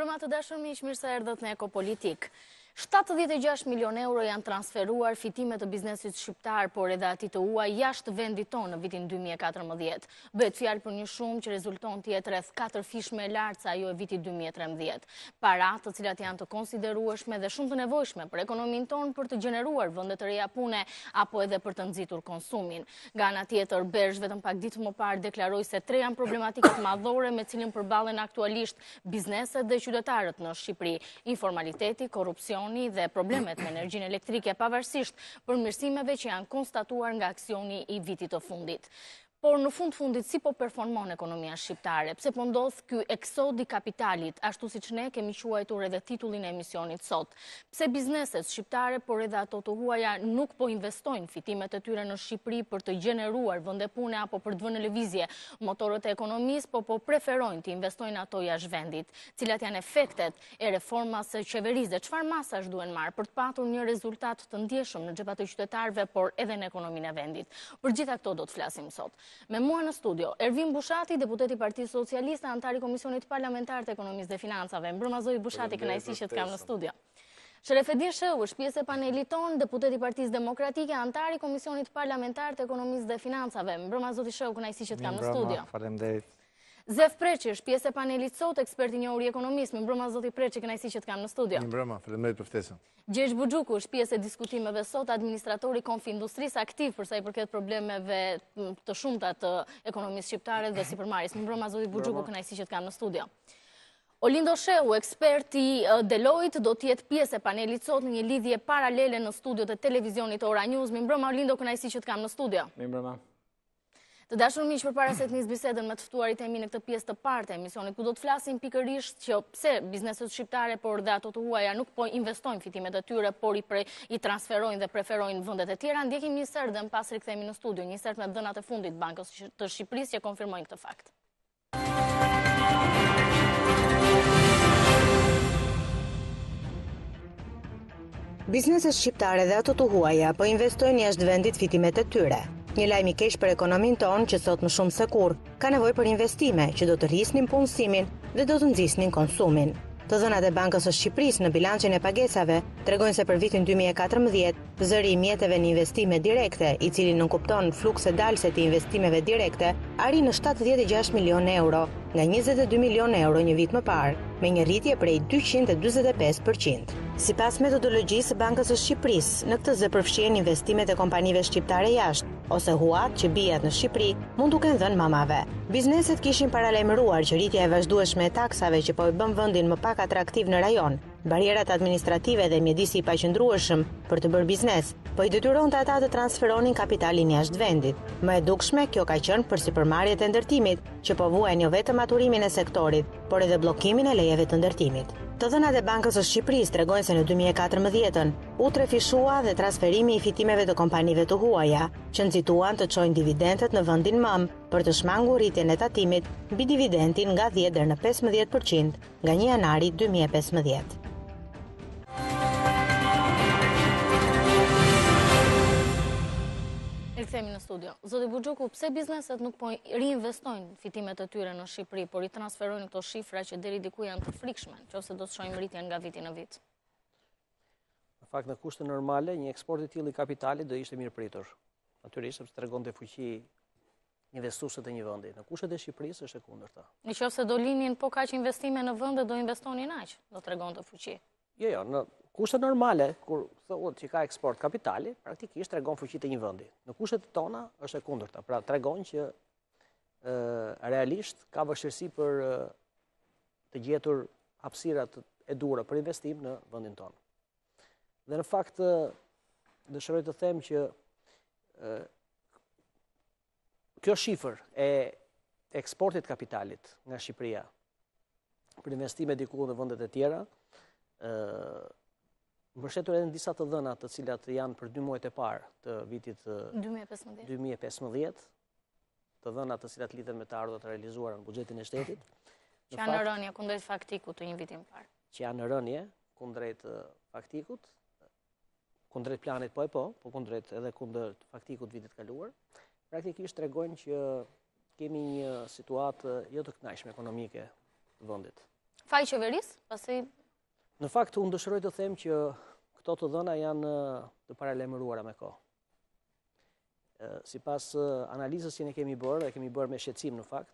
Mirëmbrëma të dashur miq, mirë se erdhët në Ekopolitikë. 76 milion euro janë transferuar fitimet të biznesit shqiptar, por edhe ati të huaj jashtë vendit tonë në vitin 2014. Bëhet fjalë për një shumë që rezulton të jetë rreth 4 fish më e lartë se ajo e vitit 2013. Para të cilat janë të konsiderueshme dhe shumë të nevojshme për ekonominë tonë për të gjeneruar vende të reja pune apo edhe për të nxitur konsumin. Nga ana tjetër, Bergj vetëm pak ditë më parë deklaroi se 3 janë problematikat madhore me cilën përballen aktualisht bizneset dhe qytetarët në Shqipëri: informaliteti, korrupsioni dhe problemet me energjinë elektrike, pavarësisht përmirësimeve që janë konstatuar nga aksioni i vitit të fundit. Por në fundit, si po performon ekonomia shqiptare? Pse po ndodh ky eksodi kapitalit, ashtu siç ne kemi quajtur edhe titullin e emisionit sot? Pse bizneset shqiptare, por edhe ato të huaja, nuk po investojnë fitimet e tyre në Shqipëri për të gjeneruar vende pune apo për të vënë në lëvizje motorët e ekonomisë, po preferojnë të investojnë ato jashtë vendit? Cilat janë efektet e reformas së qeverisë dhe çfarë masash duhen marrë për të patur një rezultat të ndjeshëm në xhepat e qytetarëve, por edhe në ekonominë e vendit? Për gjitha këto do të flasim sot. Me mua në studio, Ervin Bushati, deputet i Partisë Socialiste, antar i Komisionit Parlamentar të Ekonomisë dhe Financave. Mbrëma zoti Bushati, kënaqësi që të kam në studio. Sherefedin Shehu, është pjesë e panelit tonë, deputet i Partisë Demokratike, antar i Komisionit Parlamentar të Ekonomisë dhe Financave. Mbrëma zoti Shehu, kënaqësi që të kam në studio. Faleminderit. Zef Preçi, është pjesë e panelit sot, ekspert i njohur i ekonomisë. Mbrëma zoti Preçi, kënaqësi që të kam në studio. Mbrëma, faleminderit për ftesën. Gjergj Buxhuku, është pjesë e diskutimeve sot, administratori Konfindustrisë, aktiv për sa i përket problemeve të shumta të ekonomisë shqiptare dhe sipërmarrjes. Mbrëma zoti Buxhuku, kënaqësi që të kam në studio. Olindo Shehu, ekspert i Deloitte, do të jetë pjesë e panelit sot në një lidhje paralele në studiot e televizionit Ora News. Mbrëma Olindo, kënaqësi që të kam në studio. Mbrëma. Të dashur miq, përpara se të nis bisedën me të ftuarit e mi në këtë pjesë të parë të emisionit, ku do të flasim pikërisht që pse bizneset shqiptare, por dhe ato të huaja, nuk po investojnë fitimet e tyre, por i transferojnë dhe preferojnë vendet e tjera. Ndjekim një sert dhe më pas rikthehemi në studio, një sert me dhënat e fundit Bankës të Shqipërisë që konfirmojnë këtë fakt. Bizneset shqiptare dhe ato të huaja po investojnë jashtë vendit fitimet e tyre. Një lajm i keq për ekonominë tonë që sot më shumë se kur ka nevojë për investime që do të rrisnin punësimin dhe do të nxisnin konsumin. Të dhënat e Bankës së Shqipërisë në bilancin e pagesave tregojnë se për vitin 2014 zëri i mjeteve në investime direkte, i cili nënkupton flukse dalse të investimeve direkte, arri në 76 milion euro, nga 22 milion euro një vit më parë, me një rritje prej 245%. Sipas metodologjisë së Bankës së Shqipërisë, në këtë zë përfshihen investimet e kompanive shqiptare jashtë, ose huat që bijat në Shqipëri mund duken dhënë mamave. Bizneset kishin paralajmëruar që rritja e vazhdueshme e taksave që po e bën vendin më pak atraktiv në rajon, barierat administrative dhe mjedisi i paqëndrueshëm për të bërë biznes, po i detyronte ata të transferonin kapitalin jashtë vendit. Më e dukshme kjo ka qenë për sipërmarrjet e ndërtimit, që po vuajnë jo vetëm maturimin e sektorit, por edhe bllokimin e lejeve të ndërtimit. Të dhënat e Bankës së Shqipërisë tregojnë se në 2014 u trefishua dhe transferimi i fitimeve të kompanive të huaja, që nxituan të çojnë dividendet në vendin mëm për të shmangur rritjen e tatimit mbi dividendin nga 10 deri në 15% nga 1 janari 2015. Rikthehemi në studio. Zoti Buxhuku, pse bizneset nuk po riinvestojnë fitimet e tyre në Shqipëri, por i transferojnë këto shifra që deri diku janë të frikshme, nëse do të shohim rritjen nga viti në vit? Në fakt, në kushte normale, një eksport i tillë i kapitalit do ishte mirëpritur. Natyrisht, sepse tregonte fuqi investuese të një vendi. Në kushtet e Shqipërisë është e kundërta. Nëse do linin po kaq investime në vende, do investonin aq, do tregonte fuqi. Jo, në kushtet normale, kur thotë që ka eksport kapitali, praktikisht tregon fuqi të një vendi. Në kushtet tona është e kundërta. Pra tregon që realisht ka vështirësi për të gjetur hapësirat e duhura për investim në vendin tonë. Dhe në fakt dëshiroj të them që kjo shifër e eksportit kapitalit nga Shqipëria për investime diku në vendet e tjera, mbështetur edhe në disa të dhëna të cilat janë për 2 muajt e parë të vitit 2015, të dhëna të cilat lidhen me të ardhurat e realizuara në buxhetin e shtetit. Që janë në rënje kundrejt faktikut të një viti më parë. Që janë në rënje kundrejt faktikut, kundrejt planit po kundrejt edhe kundër faktikut vitit kaluar. Praktikisht tregojnë që kemi një situatë jo të kënaqshme ekonomike të vendit. Faj qeverisë, pasi... Në fakt, unë dëshiroj të them që këto të dhëna janë të paralajmëruara me kohë. Sipas analizës që ne kemi bërë, dhe kemi bërë me shqetësim në fakt,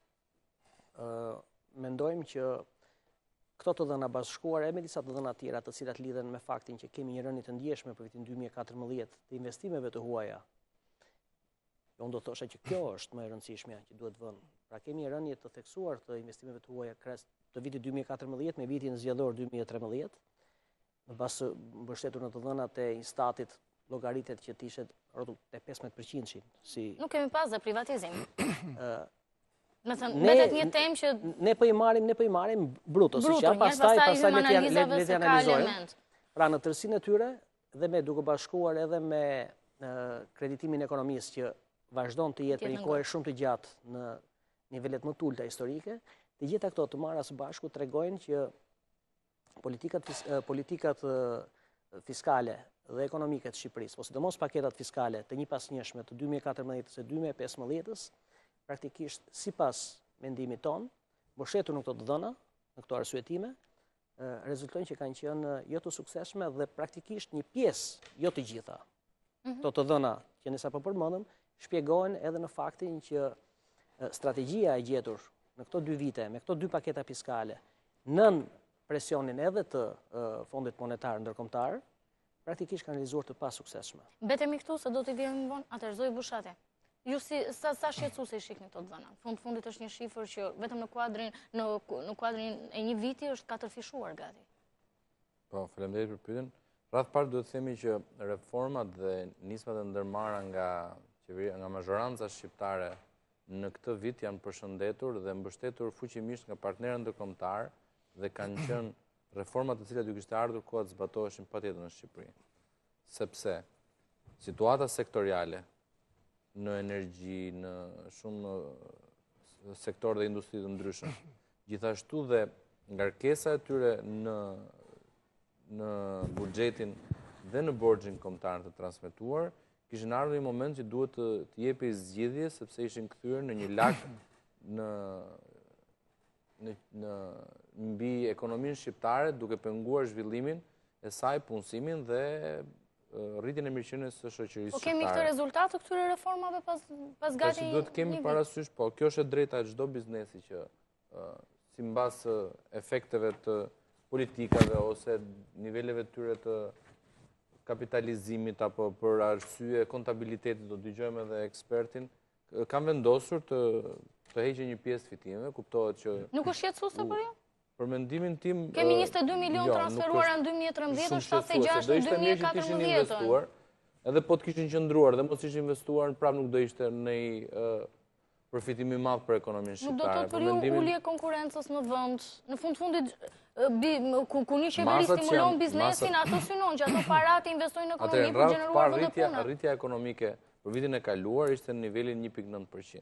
mendojmë që këto të dhëna bashkëpuar me disa të dhëna tjera të cilat lidhen me faktin që kemi një rënje të ndjeshme për vitin 2014 të investimeve të huaja. Unë do thosha që kjo është më e rëndësishmja që duhet vënë. Pra kemi një rënje të theksuar të investimeve të huaja kres të vitit 2014 me vitin zgjedhor 2013, në bazë mbështetur në të dhënat e Instatit, llogaritet që të ishet rrotull te 15%. Nuk kemi pas dhe privatizim. Mbetet një temë që... Ne po i marrim bruto, siç janë, pastaj le të analizojmë. Pra në tërësinë e tyre dhe me duke bashkuar edhe me kreditimin e ekonomisë që vazhdon të jetë për një kohë shumë të gjatë në nivelet më të ulta historike, të gjitha këto të marra së bashku tregojnë që politikat fiskale dhe ekonomike të Shqipërisë, po sidomos paketat fiskale të njëpasnjëshme të 2014 dhe 2015, praktikisht sipas mendimit ton, mbështetur në këto të dhëna, në këto arsyetime, rezultojnë që kanë qenë jo të suksesshme dhe praktikisht një pjesë, jo të gjitha. Këto të dhëna që ne sapo përmendëm, shpjegohen edhe në faktin që strategjia e gjetur në këto 2 vite, me këto 2 paketa fiskale, nën presionin edhe të Fondit Monetar Ndërkombëtar, praktikisht kanë realizuar të pasuksesshme. Betemi këtu se do t'i vijmë vonë, atëherë zoj Bushati. Ju sa shqetësuese i shihni këto të dhëna? Fundit është një shifër që vetëm në kuadrin e një viti është 4-fishuar gati. Po, faleminderit për pyetjen. Rreth parë duhet të themi që reformat dhe nismat e ndërmarra nga qeveria, nga mazhoranca shqiptare në këtë vit janë përshëndetur dhe mbështetur fuqimisht nga partnerët ndërkombëtar dhe kanë qenë reformat të cilat ju kishte ardhur koha të zbatoheshin patjetër në Shqipëri. Sepse situata sektoriale në energji, në shumë sektor dhe industri të ndryshëm, gjithashtu dhe ngarkesa e tyre në buxhetin dhe në borxhin kombëtar të transmetuar, kishin ardhur një moment që duhet të jepi zgjidhje sepse ishin kthyer në një lak në mbi ekonominë shqiptare, duke penguar zhvillimin e saj, punësimin dhe rritjen e mirëqenies së shoqërisë shqiptare. Po kemi këtë rezultat të këtyre reformave pas gati një vit? Duhet kemi parasysh, po kjo është e drejta e çdo biznesi që simbas efekteve të politikave ose niveleve të tyre të kapitalizimit apo për arsye kontabilitetit, do dëgjojmë edhe ekspertin, kanë vendosur të heqë një pjesë fitimeve, kuptohet që... Nuk është shqetësuese për ju? Për mendimin tim... Kemi 22 milion transferuara në 2013, 76 në 2014. Edhe po të kishin qëndruar dhe mos ishin investuar, prapë nuk do ishte në përfitim i madh për ekonominë shqiptare. Nuk do të për ju ulje konkurrencës në vend, në fundit, ku një qeveri stimulon biznesin, ato synon që ato parat investojnë në ekonomi për gjeneruar vende pune. Rritja ekonomike për vitin e kaluar ishte në nivelin 1.9%.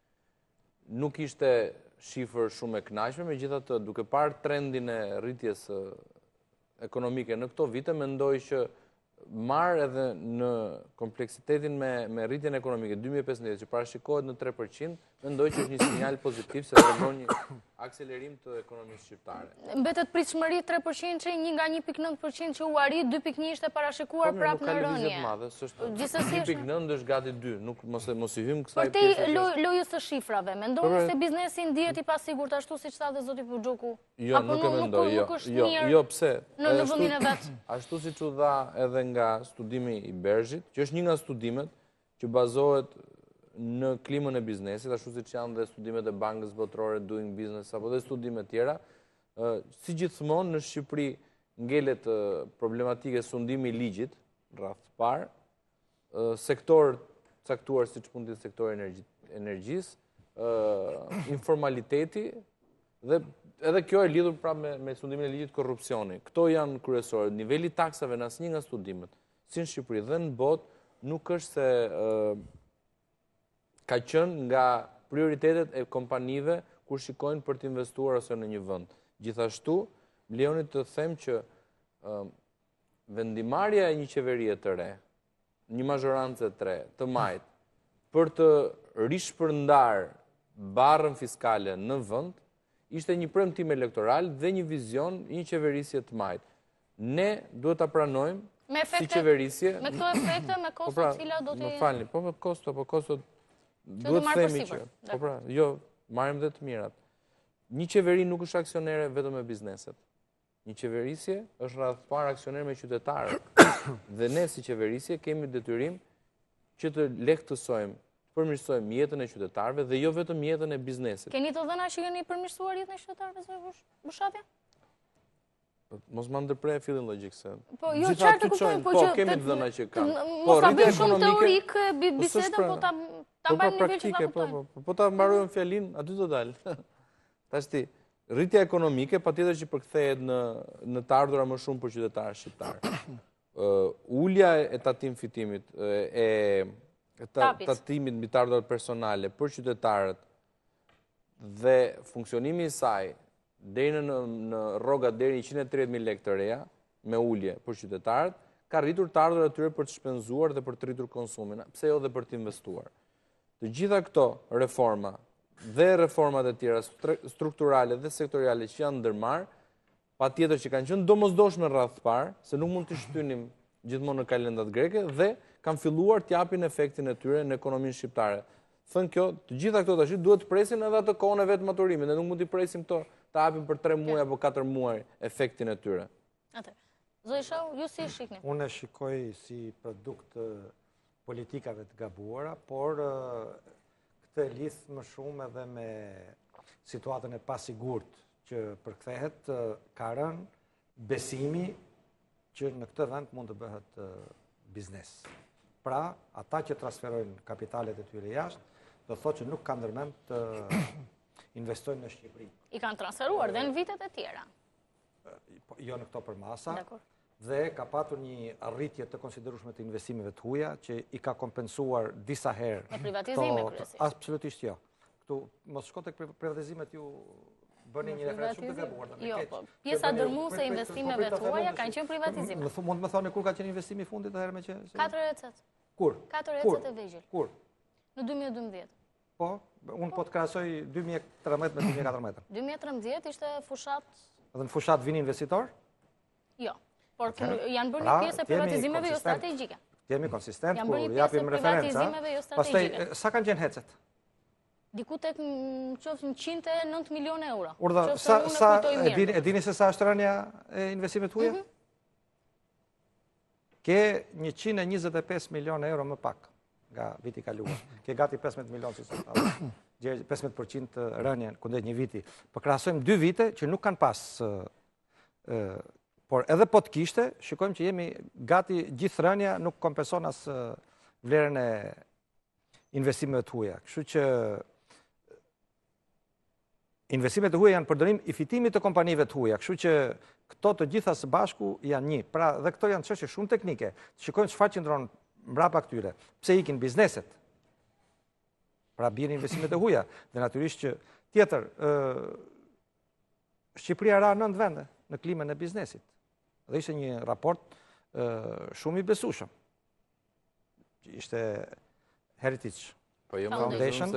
Nuk ishte shifër shumë e kënaqshme, megjithatë, duke parë trendin e rritjes ekonomike në këto vite, mendoj që marrë edhe në kompleksitetin me rritjen ekonomike 2015 që parashikohet në 3%, mendoj që është një sinjal pozitiv se tregon një akselerim të ekonomisë shqiptare. Mbetet pritshmëri 3% që një nga 1.9% që u arrit, 2.1 ishte parashikuar prapë në rënje. Gjithsesi 1.9 është gati 2, mos i hym kësaj pjese. Për te lojës së shifrave, mendoni se biznesi ndihet i pasigurt ashtu siç tha dhe zoti Buxhuku? Jo, nuk e mendoj, jo, pse? Në vendin e vet. Ashtu siç u dha edhe nga studimi i Bergjit, që është një nga studimet që bazohet në klimën e biznesit, ashtu siç janë dhe studimet e Bankës Botërore Doing Business apo dhe studime tjera, si gjithmonë në Shqipëri ngelet problematike sundimi i ligjit, rreth parë, sektor caktuar siç mund të jetë sektori energjisë, informaliteti dhe edhe kjo e lidhur prapë me sundimin e ligjit korrupsioni. Këto janë kryesore. Niveli i taksave në asnjë nga studimet, si në Shqipëri dhe në botë, nuk është se ka qenë nga prioritetet e kompanive kur shikojnë për të investuar ose në një vend. Gjithashtu, më lejoni të them që vendimarrja e një qeverie të re, një mazhorance të re, të majt, për të rishpërndar barrën fiskale në vend, ishte një premtim elektoral dhe një vizion, një qeverisje të majtë. Ne duhet ta pranojmë si qeverisje... Me këto efekte, me kostot cila do të... Më falni, po me kostot duhet të themi që... Po pra, jo, marrim dhe të mirat. Një qeveri nuk është aksionere vetëm me bizneset. Një qeverisje është rrethpar aksioner me qytetarët. Dhe ne si qeverisje kemi detyrim që të lehtësojmë, të përmirësojmë jetën e qytetarëve dhe jo vetëm jetën e biznesit. Keni të dhëna që keni përmirësuar jetën e qytetarëve, zoti Bushati? Mos më ndërprej fillin logjik se. Po, jo qartë kuptojmë, po që kemi të dhëna që kanë. Mos ta bëjmë shumë teorik bisedën, po ta mbajmë nivel që ta kuptojmë. Po ta mbarojmë fjalin, aty do dalë. Tashti, rritja ekonomike patjetër që përkthehet në të ardhura më shumë për qytetarët shqiptar. Ulja e fitimit, tatimit mbi të ardhurat personale për qytetarët dhe funksionimi i saj deri në rrogat deri 130.000 lekë të reja me ulje për qytetarët, ka rritur të ardhurat e tyre për të shpenzuar dhe për të rritur konsumin, pse jo dhe për të investuar. Të gjitha këto reforma dhe reformat e tjera strukturale dhe sektoriale që janë ndërmarrë, patjetër që kanë qenë domosdoshme rrethpar, se nuk mund të shtynim gjithmonë në kalendat greke dhe kanë filluar të japin efektin e tyre në ekonominë shqiptare. Thënë kjo, të gjitha këto tash duhet të presin edhe atë kohën e vetë maturimit, ne nuk mund të presim këto të japim për 3 muaj apo 4 muaj efektin e tyre. Zoti Shehu, ju si shikni? Unë shikoj si produkt politikave të gabuara, por këtë lidh më shumë edhe me situatën e pasigurt që përkthehet, ka rënë besimi që në këtë vend mund të bëhet biznes. Pra, ata që transferojnë kapitalet e tyre jashtë, do thotë që nuk kanë ndërmend të investojnë në Shqipëri. I kanë transferuar dhe në vitet e tjera. Jo në këto përmasa. Dhe ka patur një arritje të konsiderueshme të investimeve të huaja që i ka kompensuar disa herë. Me privatizime kryesisht. Absolutisht jo. Këtu mos shko tek privatizimet, ju bëni një referencë shumë të gabuar. Jo, po. Pjesa dërmuese e investimeve të huaja kanë qenë privatizime. Mund të më thoni kur ka qenë investimi i fundit herë me që 4 ecet. Kur? 4 ecet e vegjël. Kur? Në 2012. Po, unë po të krahasoj 2013 me 2014. 2013 ishte fushat... Dhe në fushat vini investitor? Jo, por janë bërë një pjesë e privatizimeve jo strategjike. Jemi konsistent, janë kur bërë një pjesë japim e privatizimeve jo strategjike. Pastaj, sa kanë qenë hecet? Diku tek qoftë 109 milion euro. Urdhë, e dini se sa është rënja e investimet huaja? Ke 125 milion euro më pak nga viti kaluar. Ke gati 15 milion, si sot. 15% rënje kundër një viti. Po krahasojmë 2 vite që nuk kanë pas, por edhe po të kishte, shikojmë që jemi gati gjithë rënja nuk kompenson as vlerën e investimeve të huaja. Kështu që investimet të huaja janë përdorim i fitimit të kompanive të huaja. Kështu që këto të gjitha së bashku janë një. Pra dhe këto janë çështje shumë teknike. Shikojmë çfarë qëndron mbrapa këtyre. Pse ikin bizneset? Pra bjen investimet e huaja. Dhe natyrisht që tjetër, Shqipëria ra 9 vende në klimën e biznesit. Dhe ishte një raport shumë i besueshëm. Ishte Heritage Foundation.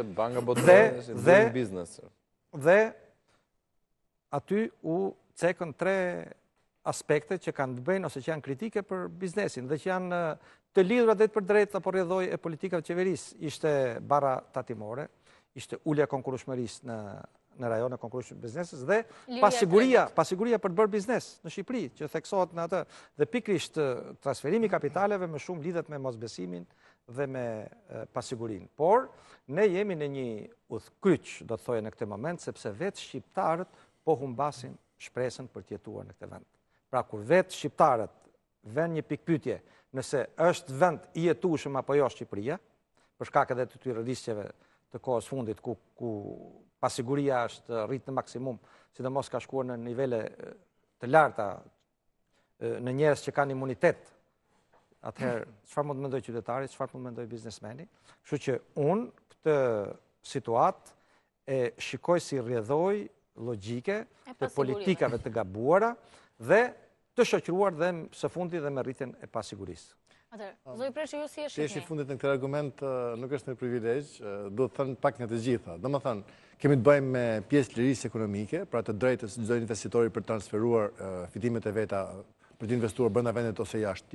Dhe aty u cekën 3 aspekte që kanë të bëjnë ose që janë kritike për biznesin dhe që janë të lidhura drejt për drejt apo rrjedhoj e politikave të qeverisë. Ishte barra tatimore, ishte ulja konkurrueshmërisë në rajon e konkurrueshmërisë bizneses dhe pasiguria për të bërë biznes në Shqipëri, që theksohet në atë. Dhe pikrisht transferimi i kapitaleve më shumë lidhet me mosbesimin dhe me pasigurinë. Por ne jemi në një udhkyç, do të thojë në këtë moment, sepse vetë shqiptarët po humbasin shpresën për të jetuar në këtë vend. Pra kur vetë shqiptarët vënë një pikpyetje nëse është vend i jetueshëm apo jo Shqipëria, për shkak edhe të këtyre rrisqeve të kohës fundit ku pasiguria është rritë në maksimum, sidomos ka shkuar në nivele të larta në njerëz që kanë imunitet. Atëherë, çfarë mund të mendoj qytetari, çfarë mund të mendoj biznesmeni? Kështu që unë këtë situatë e shikoj si rrjedhoj logjike të politikave të gabuara dhe të shoqëruar dhe së fundi dhe me rritjen e pasigurisë. Zoj Preçi, ju si e Ti shihni? fundit në këtë argument nuk është një privilegj, do të thënë pak nga të gjitha. Do më thënë, kemi të bëjmë me pjesë lirisë ekonomike, pra të drejtës çdo investitori për transferuar fitimet e veta për të investuar brenda vendit ose jashtë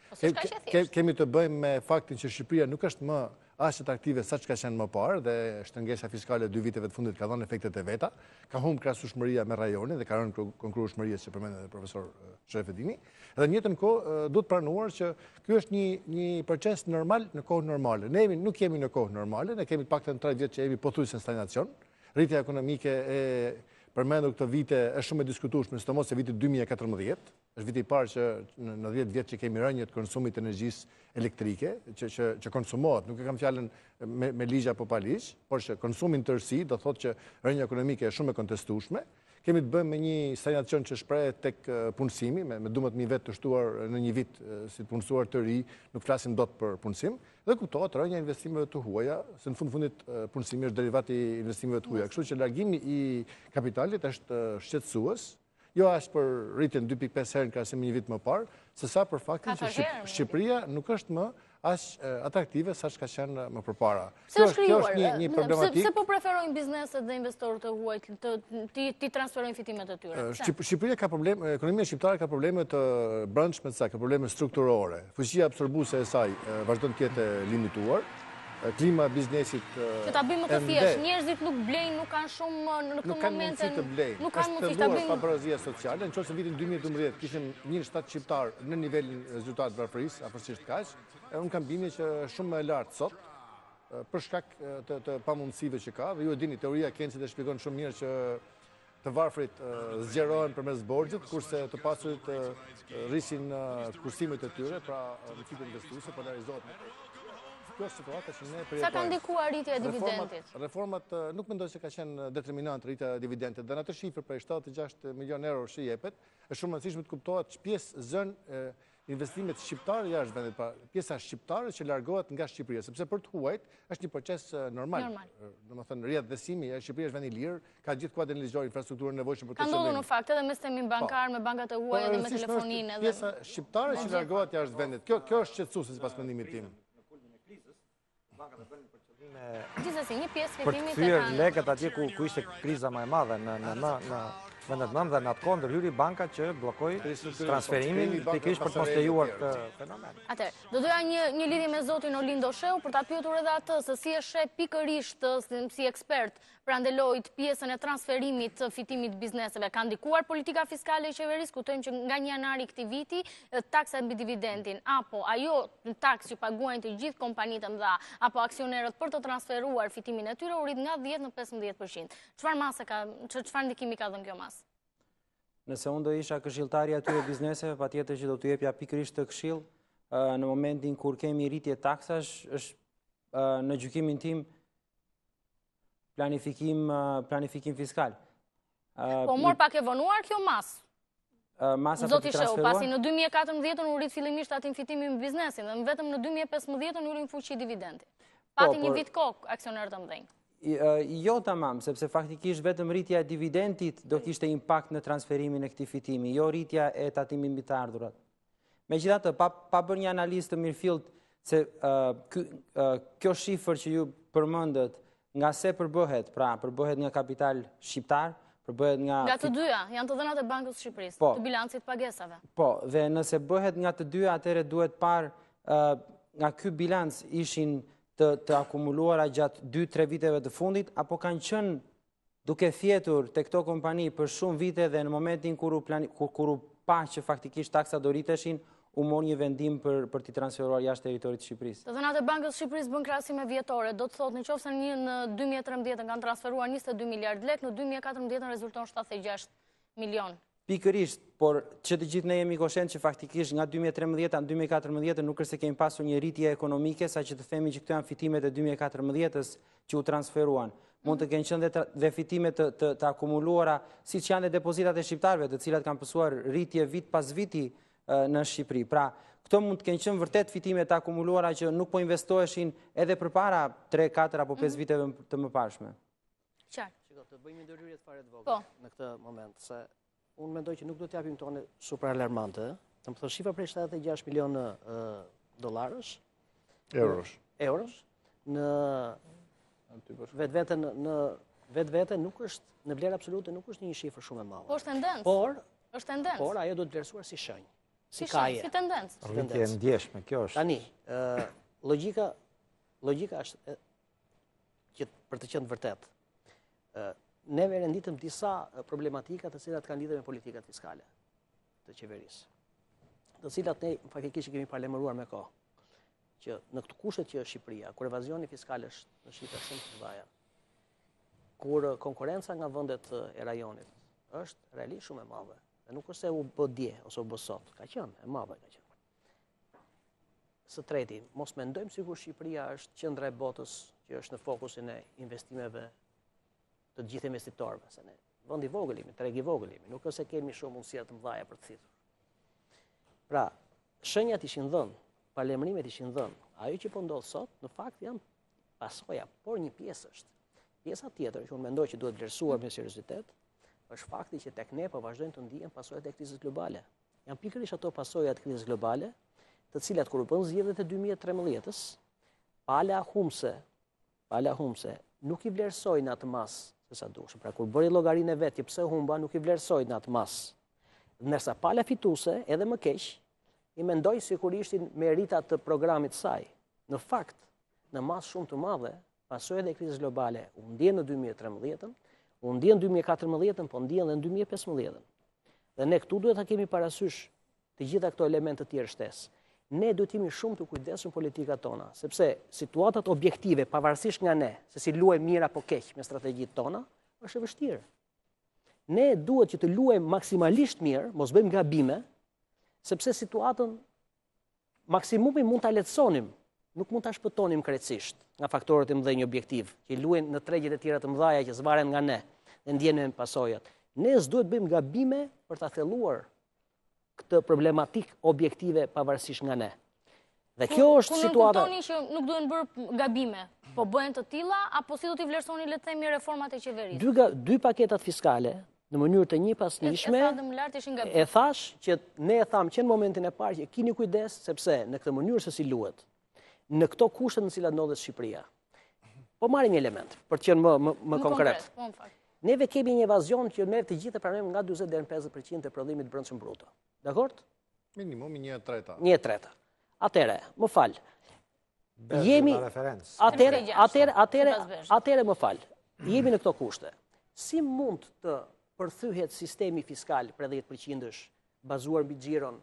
tij. Kemi të bëjmë me faktin që Shqipëria nuk është më aq atraktive sa çka qenë më parë dhe shtëngesa fiskale 2 viteve të fundit ka dhënë efektet e veta, ka humbur krahasueshmëria me rajonin dhe ka rënë konkurrueshmëria që përmendën edhe profesor Sherefedini. Dhe në njëjtën kohë duhet pranuar që ky është një proces normal në kohë normale. Ne nuk jemi në kohë normale, ne kemi paktën 3 vjet që jemi pothuajse në stagnacion. Rritja ekonomike e përmendur këtë vite është shumë e diskutueshme, sidomos e vitit 2014, është viti i parë që në 10 vjet që kemi rënje të konsumit të energjisë elektrike, që konsumohet, nuk e kam fjalën me ligj apo pa ligj, por që konsumin tërësi do thotë që rënja ekonomike është shumë e kontestueshme. Kemi të bëjmë me një stagnacion që shprehet tek punësimi, me 12.000 vetë të shtuar në një vit si punësuar të ri, nuk flasim dot për punësim, dhe kuptohet rënja investimeve të huaja, se në fundit punësimi është derivat i investimeve të huaja. Kështu që largimi i kapitalit është shqetësues, jo as për rritjen 2.5 herë në krahasim me një vit më parë, sesa për faktin që Shqipëria nuk është më aq atraktive sa çka qenë më përpara. Kjo është një problematikë. Pse po preferojnë bizneset dhe investorët e huaj ti transferojnë fitimet e tyre? Shqipëria ka probleme, ekonomia shqiptare ka probleme të brendshme të saj, ka probleme strukturore. Fuqia absorbuese e saj vazhdon të jetë limituar. Klima e biznesit që ta bëjmë më të thjeshtë, njerëzit nuk blejnë, nuk kanë shumë në këtë momente, nuk kanë mundësi ta bëjmë. Pavarësia sociale, nëse vitin 2012 kishim 1.700 shqiptar në nivelin e rezultatit varfërisë, afërsisht kaq, unë kam bindje që shumë më e lartë sot për shkak të pamundësive që ka, dhe ju e dini teoria e Keynesit e shpjegon shumë mirë që të varfrit zgjerohen përmes borxhit, kurse të pasurit rrisin kursimet e tyre, pra rrifitet investuese polarizohet. Kjo është situata që ne përjetojmë. Sa ka ndikuar rritja e dividendit? Reformat nuk mendoj se ka qenë determinant rritja e dividendit. Dhe në atë shifër për 76 milion euro që jepet, është shumë rëndësishme të kuptohet që pjesë zën investimet shqiptare jashtë vendit, pra pjesa shqiptare që largohet nga Shqipëria, sepse për të huajt është një proces normal. Domethënë rrjedhësimi e Shqipërisë është vend i lirë, ka gjithë kuadrin ligjor, infrastrukturën nevojshme për të qëllim. Ka ndodhur në fakt edhe me sistemin bankar, me bankat e huaja dhe me telefoninë. Pjesa shqiptare që largohet jashtë vendit. Kjo është shqetësuese sipas mendimit tim. Gjithsesi, një pjesë për të fitimit kthyer lekët atje ku ishte kriza më e madhe në vendet nëmë dhe në atë kohë ndërhyri banka që bllokoi transferimin pikërisht për të mos lejuar këtë fenomen. Atëherë, do doja një lidhje me zotin Ervin Shehu për ta pyetur edhe atë se si e sheh pikërisht si ekspert prandelojt pjesën e transferimit të fitimit bizneseve. Ka ndikuar politika fiskale e qeverisë? Kujtojmë që nga 1 janar i këtij viti taksa mbi dividendin apo ajo taksë që paguajnë të gjithë kompanitë e mëdha apo aksionerët për të transferuar fitimin e tyre u rrit nga 10 në 15%. Çfarë ndikimi ka dhënë kjo masë? Nëse unë do isha këshilltari atyre bizneseve, patjetër që do t'u jepja pikërisht të këshill në momentin kur kemi rritje taksash, është në gjykimin tim planifikim fiskal. Po mor pak e vonuar kjo masë. Zoti Shehu, pasi në 2014 u rrit fillimisht atin fitimi me biznesin dhe vetëm në 2015 u rrit fuqi dividendi. Pati një vit kokë aksionerët të mëdhenj. Jo tamam, sepse faktikisht vetëm rritja e dividendit do kishte impakt në transferimin e këtij fitimi, jo rritja e tatimit mbi të ardhurat. Megjithatë, pa bërë një analizë të mirëfillt se kjo shifër që ju përmendët nga se përbëhet, pra përbëhet nga kapital shqiptar, përbëhet nga të dyja, janë të dhënat e Bankës së Shqipërisë, të bilancit pagesave. Po, dhe nëse bëhet nga të dyja, atëherë duhet parë nga ky bilanc ishin të akumuluara gjatë 2-3 viteve të fundit, apo kanë qenë duke thjetur te këto kompani për shumë vite dhe në momentin kur u pa që faktikisht taksa do rriteshin, u mor një vendim për t'i transferuar jashtë territorit të Shqipërisë. Të dhënat e Bankës së Shqipërisë bën krahasime vjetore, do të thotë nëse në 2013 kanë transferuar 22 miliard lekë, në 2014 rezulton 76 milion. Pikërisht, por që të gjithë ne jemi koshent që faktikisht nga 2013 në 2014 nuk është se kemi pasur një rritje ekonomike, sa që të themi që këto janë fitimet e 2014-ës që u transferuan. Mund të kenë qenë dhe fitimet të akumuluara, siç janë dhe depozitat e shqiptarëve, të cilat kanë pësuar rritje vit pas viti në Shqipëri. Pra, këto mund të kenë qenë vërtet fitimet të akumuluara që nuk po investoheshin edhe përpara 3, 4 apo 5 viteve të mëparshme. Qartë. Të bëjmë një ndërhyrje të fare të vogël në këtë moment, se unë mendoj që nuk do t'japim tone super alarmante. Të më thënë shifra prej 76 milion dollarësh, Euros. në vetë nuk është, në vlerë absolute nuk është një shifër shumë e madhe. Po është tendencë. Por ajo do të vlerësuar si shenjë, si kaje. Si tendencë. Rritje e ndjeshme, kjo është. Tani, logjika është që për të qenë vërtet. Neve renditëm disa problematika të cilat kanë lidhje me politikat fiskale të qeverisë, të cilat ne faktikisht kemi parlemëruar me kohë, që në këtë kushtet që është Shqipëria, kur evazioni fiskal është në shifra shumë të mëdha, kur konkurenca nga vendet e rajonit është realisht shumë e madhe, dhe nuk është se u bë dje ose u bë sot, ka qenë e madhe ka qenë. Së treti, mos mendojmë sikur Shqipëria është qendra e botës që është në fokusin e investimeve të gjithë investitorëve, se ne vend i vogël jemi, treg i vogël jemi, nuk është se kemi shumë mundësi të mëdha për të thithur. Pra, shenjat ishin dhënë, parlemërimet ishin dhënë, ajo që po ndodh sot, në fakt janë pasoja, por një pjesë është. Pjesa tjetër që unë mendoj që duhet vlerësuar me seriozitet, është fakti që tek ne po vazhdojnë të ndihen pasojat e krizës globale. Janë pikërisht ato pasojat e krizës globale, të cilat kur u bën zgjedhjet e 2013-s, pala humse nuk i vlerësojnë atë masë se sa dushëm. Pra kur bëri llogarinë e vet, pse humba, nuk i vlerësojnë atë masë. Ndërsa pala fituese, edhe më keq, i mendoj sikur ishin meritat të programit saj. Në fakt, në masë shumë të madhe, pasojat e krizës globale u ndjen në 2013-ën, u ndjen në 2014-ën, po ndjen edhe në 2015-ën. Dhe ne këtu duhet ta kemi parasysh të gjitha këto elemente të tjerë shtesë. Ne duhet jemi shumë të kujdesshëm politikat tona, sepse situatat objektive, pavarësisht nga ne, se si luajmë mirë apo keq me strategjitë tona, është e vështirë. Ne duhet që të luajmë maksimalisht mirë, mos bëjmë gabime, sepse situatën maksimumi mund ta lehtësonim, nuk mund ta shpëtonim krejtësisht nga faktorët e mëdhenj objektiv, që luajnë në tregjet e tjera të mëdha që zvaren nga ne dhe ndjenen pasojat. Ne s'duhet bëjmë gabime për ta thelluar këtë problematik objektive pavarësisht nga ne. Dhe kjo është situata. Kuptoni që nuk duhen bërë gabime, po bëhen të tilla apo si do t'i vlerësoni le të themi reformat e qeverisë? Dy paketat fiskale në mënyrë të njëpasnjëshme. E thash që ne e tham që në momentin e parë që keni kujdes sepse në këtë mënyrë se si luhet, në këto kushte në cilat ndodhet Shqipëria. Po marrim një element për të qenë më konkret. Neve kemi një evazion që ne të gjithë e pranojmë nga 40 deri në 50% të prodhimit brendshëm bruto. Dakord? Minimumi 1/3. 1/3. Atëre, më fal. Jemi atëre më fal. Jemi në këto kushte. Si mund të përthyhet sistemi fiskal për 10% bazuar mbi xhiron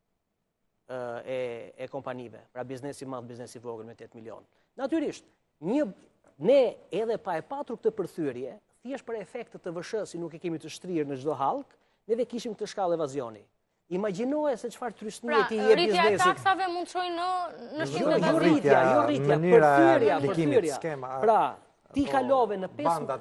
e kompanive, pra biznesi i madh, biznesi i vogël me 8 milion. Natyrisht, ne edhe pa e patur këtë përthyrje, thjesht për efekte të vëshë, si nuk e kemi të shtrirë në çdo hallk, neve kishim këtë shkallë evazioni. Imagjinoje se çfarë trysnie ti jep biznesit. Pra, rritja e taksave mund çojnë në shqip të Jo rritja, përthyrja. Pra, ti kalove në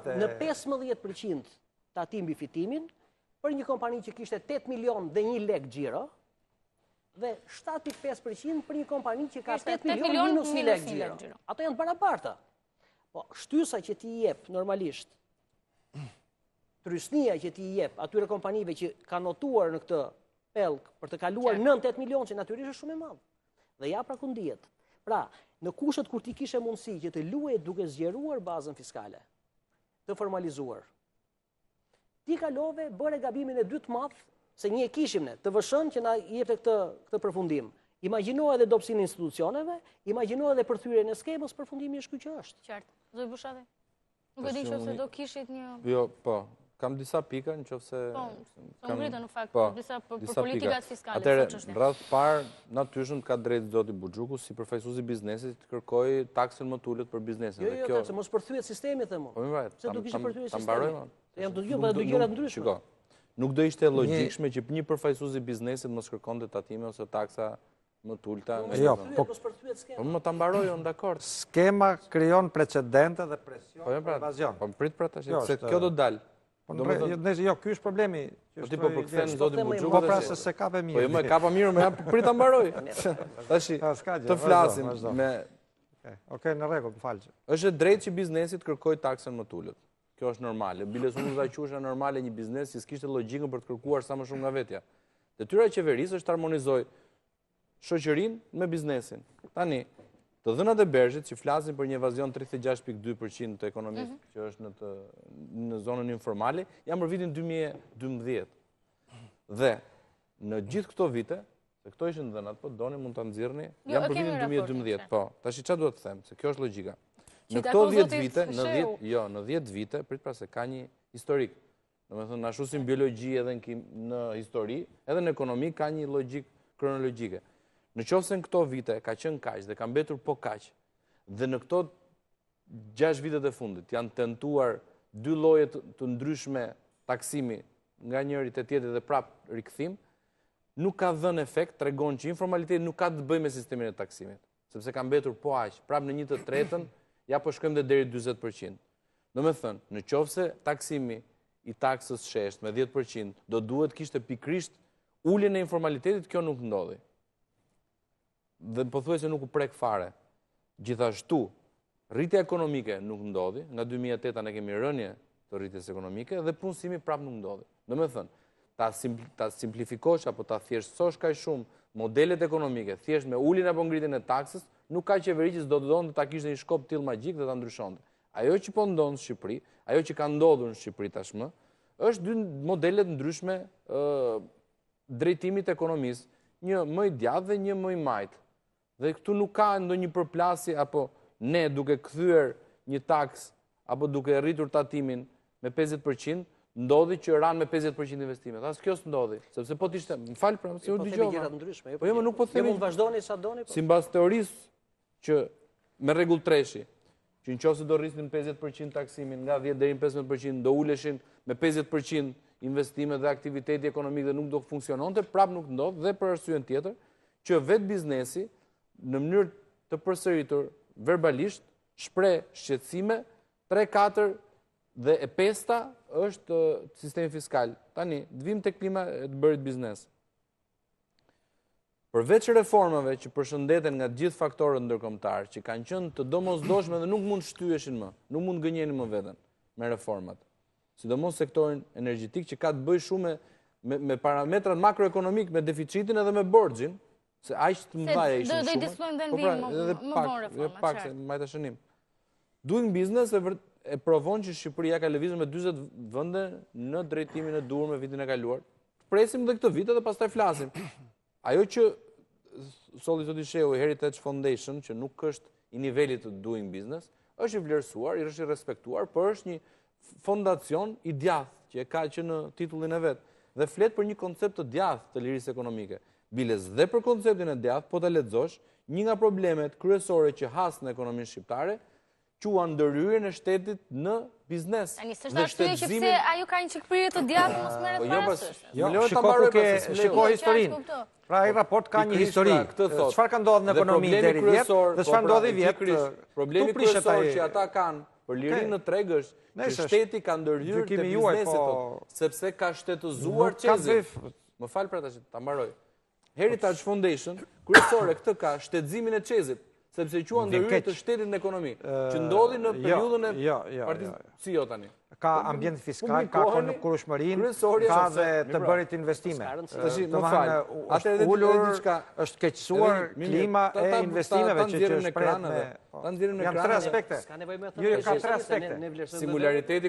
15% tatim mbi fitimin për një kompani që kishte 8 milion dhe 1 lek xhiro dhe 7.5% për një kompani që ka 8 milion minus 1 lek xhiro. Ato janë barabarta. Po, shtysa që ti jep normalisht, trysnia që ti jep atyre kompanive që kanë notuar në këtë pellk për të kaluar 9-8 milion, që natyrisht është shumë e madh. Dhe ja pra ku ndihet. Pra, në kushtet kur ti kishe mundësi që të luaj duke zgjeruar bazën fiskale, të formalizuar, ti kalove bëre gabimin e dytë madh, se një e kishim ne, të vëshën që na jepte këtë përfundim. Imagjino edhe dobësinë e institucioneve, imagjino edhe përthyrjen e skemës, përfundimi është ky që është. Qartë. Zoti Bushati. Nuk e di nëse do kishit një. Jo, po. Kam disa pika nëse kam ngritur në fakt disa politikat fiskale. Atëherë, në radhë parë, natyrisht ka drejtë zoti Buxhuku si përfaqësues i biznesit të kërkoj taksën më të ulët për biznesin. Jo, taksë, mos përthyet sistemi them unë. Po mirë, se do kishte përthyer sistemi. Ta mbarojmë. Jam do gjëra ndryshme. Shiko. Nuk do ishte logjikshme që një përfaqësues i biznesit mos kërkonte tatime ose taksa më të ulta. Jo, po përthyet skema. Po më ta mbaroj on dakord. Skema krijon precedente dhe presion për evazion. Po prit për tash, se kjo do dal. Jo, ky është problemi. Po ti po përkthen zoti Buxhuku. Po pra se kape mirë. Po jo më kapa mirë, më prit ta mbaroj. Tash të flasim me Okej, në rregull, më fal. Është drejt që biznesi të kërkojë taksën më të ulët. Kjo është normale. Biles unë do ta quhesha normale një biznes që s'kishte logjikën për të kërkuar sa më shumë nga vetja. Detyra e qeverisë është të harmonizojë shoqërinë me biznesin. Tani, të dhënat e Bergjit që flasin për një evazion 36.2% të ekonomisë që është në zonën informale, janë për vitin 2012. Dhe në gjithë këto vite, se këto ishin dhënat, po doni mund të nxirrni, janë për vitin 2012. Po, tash çfarë duhet të them, se kjo është logjika. Në këto 10 vite, në 10 vite, prit pra se ka një historik. Domethënë na shusim biologji edhe në histori, edhe në ekonomi ka një logjik kronologjike. Në qoftë se në këto vite ka qenë kaq dhe ka mbetur po kaq, dhe në këto 6 vitet e fundit janë tentuar 2 lloje të ndryshme taksimi nga njëri te tjetri dhe prap rikthim, nuk ka dhënë efekt, tregon që informaliteti nuk ka të bëjë me sistemin e taksimit, sepse ka mbetur po aq, prap në 1/3 ja po shkojmë deri 40%. Domethënë, në qoftë se taksimi i taksës shesht me 10% do duhet kishte pikrisht uljen e informalitetit, kjo nuk ndodhi. Dhe pothuajse nuk u prek fare. Gjithashtu, rritja ekonomike nuk ndodhi, nga 2008 ne kemi rënje të rritjes ekonomike dhe punësimi prap nuk ndodhi. Domethënë, ta simplifikosh apo ta thjeshtësosh kaq shumë modelet ekonomike, thjesht me uljen apo ngritjen e taksës, nuk ka qeveri që do të donte ta kishte një shkop till magjik dhe ta ndryshonte. Ajo që po ndodh në Shqipëri, ajo që ka ndodhur në Shqipëri tashmë, është 2 modele të ndryshme drejtimit të ekonomisë, një më i djathtë dhe një më i majtë. Dhe këtu nuk ka ndonjë përplasje apo ne duke kthyer një taks apo duke rritur tatimin me 50%, ndodhi që ran me 50% investimet. As kjo s'ndodhi, sepse po t'ishte, më fal pra, se u dëgjova. Po jo, nuk po themi. Mund vazhdoni sa doni. Sipas teorisë që me rregull treshi, që nëse do rrisnin 50% taksimin nga 10 deri në 15%, do uleshin me 50% investimet dhe aktiviteti ekonomik dhe nuk do funksiononte, prap nuk ndodh dhe për arsyen tjetër që vetë biznesi në mënyrë të përsëritur verbalisht shpreh shqetësime 3-4 dhe e 5-ta është sistemi fiskal. Tani, vim tek klima e të bërit biznes. Përveç reformave që përshëndeten nga gjithë faktorët ndërkombëtar, që kanë qenë të domosdoshme dhe nuk mund shtyheshin më, nuk mund gënjenin më veten me reformat. Sidomos sektorin energjetik që ka të bëjë shumë me parametrat makroekonomik, me deficitin edhe me borxhin, se aq të mëdha ishin shumë. Do i diskutojmë dhe më vonë reformat. Pak se mbaj ta shënim. Doing business e provon që Shqipëria ka lëvizur me 40 vende në drejtimin e duhur me vitin e kaluar. Presim dhe këtë vit dhe pastaj flasim. Ajo që solli zoti Shehu Heritage Foundation, që nuk është i nivelit të doing business, është i vlerësuar, është i respektuar, por është një fondacion i djathtë që e ka që në titullin e vet dhe flet për një koncept të djathtë të lirisë ekonomike. Biles dhe për konceptin e djathtë, po ta lexosh, një nga problemet kryesore që has në ekonominë shqiptare quan ndërhyrjen e shtetit në biznes. Tani s'është arsye që pse ajo ka një çikprirje të djathtë mos merret parasysh. Shiko historinë. Pra ai raport ka një histori. Çfarë ka ndodhur në ekonomi deri vjet dhe çfarë ndodhi vjet. Problemi kryesor që ata kanë për lirinë në treg është që shteti ka ndërhyrë te bizneset, sepse ka shtetëzuar çezin. Më fal për tash, ta mbaroj. Heritage Foundation kryesore këtë ka shtetëzimin e çezit, sepse quan ndërhyrje të shtetit në ekonomi, që ndodhi në periudhën e partisë. Si jo tani? Ka ambient fiskal, ka kurueshmërinë, ka dhe të bërit investime. Është ulur, është keqësuar klima e investimeve që shprehet me... Janë 3 aspekte. Ka 3 aspekte. Singulariteti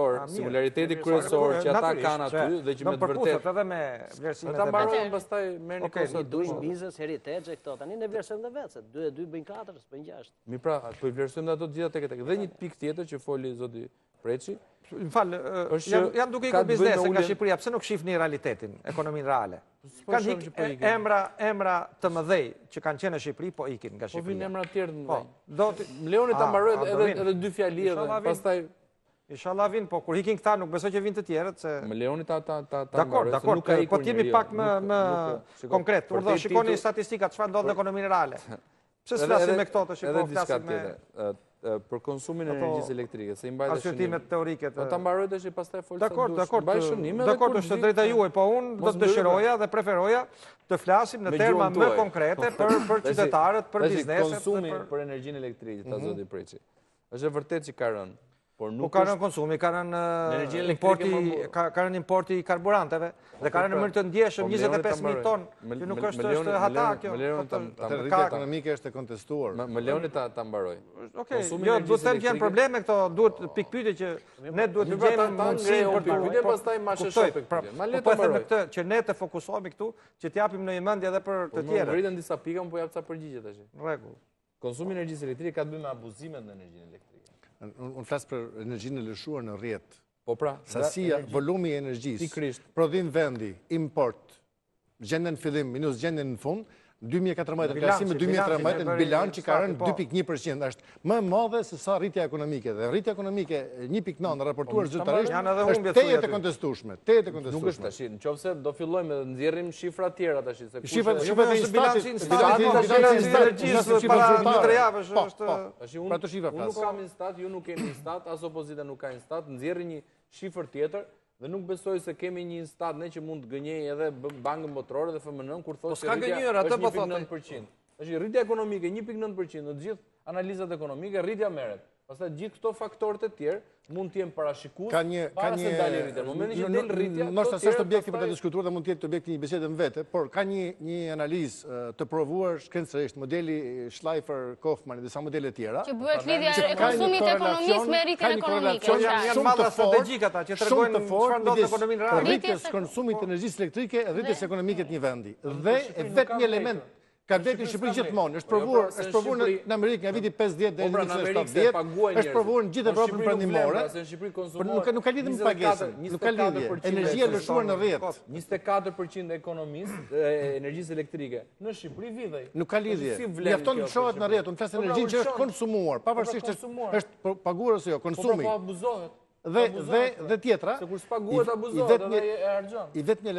kryesor që ata kanë aty dhe që me të vërtetë edhe me vlerësimet ta mbarojmë pastaj merrni kosa doing business heritage këto tani ne vlerësojmë dhe vetë, 2 e 2 bëjnë 4, s'bëjnë 6. Mi pra, po i vlerësojmë ato të gjitha tek. Dhe një pikë tjetër që foli zoti Preçi, më fal, janë duke ikur biznese nga Shqipëria, pse nuk shihni realitetin, ekonominë reale? Kanë emra të mëdhej që kanë qenë në Shqipëri, po ikin nga Shqipëria. Po vinë emra të tjerë të mëdhej. Leoni ta mbaroj edhe 2 fjali edhe pastaj inshallah vin, po kur ikin këta nuk besoj që vinë të tjerët se me Leoni ta mbaroj. Dakor, po t'jemi pak më konkret. Urdhë shikoni statistikat çfarë ndodh në ekonominë reale. Pse s'flasim me këto të shikojmë flasim me për konsumin e energjisë elektrike, se i mbajtë shënime. Arsyetimet teorike. Po ta mbaroj tash i pastaj fol sa dush. Dakor, është drejta juaj, po unë do të dëshiroja dhe preferoja të flasim në terma më konkrete për qytetarët, për bizneset. Konsumi për energjinë elektrike, ta zoti Preçi. Është vërtet që ka rënë, Po ka rënë konsumi, ka rënë importi i karburanteve, dhe ka rënë në mënyrë të ndjeshëm 25.000 ton, që nuk është hata kjo. Rritja ekonomike është e kontestuar. Më leoni ta mbaroj. Okej, jo, duhet të them që janë probleme këto, duhet pikpyetje që ne duhet të gjejmë mundësinë për pikpyetje, pastaj ma sheshoj pikpyetje. Ma le ta mbaroj. Këtë që ne të fokusohemi këtu, që t'japim në mendje edhe për të tjerë. Më rritën disa pika, më po jap ca përgjigje tash. Në rregull. Konsumi energjisë elektrike ka të bëjë me abuzimet në energjinë elektrike. Unë flasë për energjinë e lëshuar në rrjet. Po pra, sasia, volumi i energjisë, prodhim vendi, import, gjendjen në fillim, minus gjendjen në fund, 2014 në krahasim me 2013 në bilanç që ka rënë 2.1%, është më e madhe se sa rritja ekonomike. Dhe rritja ekonomike 1.9 raportuar zyrtarisht është tejet e kontestueshme. Nuk është tash, nëse do fillojmë dhe nxjerrim shifra të tjera tash, se shifrat e bilancit para 2-3 javësh është. Pra të shifra flas. Unë nuk kam instat, ju nuk keni instat, as opozita nuk ka instat, nxjerrni një shifër tjetër. Dhe nuk besoj se kemi një instat ne që mund të gënjej edhe bankën botërore dhe FMN kur thotë se rritja është 1.9%. Tash rritja ekonomike 1.9% në të gjithë analizat ekonomike rritja merret. Pastaj gjithë këto faktorët e tjerë mund të jenë parashikues para se dalë rritja. Në momentin që del rritja, ndoshta s'është objekti për të diskutuar dhe mund të jetë objekti një bisede në vete, por ka një analizë të provuar shkencërisht, modeli Schleifer, Kaufman dhe disa modele tjera. Që bëhet lidhja e konsumit ekonomik me rritjen ekonomike. Janë madhe strategjik ata që tregojnë çfarë ndodh në ekonominë reale. Rritjes konsumit energjisë elektrike dhe rritjes ekonomike të një vendi. Dhe vetëm një element ka vetë në Shqipëri gjithmonë, është provuar në Amerikë nga viti 50 deri në 70, është provuar në gjithë Evropën perëndimore. Por nuk ka lidhje me pagesën, nuk ka lidhje. Energjia lëshuar në rrjet. 24% e ekonomisë energjisë elektrike në Shqipëri vidhej. Nuk ka lidhje. Mjafton të shohet në rrjet, unë flas energjinë që është konsumuar, pavarësisht është paguar ose jo, konsumi. Po abuzohet. Dhe tjetra, se kur s'paguhet abuzohet edhe e harxhon. I vetëm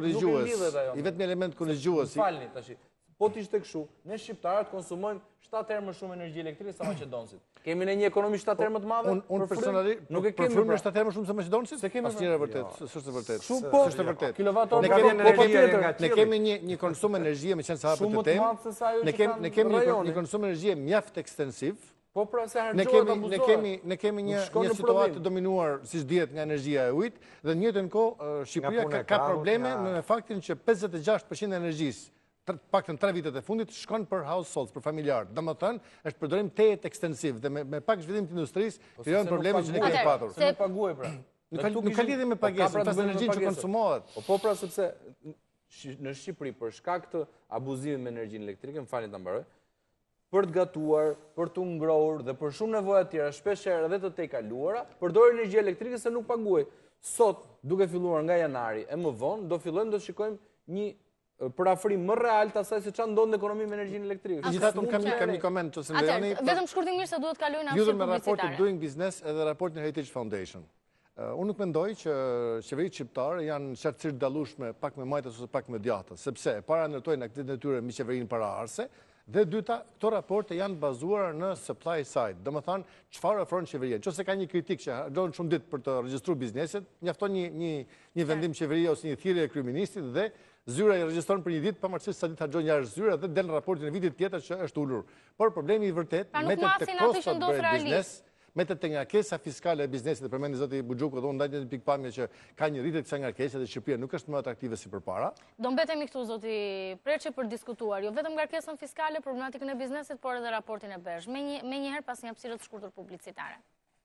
element korrigjues. Falni tash. Po t'ishte kështu, ne shqiptarët konsumojmë 7 herë më shumë energji elektrike se maqedonësit. Kemi ne një ekonomi 7 herë më të madhe? Unë personalisht nuk e kemi për 7 herë më shumë se maqedonësit? Asnjëherë vërtet, s'është vërtet. S'është vërtet. Kilovatorë ne kemi një konsum energjie, me qenë se hapet të temë. Ne kemi një konsum energjie mjaft ekstensiv. Po pra se harxhohet abuzohet. Ne kemi një situatë të dominuar, siç dihet, nga energjia e ujit, dhe në të njëjtën kohë Shqipëria ka probleme me faktin që 56% e energjisë paktën 3 vitet e fundit shkon për households, për familjarë. Domethënë, është përdorim tejet ekstensiv dhe me pak zhvillim të industrisë, krijojnë probleme që ne kemi patur. Se nuk paguaj pra. Nuk ka lidhje me pagesën, pas energjinë që konsumohet. Po pra sepse në Shqipëri për shkak të abuzimit me energjinë elektrike, më falni ta mbaroj, për të gatuar, për të ngrohur dhe për shumë nevoja tjera, shpeshherë edhe të tejkaluara, përdor energji elektrike se nuk paguaj. Sot, duke filluar nga janari e më vonë, do fillojmë të shikojmë një përafrim më real të asaj se çfarë ndodh në ekonominë me energjinë elektrike. Megjithatë unë kam një koment ose ndërni. Vetëm shkurtimisht se duhet kalojnë në lidhur me raportin Doing Business edhe raportin Heritage Foundation. Unë nuk mendoj që qeveritë shqiptare janë qartësisht dallueshme pak me majtas ose pak me djathtas, sepse para ndërtojnë aktivitetet e tyre me qeverinë paraardhëse, dhe dyta, këto raporte janë bazuar në supply side. Domethënë, çfarë ofron qeveria. Nëse ka një kritik që harxhon shumë ditë për të regjistruar bizneset, mjafton një vendim qeverie ose një thirrje e kryeministit dhe zyra i regjistron për një ditë, pavarësisht sa ditë harxhon jashtë zyra dhe del në raportin e vitit tjetër që është ulur. Por problemi i vërtet metet te kostot bëhet biznes, metet te ngarkesa fiskale e biznesit, dhe përmendi zoti Buxhuku dhe unë ndaj një pikpamje që ka një rritje të kësaj ngarkese dhe Shqipëria nuk është më atraktive si përpara. Do mbetemi këtu zoti Preçi për diskutuar, jo vetëm ngarkesën fiskale, problematikën e biznesit, por edhe raportin e Bersh. Me njëherë pas një hapësire të shkurtër publicitare.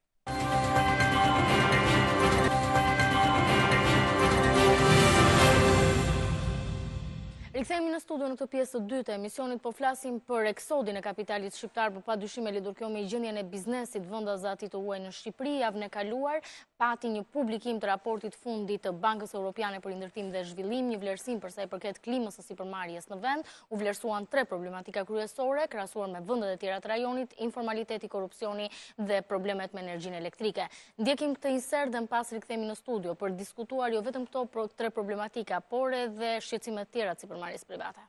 Rikthehemi në studio në këtë pjesë të dytë e emisionit, po flasim për Eksodin e kapitalit shqiptar, por padyshim e lidhur kjo me gjendjen e biznesit vendase të huaj në Shqipëri. Javën e kaluar pati një publikim të raportit fundit të Bankës Europiane për Ndërtim dhe Zhvillim, një vlerësim për sa i përket klimës së sipërmarrjes në vend. U vlerësuan 3 problematika kryesore, krahasuar me vendet e tjera të rajonit: informaliteti, korrupsioni dhe problemet me energjinë elektrike. Ndjekim këtë insert dhe pas rikthehemi në studio për diskutuar jo vetëm këto 3 problematika, por edhe shqetësimet e tjera të sipërmarrjes private.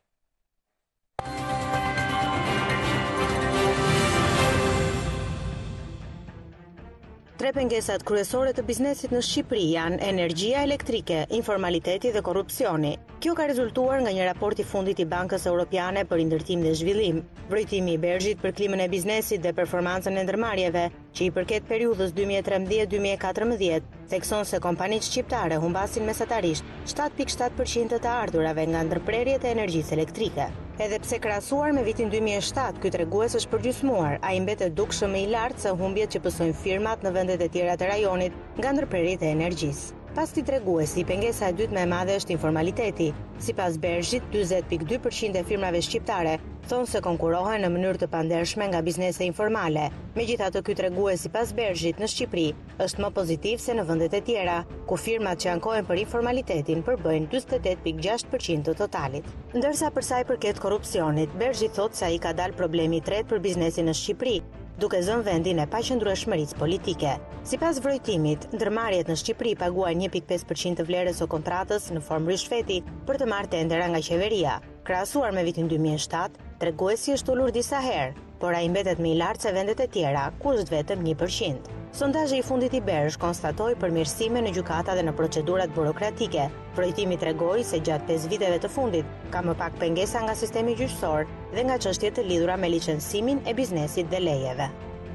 Tre pengesat kryesore të biznesit në Shqipëri janë energjia elektrike, informaliteti dhe korrupsioni. Kjo ka rezultuar nga një raport i fundit i Bankës Europiane për Ndërtim dhe Zhvillim, vrojtimi i Bergjit për klimën e biznesit dhe performancën e ndërmarrjeve, që i përket periudhës 2013-2014, thekson se kompanitë shqiptare humbasin mesatarisht 7.7% të ardhurave nga ndërprerjet e energjisë elektrike. Edhe pse krahasuar me vitin 2007, ky tregues është përgjysmuar, ai mbetet dukshëm më i lartë se humbjet që pësojnë firmat në vendet e tjera të rajonit nga ndërprerjet e energjisë. Pas këtij treguesi, pengesa e dytë më e madhe është informaliteti. Sipas Bergjit, 40.2% e firmave shqiptare thonë se konkurohen në mënyrë të pandershme nga biznese informale. Megjithatë, ky tregues sipas Bergjit në Shqipëri është më pozitiv se në vendet e tjera, ku firmat që ankohen për informalitetin përbëjnë 48.6% të totalit. Ndërsa për sa i përket korrupsionit, Bergji thotë se ai ka dalë problemi i tretë për biznesin në Shqipëri, duke zënë vendin e paqëndrueshmërisë politike. Sipas vrojtimit, ndërmarrjet në Shqipëri paguajnë 1.5% të vlerës së kontratës në formë rishfeti për të marrë tendera nga qeveria. Krahasuar me vitin 2007, treguesi është ulur disa herë, por ai mbetet më i lartë se vendet e tjera, ku është vetëm 1%. Sondazhi i fundit i Bergj konstatoi përmirësime në gjykata dhe në procedurat burokratike. Vrojtimi tregoi se gjatë 5 viteve të fundit ka më pak pengesa nga sistemi gjyqësor dhe nga çështjet të lidhura me licencimin e biznesit dhe lejeve.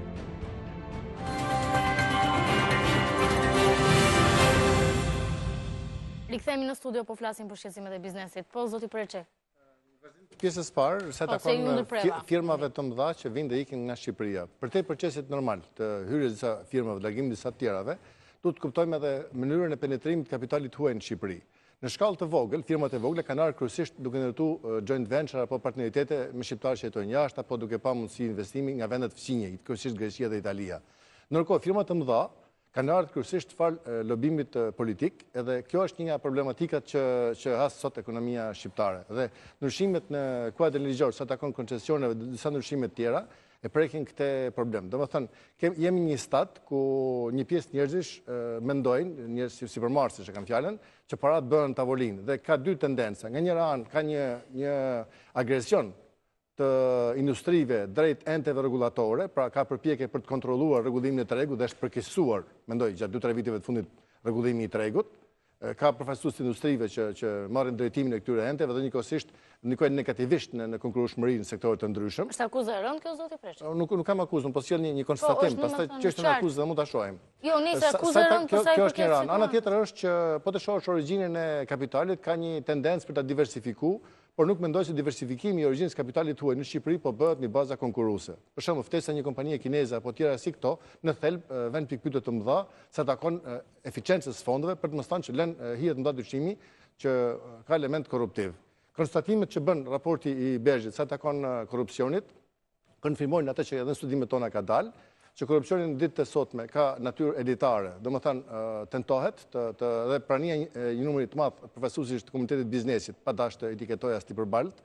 Rikthehemi në studio, po flasim për shqetësimet e biznesit. Po, zoti Preçi. Pjesës parë, se takon firmave të mëdha që vinë dhe ikin nga Shqipëria. Për te procesit normal të hyrjes disa firmave, largimit disa tjerave, duhet të kuptojmë edhe mënyrën e penetrimit kapitalit huaj në Shqipëri. Në shkallë të vogël, firmat e vogla kanë ardhur kryesisht duke ndërtuar joint venture apo partneritete me shqiptarë që jetojnë jashtë apo duke pa mundësi investimi nga vendet fëmijë, kryesisht Greqia dhe Italia. Ndërkohë, firmat të mëdha kanë ardhur kryesisht fal lobimit politik, edhe kjo është një nga problematikat që has sot ekonomia shqiptare. Dhe ndryshimet në kuadrin ligjor sa takon koncesioneve dhe disa ndryshime të tjera e prekin këtë problem. Domethënë, jemi një stat ku një pjesë njerëzish mendojnë, njerëz sipërmarrëse që kanë fjalën, që parat bëhen tavolinë dhe ka dy tendenca. Nga njëra anë ka një agresion të industrive drejt enteve regulatore, pra ka përpjekje për të kontrolluar rregullimin e tregut dhe është përkeqësuar, mendoj, gjatë 2-3 viteve të fundit rregullimi i tregut. Ka përfaqësues të industrive që marrin drejtimin e këtyre enteve dhe njëkohësisht ndikojnë negativisht në konkurrueshmërinë në sektore të ndryshëm. Është akuzë e rëndë kjo, zoti Preçi? Nuk kam akuzën, po sjell një konstatim, pastaj çështën e akuzës dhe mund ta shohim. Jo, nisë akuzë e rëndë, po sa i kjo është një rëndë. Ana tjetër është që po të shohësh origjinën e kapitalit, ka një tendencë për ta diversifikuar, por nuk mendoj se diversifikimi i origjinës kapitalit huaj në Shqipëri po bëhet në baza konkurruese. Për shembull, ftesa një kompanie kineze apo tjera si këto, në thelb vend pikpyetje të mëdha sa takon eficiencës fondeve për të mos thënë që lënë hijet mëdha dyshimi që ka element korruptiv. Konstatimet që bën raporti i Bergjit sa takon korrupsionit konfirmojnë atë që edhe në studimet tona ka dalë, që korrupsioni në ditët e sotme ka natyrë elitare, domethënë tentohet dhe prania një numri të madh përfaqësuesish të komunitetit biznesit, pa dashur të etiketoj as tipërbalt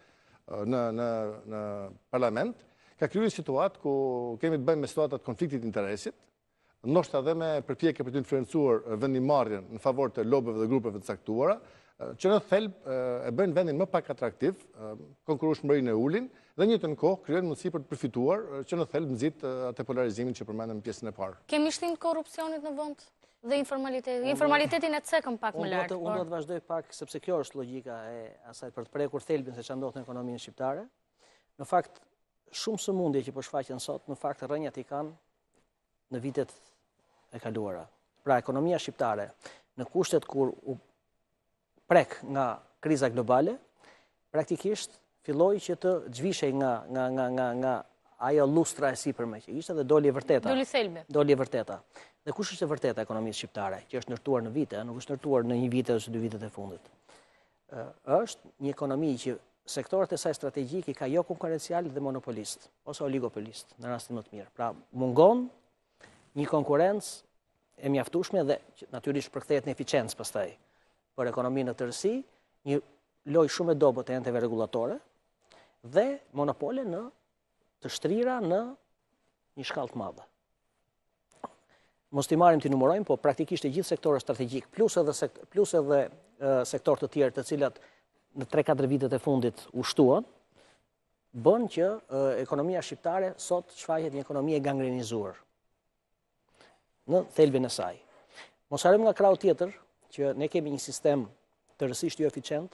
në parlament, ka krijuar situatë ku kemi të bëjmë me situata të konfliktit të interesit, ndoshta edhe me përpjekje për të influencuar vendimarrjen në favor të lobëve dhe grupeve të caktuara, që në thelb e bëjnë vendin më pak atraktiv, konkurrueshmërinë e ulin, dhe njëjtën kohë krijojnë mundësi për të përfituar, që në thelb nxit atë polarizimin që përmendëm në pjesën e parë. Kemi shtim të korrupsionit në vend dhe informalitetin e cekëm pak më lart. Unë do të vazhdoj pak sepse kjo është logjika e asaj për të prekur thelbin se ç'a ndodh në ekonominë shqiptare. Në fakt, shumë sëmundje që po shfaqen sot, në fakt rrënjat i kanë në vitet e kaluara. Pra ekonomia shqiptare në kushtet kur u prek nga kriza globale, praktikisht filloi që të zhvishej nga ajo lustra e sipërme që ishte dhe doli e vërteta. Doli e vërteta. Dhe kush është e vërteta ekonomisë shqiptare, që është ndërtuar në vite, nuk është ndërtuar në një vit ose 2 vitet e fundit. Është një ekonomi që sektorët e saj strategjik i ka jo konkurencial dhe monopolist, ose oligopolist, në rastin më të mirë. Pra, mungon një konkurrencë e mjaftueshme dhe natyrisht përkthehet në eficiencë pastaj për ekonominë në tërësi, një lojë shumë e dobët e enteve regulatore dhe monopole të shtrira në një shkallë të madhe. Mos t'i marrim t'i numërojmë, po praktikisht e gjithë sektorët strategjik, plus edhe sektorë të tjerë të cilat në 3-4 vitet e fundit u shtuan, bën që ekonomia shqiptare sot shfaqet një ekonomi e gangrenizuar në thelbin e saj. Mos harrojmë nga krau tjetër që ne kemi një sistem tërësisht jo eficient,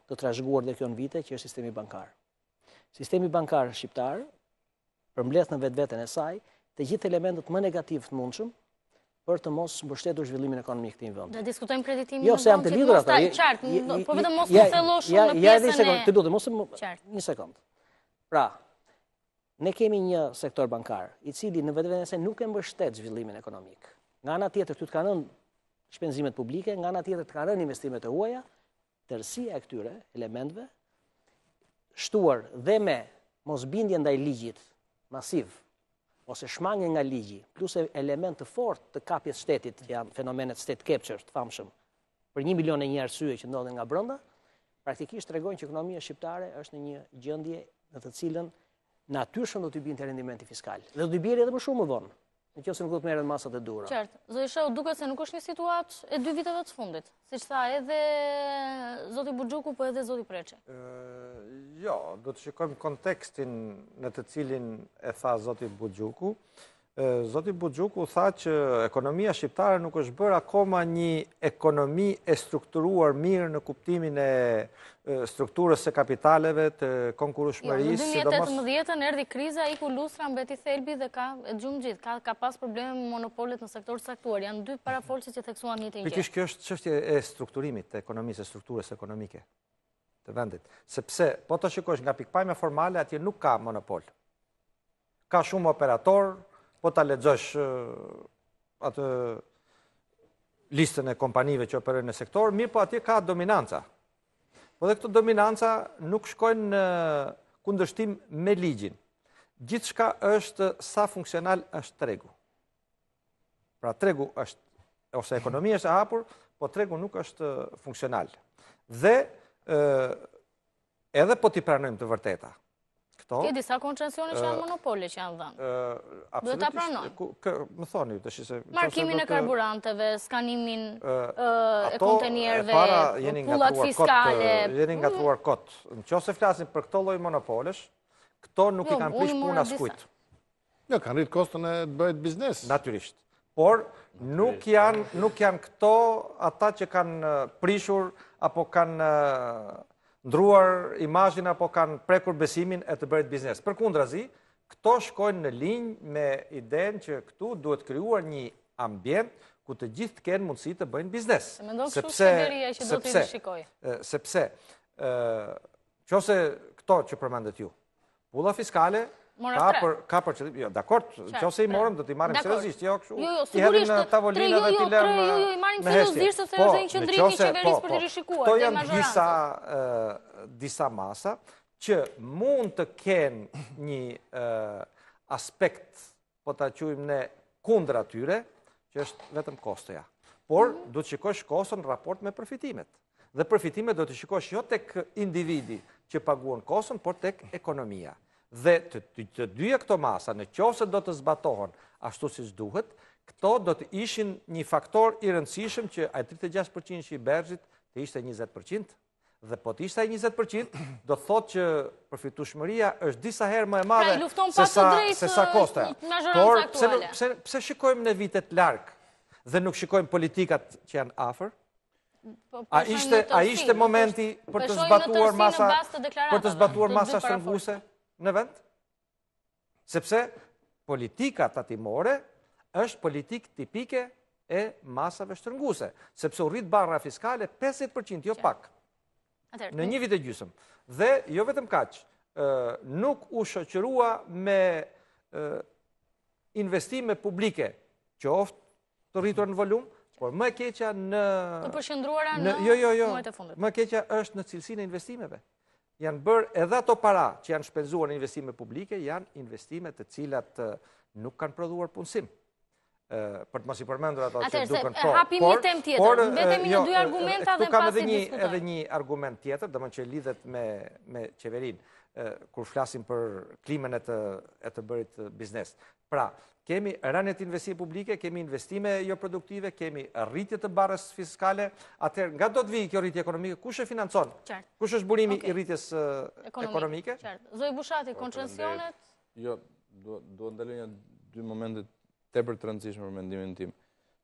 të trashëguar dhe kjo në vite, që është sistemi bankar. Sistemi bankar shqiptar përmbledh në vetveten e saj të gjithë elementët më negativ të mundshëm për të mos mbështetur zhvillimin ekonomik të një vendi. Do diskutojmë kreditimin. Jo, se jam të lidhur ata. Po vetëm mos të thello shumë në pjesën e... Të lutem, një sekond. Pra, ne kemi një sektor bankar, i cili në vetveten e saj nuk e mbështet zhvillimin ekonomik. Nga ana tjetër këtu të kanë rënë shpenzimet publike, nga ana tjetër të kanë rënë investimet e huaja, tërësia e këtyre elementeve shtuar dhe me mosbindje ndaj ligjit masiv ose shmangje nga ligji, plus element të fortë të kapjes shtetit, janë fenomenet state capture të famshëm, për 1 milion e një arsye që ndodhen nga brenda, praktikisht tregojnë që ekonomia shqiptare është në një gjendje në të cilën natyrshëm do të binte rendimenti fiskal. Dhe do të bjerë edhe më shumë më vonë, nëse nuk do të merren masat e duhura. Qartë. Zoti Shehu, duket se nuk është një situatë e 2 viteve të fundit, siç tha edhe zoti Buxhuku, po edhe zoti Preçi. Jo, do të shikojmë kontekstin në të cilin e tha zoti Buxhuku. Zoti Buxhuku tha që ekonomia shqiptare nuk është bërë akoma një ekonomi e strukturuar mirë në kuptimin e strukturës së kapitaleve, të konkurrueshmërisë. Në 2018 erdhi kriza, iku lustra, mbeti thelbi dhe e gjumë gjithë. Ka pas probleme me monopolet në sektor saktuar. Janë 2 parafolësit që theksuan një të gjë. Pikërisht kjo është çështje e strukturimit të ekonomisë, e strukturës ekonomike të vendit. Sepse, po të shikosh nga pikpamja formale, atje nuk ka monopol. Ka shumë operator, po ta lexosh atë listën e kompanive që operojnë në sektor, mirë po atje ka dominanca. Po dhe këto dominanca nuk shkojnë në kundërshtim me ligjin. Gjithçka është sa funksional është tregu. Pra tregu është, ose ekonomia është e hapur, po tregu nuk është funksional. Dhe edhe po t'i pranojmë të vërteta. Ke disa koncensione që janë monopole që janë dhënë. Duhet ta pranojmë. Më thoni tash se markimin e karburanteve, skanimin e kontenierëve, pullat fiskale. Jeni ngatruar kot. Nëse flasim për këto lloj monopolesh, këto nuk i kanë prish puna askujt. Jo, kanë rrit kostën e të bëhet biznes. Natyrisht. Por nuk janë këto ata që kanë prishur apo kanë ndruar imazhin apo kanë prekur besimin e të bërit biznes. Përkundrazi, këto shkojnë në linjë me idenë që këtu duhet krijuar një ambient ku të gjithë të kenë mundësi të bëjnë biznes. Sepse nëse këto që përmendet ju, pulla fiskale ka për qëllim, jo, dakord, nëse i morëm do t'i marrim seriozisht, jo kështu. I hedhim në tavolinë dhe t'i lëmë me i marrim seriozisht sepse është një qendrim i qeverisë për të rishikuar. Këto janë disa masa që mund të kenë një aspekt, po ta quajmë ne, kundër atyre, që është vetëm kostoja. Por do të shikosh kostën në raport me përfitimet. Dhe përfitimet do të shikosh jo tek individi që paguan kostën, por tek ekonomia. Dhe të dyja këto masa, në qoftë se do të zbatohen ashtu siç duhet, këto do të ishin një faktor i rëndësishëm që ai 36% që i Berxhit të ishte 20%, dhe po të ishte ai 20%, do thotë që përfitueshmëria është disa herë më e madhe se sa kosta. Por pse shikojmë në vitet larg dhe nuk shikojmë politikat që janë afër? A ishte momenti për të zbatuar masa shtrënguese në vend? Sepse politika tatimore është politikë tipike e masave shtrënguese, sepse u rrit barra fiskale 50%, jo pak, në një vit e gjysmë. Dhe jo vetëm kaq, nuk u shoqërua me investime publike, qoftë të rritur në volum, por më e keqja në... Të përshëndruara në muajt e fundit. Më e keqja është në cilësinë e investimeve. Janë bërë edhe ato para që janë shpenzuar në investime publike, janë investime të cilat nuk kanë prodhuar punësim. Për të mos i përmendur ato që duken po. Hapim një temë tjetër, vetëm në 2 argumenta dhe kam pasi diskutojmë. edhe një argument tjetër, domethënë që lidhet me qeverinë, kur flasim për klimën e të bërit biznes. Pra, kemi rënje të investime publike, kemi investime jo produktive, kemi rritje të barrës fiskale, atëherë nga do të vijë kjo rritje ekonomike, kush e financon? Kush është burimi i rritjes ekonomike? Zoti Bushati, koncensionet? Jo, do ndaloj një 2 momente tepër të rëndësishme për mendimin tim.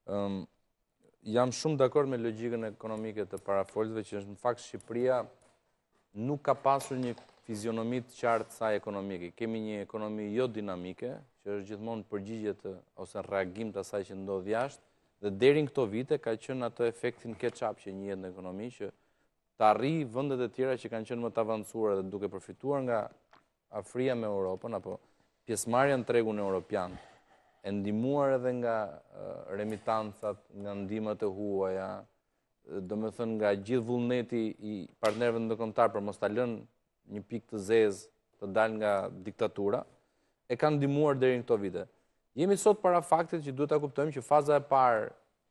Jam shumë dakord me logjikën ekonomike të parafolësve që është në fakt Shqipëria nuk ka pasur një fizionomi të qartë saj ekonomike. Kemi një ekonomi jo dinamike, që është gjithmonë përgjigjet ose reagim të asaj që ndodh jashtë, dhe deri në këto vite ka qenë atë efektin ketchup që njihet në ekonomi, që të arrijë vendet e tjera që kanë qenë më të avancuara dhe duke përfituar nga afria me Europën apo pjesëmarrja në tregun evropian, e ndihmuar edhe nga remitancat, nga ndihmat e huaja, domethënë nga gjithë vullneti i partnerëve ndërkombëtar për mos ta lënë një pikë të zezë të dalë nga diktatura, e kanë ndihmuar deri në këto vite. Jemi sot para faktit që duhet ta kuptojmë që faza e parë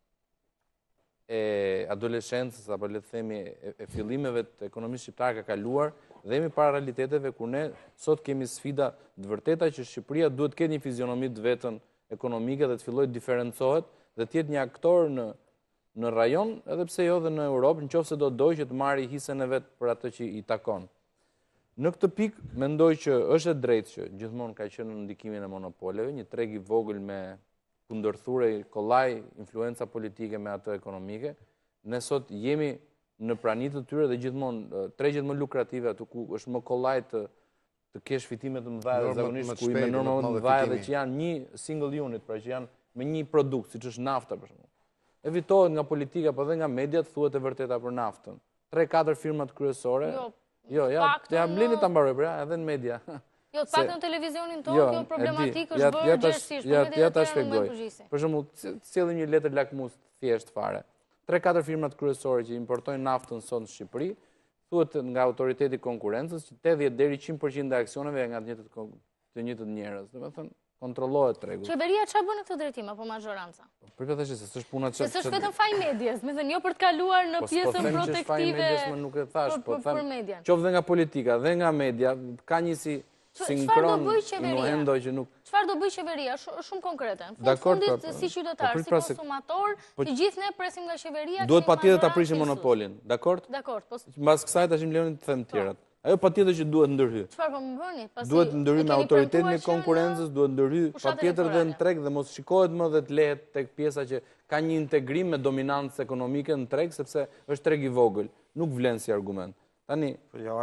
e adoleshencës apo le të themi e fillimeve të ekonomisë shqiptare ka kaluar dhe jemi para realiteteve ku ne sot kemi sfida të vërteta që Shqipëria duhet të ketë një fizionomi të vetën ekonomike dhe të fillojë të diferencohet dhe të jetë një aktor në rajon, edhe pse jo dhe në Europë, nëse do dojë që të marrë hisën e vet për atë që i takon. Në këtë pikë mendoj që është e drejtë që gjithmonë ka qenë në ndikimin e monopoleve, një treg i vogël me kundërthure kollaj influenca politike me atë ekonomike. Ne sot jemi në pranitë të tyre dhe gjithmonë tregjet më lukrative aty ku është më kollaj të kesh fitime të mëdha dhe zakonisht ku me norma më të mëdha dhe që janë një single unit, pra që janë me një produkt, siç është nafta për shembull. Evitohet nga politika po dhe nga mediat thuhet e vërteta për naftën. 3-4 firmat kryesore. Jo, ja mblini ta mbaroj pra, edhe në media. Jo, të pak në televizionin tonë, kjo problematikë është bërë gjithësisht. Ja ta shpjegoj. Për shembull, sjellin një letër lakmus thjesht fare. 3-4 firmat kryesore që importojnë naftën sot në Shqipëri, thuhet nga autoriteti i konkurrencës që 80 deri 100% e aksioneve nga të njëjtët njerëz. Domethënë, kontrollohet tregu. Qeveria çfarë bën në këtë drejtim apo mazhoranca? Përkatësh se s'është puna çfarë. Se s'është vetëm faj medias, më thënë jo për të kaluar në pjesën protektive. Nuk e thash, po them. Qoftë dhe nga politika dhe nga media, ka një sinkron nuendo që nuk. Çfarë do bëj qeveria? Shumë konkrete. Në fundit si qytetar, si konsumator, të gjithë ne presim nga qeveria. Duhet patjetër ta prishim monopolin, dakord? Dakord, po. Mbas kësaj tash më lejoni të them të tjerat. Ajo patjetër që duhet ndërhy. Çfarë po më bëni? Duhet ndërhy me autoritetin e konkurrencës, duhet ndërhy patjetër dhe në treg dhe mos shikohet më dhe të lehet tek pjesa që ka një integrim me dominancë ekonomike në treg sepse është treg i vogël, nuk vlen si argument. Tani,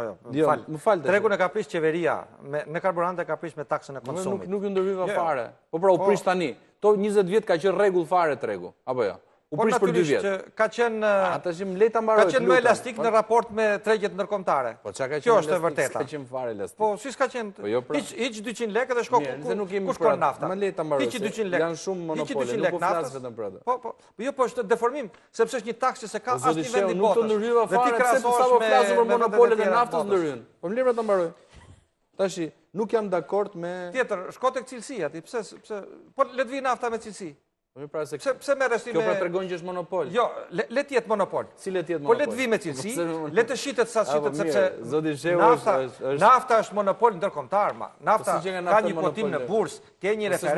më fal. Tregun e ka prish qeveria, me karburante ka prish me taksën e konsumit. Nuk ndërhyva fare. Po pra u prish tani. To 20 vjet ka qenë rregull fare tregu, apo jo? U prish për 2 vjet. Ka qenë ka qenë më elastik në raport me tregjet ndërkombëtare. Po çka ka qenë? Kjo është e vërteta. Ka qenë fare elastik. Po si s'ka qenë? Hiç 200 lekë dhe shko ku shkon nafta. Më le ta mbaroj. Hiç 200 lekë. Janë shumë monopole, nuk po flas vetëm për atë. Po, jo, po është deformim, sepse është një taksë se ka asnjë vend i botës. Nuk të ndërhyva fare, pse sa po flasim për monopolet e naftës ndërhyn. Po më le ta mbaroj. Tashi, nuk jam dakord me tjetër, shko tek cilësia ti, pse po le të vi nafta me cilësi. Pse merresh ti me... Kjo pra tregon që është monopol. Jo, le të jetë monopol. Si le të jetë monopol? Po le të vi me cilësi, le të shitet sa shitet sepse Zoti Shehu është nafta është monopol ndërkombëtar, ma. Nafta ka një kotim në bursë, ke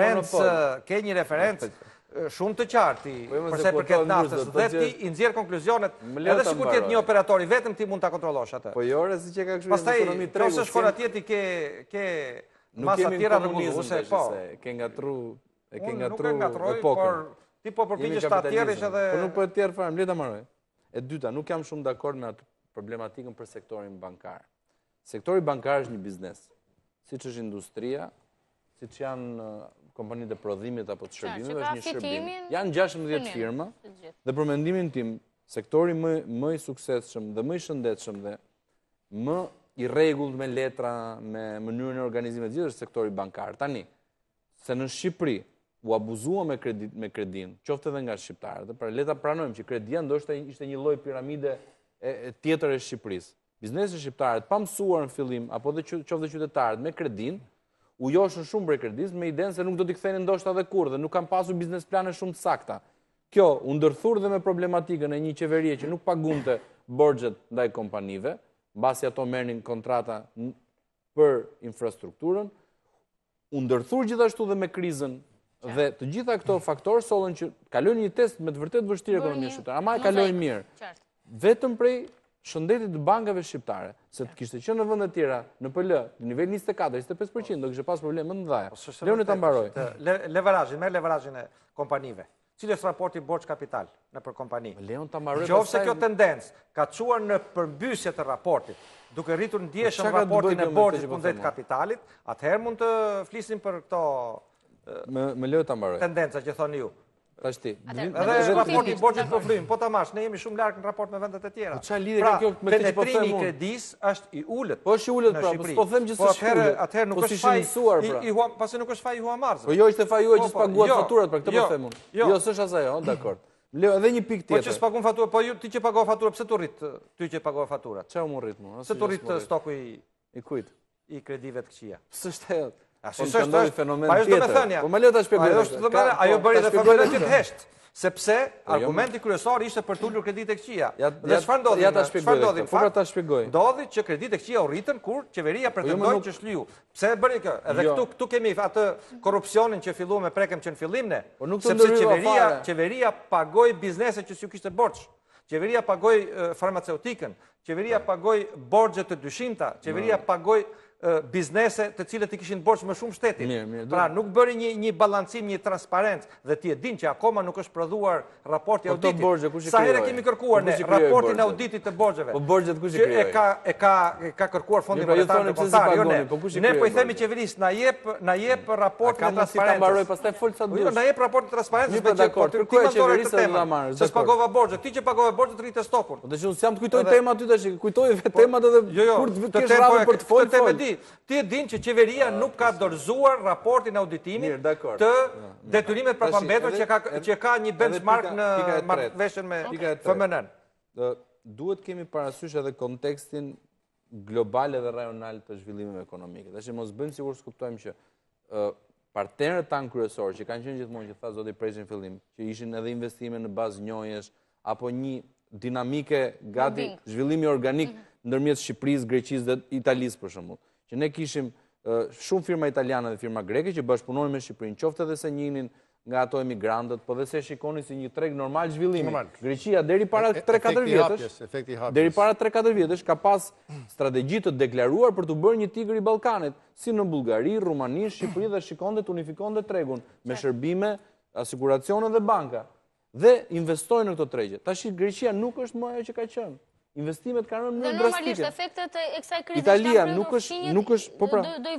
një referencë shumë të qartë përse përket naftës dhe ti i nxjerr konkluzionet edhe sikur të jetë një operator i vetëm ti mund ta kontrollosh atë. Po jo, siç e ka kështu në ekonomi tregu. Pastaj nëse shkon atje ti ke masa të tjera rregulluese, po. Ke ngatru Nuk e ngatroj, por ti po përpiqesh ta tjerësh edhe... Po nuk po e tjerë fare, më le ta mbaroj. E dyta, nuk jam shumë dakord me atë problematikën për sektorin bankar. Sektori bankar është një biznes, siç është industria, siç janë kompanitë e prodhimit apo të shërbimeve, është një shërbim. Janë 16 firma dhe për mendimin tim, sektori më i suksesshëm dhe më i shëndetshëm dhe më i rregullt me letra, me mënyrën e organizimit të gjithë është sektori bankar. Tani, se në Shqipëri u abuzua me kredin, qoftë edhe nga shqiptarët, pra le ta pranojmë që kredia ndoshta ishte një lloj piramide tjetër e Shqipërisë. Bizneset shqiptare pa mësuar në fillim apo dhe qoftë qytetarët me kredin, u joshën shumë prej kredisë me idenë se nuk do t'i kthenin ndoshta edhe kurrë dhe nuk kanë pasur biznes plane shumë të sakta. Kjo u ndërthur dhe me problematikën e një qeverie që nuk pagunte borxhet ndaj kompanive, mbasi ato merrnin kontrata për infrastrukturën, u ndërthur gjithashtu dhe me krizën dhe të gjitha këto faktorë sollën që kalojnë një test me të vërtet vështirë ekonomisë shqiptare, ama e kalojnë mirë. Vetëm prej shëndetit të bankave shqiptare, se të kishte qenë në vende të tjera në PL, në nivel 24-25%, do kishte pas probleme më të mëdha. Leoni ta mbaroj. Leverazhin e kompanive. Cili është raporti borx kapital në për kompani? Leon ta mbaroj. Nëse kjo tendencë ka çuar në përmbysje të raportit, duke rritur ndjeshëm raportin e borxhit kundrejt kapitalit, atëherë mund të flisim për këto Më leo ta mbaroj. tendenca që thoni ju. Tashti. Edhe raporti i borxhit po frymë, po tamash, ne jemi shumë larg në raport me vendet e tjera. Po çfarë lidhje ka kjo me këtë që po them penetrimi i unë? kredisë është i ulët. Po është i ulët pra, po them që s'është ulët. Atëherë nuk Po është si faj shënsuar pra. pasi nuk është faj i huamarrëzve. Po jo ishte faji juaj që s'paguat faturat, për këtë po them unë. Jo, s'është as ajo, dakord. Leo edhe një pikë Po që tjetër. s'pagon faturë, po ti që pagova faturë, pse tu rrit ty që pagova faturat? Çfarë më rrit mua? Pse tu rrit stoku i kujt? I kredive të këqija? S'është ajo. Po është fenomen tjetër. Po më le ta shpjegoj. Ajo bëri dhe fenomen të hesht. Sepse argumenti kryesor ishte për tulur kredite këqija. Dhe çfarë ndodhi? Ja ta shpjegoj. Po pra ta shpjegoj. Ndodhi që kredite këqija u rritën kur qeveria pretendoi që shlyu. Pse e bëri kjo? Edhe këtu kemi atë korrupsionin që fillua me prekëm që në fillim ne. Sepse qeveria pagoi biznese që s'ju kishte borxh. Qeveria pagoi farmaceutikën, qeveria pagoi borxhe të dyshimta, qeveria pagoi biznese të cilët i kishin borxh më shumë shtetit. Pra nuk bëri një balancim, një transparencë dhe ti e din që akoma nuk është prodhuar raporti auditit. Sa herë kemi kërkuar ne raportin auditit të borxheve? Po borxhet kush i krijoi? E ka kërkuar Fondi Monetar Ndërkombëtar, jo ne. Ne po i themi qeverisë na jep raportin e transparencës. Mbaroj pastaj fol sa dush. Na jep raportin e transparencës me dakord. Kërkoj qeverisë të ta marrë. Se s'pagova borxhet, ti që pagove borxhet rritë stokun. Po tash unë jam të kujtoj temat aty tash, kujtoj vetë temat edhe kur të kesh radhë për të folur. Ti e din që qeveria nuk ka dorëzuar raportin auditimit të detyrimet përpambetur që ka një benchmark në marrëveshjen me FMN-n. Duhet kemi parasysh edhe kontekstin global edhe rajonal të zhvillimeve ekonomike. Tash mos bëjmë sikur s'kuptojmë që partnerët tanë kryesorë që kanë qenë gjithmonë që tha zoti Preçi në fillim, që ishin edhe investime në bazë njohjesh apo një dinamike gati zhvillimi organik ndërmjet Shqipërisë, Greqisë dhe Italisë për shembull. Që ne kishim shumë firma italiane dhe firma greke që bashkëpunonin me Shqipërinë, qoftë edhe se njinin nga ato emigrantët, po dhe se shikonin si një treg normal zhvillimi. Greqia deri para 3-4 vjetësh ka pas strategji të deklaruar për të bërë një tigër i Ballkanit, si në Bullgari, Rumani, Shqipëri dhe shikonte të unifikonte tregun me shërbime, asiguracione dhe banka. Dhe investojnë në këto tregje. Tash Greqia nuk është më ajo që ka qenë. Investimet kanë rënë në drastike. Dhe normalisht efektet e kësaj krize Italia nuk është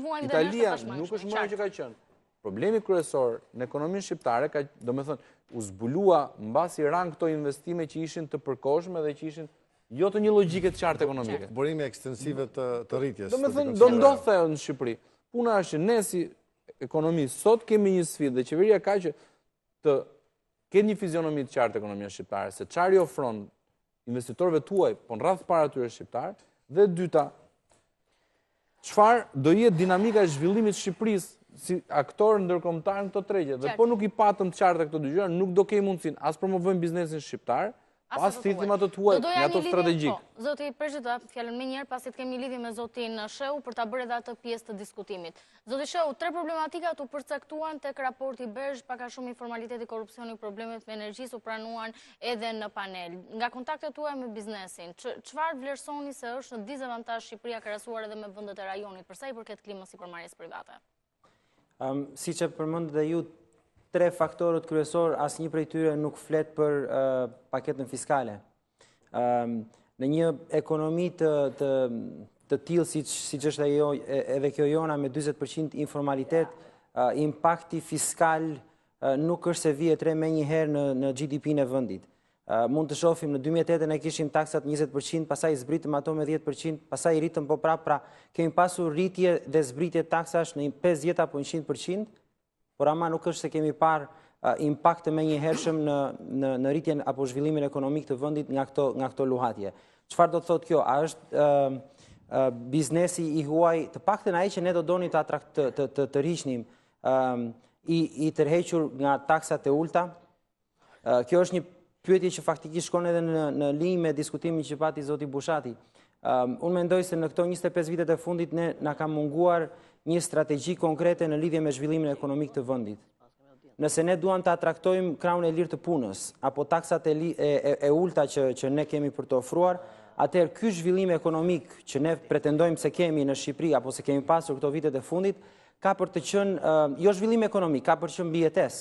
më që ka qenë. Problemi kryesor në ekonominë shqiptare ka, domethënë, u zbulua mbasi ran këto investime që ishin të përkohshme dhe që ishin jo të një logjike të qartë ekonomike. Burime ekstensive të rritjes. Domethënë, do ndodhte ajo në Shqipëri. Puna është që ne si ekonomi sot kemi një sfidë dhe qeveria ka që të ketë një fizionomi të qartë ekonomia shqiptare, se çfarë i ofron investitorëve tuaj, po në radhë para atyre shqiptar, dhe dyta, çfarë do jetë dinamika e zhvillimit të Shqipërisë si aktor ndërkombëtar në këto tregje. Dhe po nuk i patëm të qarta këto dy gjëra, nuk do kemi mundësinë as promovojmë biznesin shqiptar, as thithim ato tuaj me ato strategjik. Zoti Preçi, do jap fjalën më njëherë pasi të kemi lidhje me zotin Shehu për ta bërë edhe atë pjesë të diskutimit. Zoti Shehu, tre problematika u përcaktuan tek raporti Berg, pak a shumë informaliteti, korrupsioni, problemet me energjisë u pranuan edhe në panel. Nga kontaktet tuaja me biznesin, çfarë vlerësoni se është në dizavantazh Shqipëria krahasuar edhe me vendet e rajonit, për sa i përket klimës sipërmarrjes private? Siç e përmendët dhe ju, tre faktorët kryesor, asnjë prej tyre nuk flet për paketën fiskale. Në një ekonomi të tillë siç është ajo edhe kjo jona me 40% informalitet, impakti fiskal nuk është se vihet re menjëherë në GDP-n e vendit. Mund të shohim në 2008 ne kishim taksat 20%, pastaj zbritëm ato me 10%, pastaj rritëm po prapë, pra kemi pasur rritje dhe zbritje taksash në 50 apo 100%, por ama nuk është se kemi parë impakt të menjëhershëm në rritjen apo zhvillimin ekonomik të vendit nga këto luhatje. Çfarë do të thotë kjo? A është biznesi i huaj, të paktën ai që ne do donim të rriqnim, i tërhequr nga taksat e ulta? Kjo është një pyetje që faktikisht shkon edhe në linjë me diskutimin që pati zoti Bushati. Unë mendoj se në këto 25 vitet e fundit ne na ka munguar një strategji konkrete në lidhje me zhvillimin ekonomik të vendit. Nëse ne duam të atraktojmë krahun e lirë të punës, apo taksat e ulta që ne kemi për të ofruar, atëherë ky zhvillim ekonomik që ne pretendojmë se kemi në Shqipëri, apo se kemi pasur këto vitet e fundit, ka për të qenë, jo zhvillim ekonomik, ka për të qenë mbijetesë.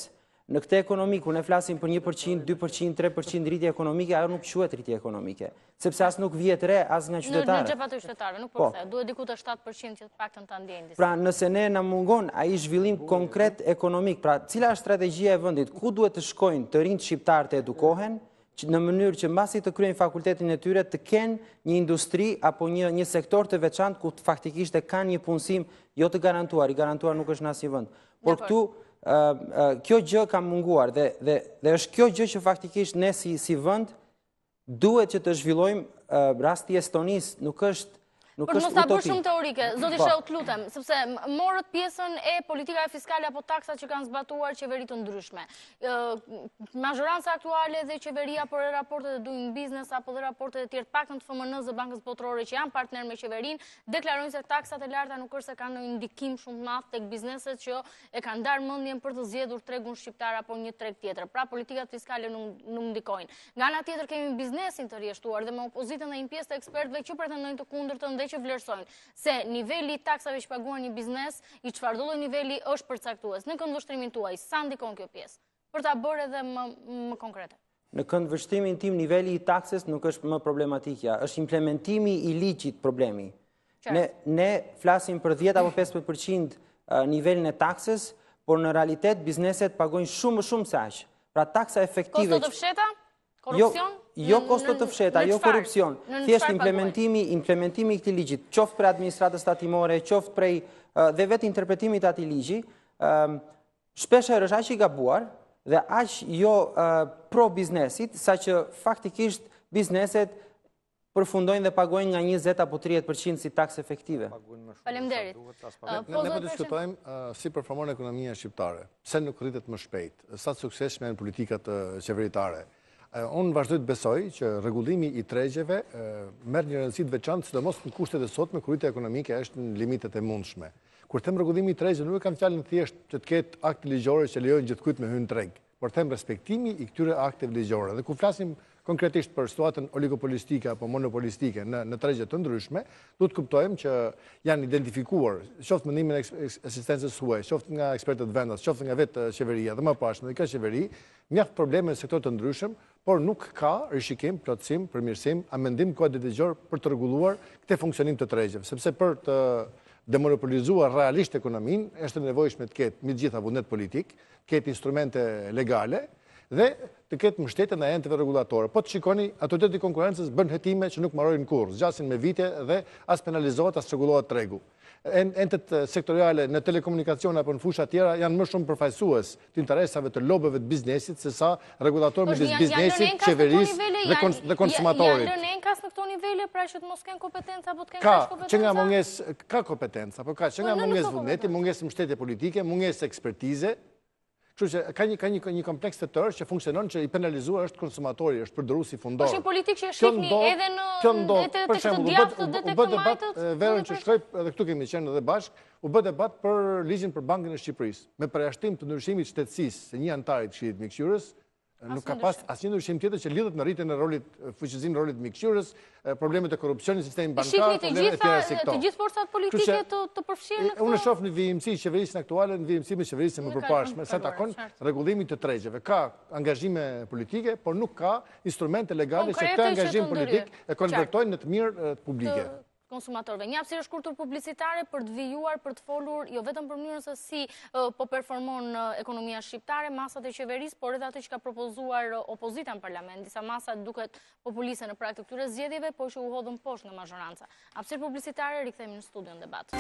Në këtë ekonomik, unë e flasim për 1%, 2%, 3% rritje ekonomike, ajo nuk quhet rritje ekonomike. Sepse as nuk vjet re, as nga qytetarët. Në xhepat e qytetarëve, nuk po the. Duhet diku te 7% që të paktën ta ndjejnë disa. Pra, nëse ne na mungon ai zhvillim konkret ekonomik, pra cila është strategjia e vendit, ku duhet të shkojnë të rinjt shqiptar të edukohen, në mënyrë që mbasi të kryejnë fakultetin e tyre të kenë një industri apo një sektor të veçantë ku faktikisht e kanë një punësim jo të garantuar, i garantuar nuk është në asnjë vend. Por këtu kjo gjë ka munguar dhe është kjo gjë që faktikisht ne si vend duhet që të zhvillojmë. Rasti i Estonisë nuk është Për mos ta bësh shumë teorike, zoti Shehu, të lutem, sepse morët pjesën e politikave fiskale apo taksat që kanë zbatuar qeveri të ndryshme. Mazhoranca aktuale dhe qeveria për raportet e Doing Business apo dhe raportet e tjerë, paktën të FMN-s dhe Bankës Botërore që janë partner me qeverinë, deklarojnë se taksat e larta nuk është se kanë ndonjë ndikim shumë të madh tek bizneset që e kanë ndarë mendjen për të zgjedhur tregun shqiptar apo një treg tjetër. Pra politikat fiskale nuk ndikojnë. Nga ana tjetër kemi biznesin të rrjeshtuar dhe me opozitën dhe një pjesë të ekspertëve që pretendojnë të kundërtën dhe që vlerësojnë se niveli i taksave që paguan një biznes, i çfarë lloji niveli është përcaktues. Në këndvështrimin tuaj, sa ndikon kjo pjesë? Për ta bërë edhe më konkrete. Në këndvështrimin tim, niveli i takses nuk është më problematikja, është implementimi i ligjit problemi. Ne flasim për 10 apo 15% nivelin e takses, por në realitet bizneset pagojnë shumë se aq. Pra taksa efektive. Kosto të fsheta? Korupcion? Jo kosto të fsheta, jo korupcion. Thjesht implementimi i këtij ligjit, qoftë për administratës tatimore, qoftë prej dhe vetë interpretimit të atij ligji, shpesh është aq i gabuar dhe aq jo pro biznesit, saqë faktikisht bizneset përfundojnë dhe pagojnë nga 20 apo 30% si taksë efektive. Faleminderit. Ne po diskutojmë si performon ekonomia shqiptare, pse nuk rritet më shpejt, sa të suksesshme janë politikat qeveritare. Unë vazhdoj të besoj që rregullimi i tregjeve merr një rëndësi të veçantë, sidomos në kushtet e sotme kur rritja ekonomike është në limitet e mundshme. Kur them rregullimi i tregjeve, nuk e kam fjalën thjesht që të ketë akte ligjore që lejojnë gjithkujt me hyrë në treg, por them respektimi i këtyre akteve ligjore. Dhe kur flasim konkretisht për situatën oligopolistike apo monopolistike në tregje të ndryshme, duhet kuptojmë që janë identifikuar, qoftë mendimin e eksistencës huaj, qoftë nga ekspertët vendas, qoftë nga vetë qeveria dhe më pashme dhe ka qeveri, mjaft probleme në sektor të ndryshëm, por nuk ka rishikim, plotësim, përmirësim, amendim kodegjor për të rregulluar këtë funksionim të tregjeve, sepse për të demonopolizuar realisht ekonominë, është nevojshme të ketë mbi të gjitha vullnet politik, të ketë instrumente legale dhe të ketë mbështetje ndaj enteve rregullatore. Po të shikoni, autoriteti i konkurrencës bën hetime që nuk mbarojnë kurrë, zgjasin me vite dhe as penalizohet as rregullohet tregu. Entet sektoriale në telekomunikacion apo në fusha tjera janë më shumë përfaqësues të interesave të lobëve të biznesit se sa rregullator midis biznesit, qeverisë dhe konsumatorit. Janë lënë enkas në këto nivele pra që të mos kenë kompetencë apo të kenë kompetencë. Që nga mungesë ka kompetencë, apo ka që nga mungesë vullneti, mungesë mbështetje politike, mungesë ekspertize. Kështu që ka një kompleks të tërë që funksionon që i penalizuar është konsumatori, është përdorësi fundor. Është një politikë që shihni edhe në të djathtë dhe tek majtët. Verën që shkoj edhe këtu kemi qenë edhe bashkë, u bë debat për ligjin për Bankën e Shqipërisë, me përjashtim të ndryshimit shtetësisë se një antar i Këshillit Mikqyrës nuk ka pas asnjë ndryshim tjetër që lidhet me rritjen e rolit, fuqizimin e rolit të mikqyrës, problemet e korrupsionit në sistemin bankar, problemet e tjera si këto. Të gjithë forcat politike të përfshirë në këtë. Unë shoh në vijimësi qeverisën aktuale, në vijimësi me qeverisën më përparshme, sa takon rregullimit të tregjeve. Ka angazhime politike, por nuk ka instrumente legale që këtë angazhim politik e konvertojnë në të mirë të publike. Konsumatorëve. Një hapësirë shkurtër publicitare për të vijuar, për të folur, jo vetëm për mënyrën se si po performon ekonomia shqiptare, masat e qeverisë, por edhe atë që ka propozuar opozita në parlament. Disa masa duket populiste në prag të këtyre zgjedhjeve, por që u hodhën poshtë nga mazhoranca. Hapësirë publicitare, rikthehemi në studion debat.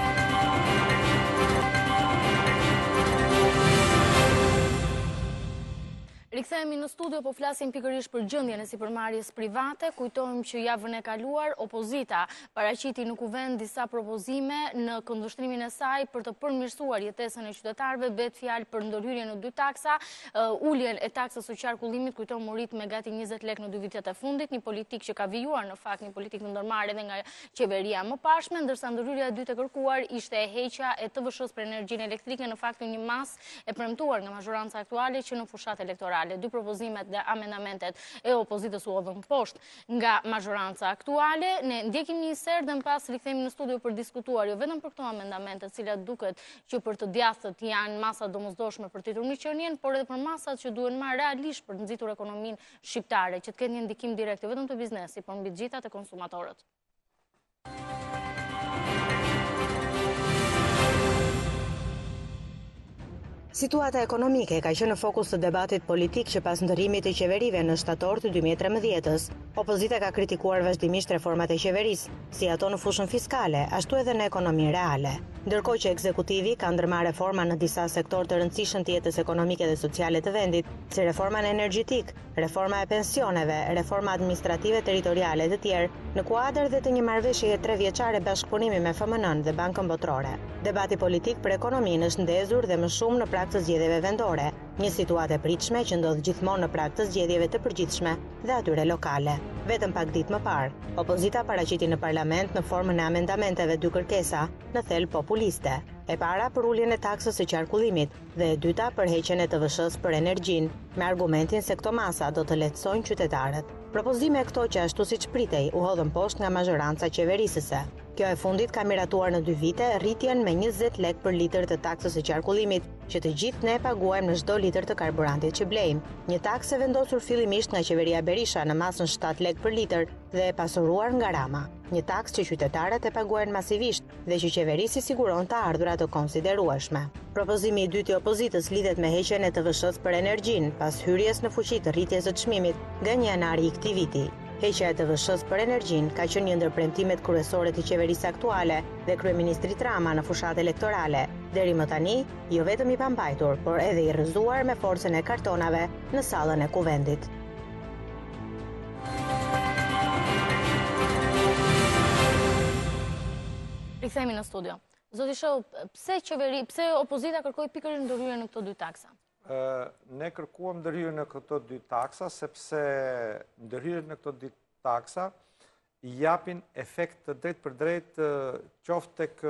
Rikthehemi në studio, po flasim pikërisht për gjendjen e sipërmarrjes private. Kujtojmë që javën e kaluar opozita paraqiti në kuvend disa propozime në këndvështrimin e saj për të përmirësuar jetesën e qytetarëve, bëhet fjalë për ndërhyrjen në 2 taksa, uljen e taksës së qarkullimit, kujtojmë u rit me gati 20 lekë në 2 vitet e fundit, një politikë që ka vijuar në fakt një politikë të ndërmarrë edhe nga qeveria më pashme, ndërsa ndërhyrja e dytë e kërkuar ishte e heqja e TVSH-s për energjinë elektrike, në fakt një mas e premtuar nga mazhoranca aktuale që në fushat elektorale. elektorale. Dy propozimet dhe amendamentet e opozitës u hodhën poshtë nga mazhoranca aktuale. Ne ndjekim një serë dhe në pas rikthehemi në studio për diskutuar, jo vetëm për këto amendamente, të cilat duket që për të djathët janë masa domosdoshme për të rritur miqënien, por edhe për masat që duhen marrë realisht për të nxitur ekonominë shqiptare, që të ketë një ndikim direkt jo vetëm të biznesi, por mbi të gjitha të konsumatorët. Situata ekonomike ka qenë në fokus të debatit politik që pas ndërrimit të qeverive në shtator të 2013-s. Opozita ka kritikuar vazhdimisht reformat e qeverisë, si ato në fushën fiskale, ashtu edhe në ekonominë reale. Ndërkohë që ekzekutivi ka ndërmarrë reforma në disa sektor të rëndësishëm të jetës ekonomike dhe sociale të vendit, si reforma energjetik, reforma e pensioneve, reforma administrative territoriale të tjerë, në kuadër dhe të një marrëveshjeje 3 vjeçare bashkëpunimi me FMN dhe Bankën Botërore. Debati politik për ekonominë është ndezur dhe më shumë në prag të zgjedhjeve vendore, një situatë e pritshme që ndodh gjithmonë në prag të zgjedhjeve të përgjithshme dhe atyre lokale. Vetëm pak ditë më parë, opozita paraqiti në parlament në formën e amendamenteve 2 kërkesa, në thelb populiste. E para për uljen e taksës së qarkullimit dhe e dyta për heqjen e TVSH-s për energjinë, me argumentin se këto masa do të lehtësojnë qytetarët. Propozime këto që ashtu siç pritej u hodhën poshtë nga mazhoranca qeverisëse. Kjo e fundit ka miratuar në 2 vite rritjen me 20 lek për litër të taksës së qarkullimit, që të gjithë ne paguajmë në çdo litër të karburantit që blejmë. Një taksë vendosur fillimisht nga qeveria Berisha në masën 7 lek për litër dhe e pasuruar nga Rama. Një taksë që qytetarët e paguajnë masivisht dhe që qeverisi siguron të ardhura të konsiderueshme. Propozimi i dytë i opozitës lidhet me heqjen e TVSH-s për energjinë pas hyrjes në fuqi të rritjes së çmimit nga 1 janari i këtij viti. Heqja e TVSH-s për energjinë ka qenë një ndër premtimet kryesore të qeverisë aktuale dhe kryeministrit Rama në fushatë elektorale. Deri më tani, jo vetëm i pambajtur, por edhe i rrëzuar me forcën e kartonave në sallën e kuvendit. Rikthehemi në studio. Zoti Shehu, pse opozita kërkoi pikërisht ndërhyrjen në këto 2 taksa? Ne kërkuam ndërhyrjen në këto 2 taksa, sepse ndërhyrjen në këto 2 taksa i japin efekt të drejt për drejt qoftë tek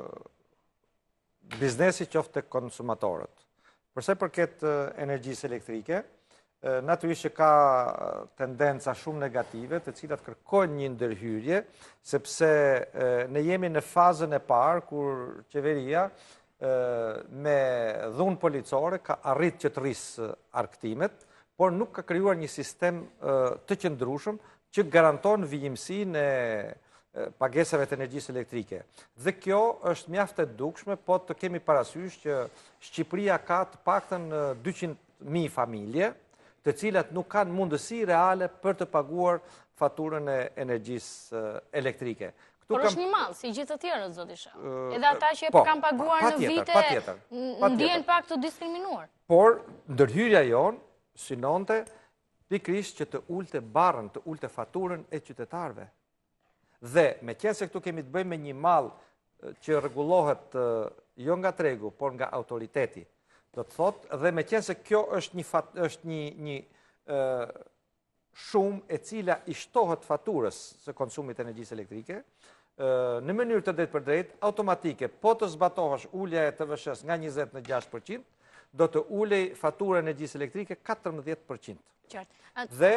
biznesi, qoftë tek konsumatorët. Përse përket energjisë elektrike, natyrisht që ka tendenca shumë negative, të cilat kërkojnë një ndërhyrje, sepse ne jemi në fazën e parë kur qeveria me dhunë policore ka arrit që të rrisë arktimet, por nuk ka krijuar një sistem të qëndrueshëm që garanton vijimsinë e pagesave të energjisë elektrike. Dhe kjo është mjaft e dukshme, po të kemi parasysh që Shqipëria ka të paktën 200.000 familje, të cilat nuk kanë mundësi reale për të paguar faturën e energjisë elektrike. Por është një mall, si gjithë të tjerët, zoti Shehu. Edhe ata që kanë paguar në vite, ndjehen pak të diskriminuar. Por ndërhyrja jon synonte pikërisht që të ulte barrën, të ulte faturën e qytetarëve. Dhe meqense këtu kemi të bëjmë me një mall që rregullohet jo nga tregu, por nga autoriteti, do të thotë, dhe meqense kjo është një shumë e cila i shtohet faturës së konsumit të energjisë elektrike, në mënyrë të drejtë për drejtë, automatike, po të zbatohesh ulja e TVSH-s nga 20 në 6%, do të ulej fatura e energjisë elektrike 14%. Dhe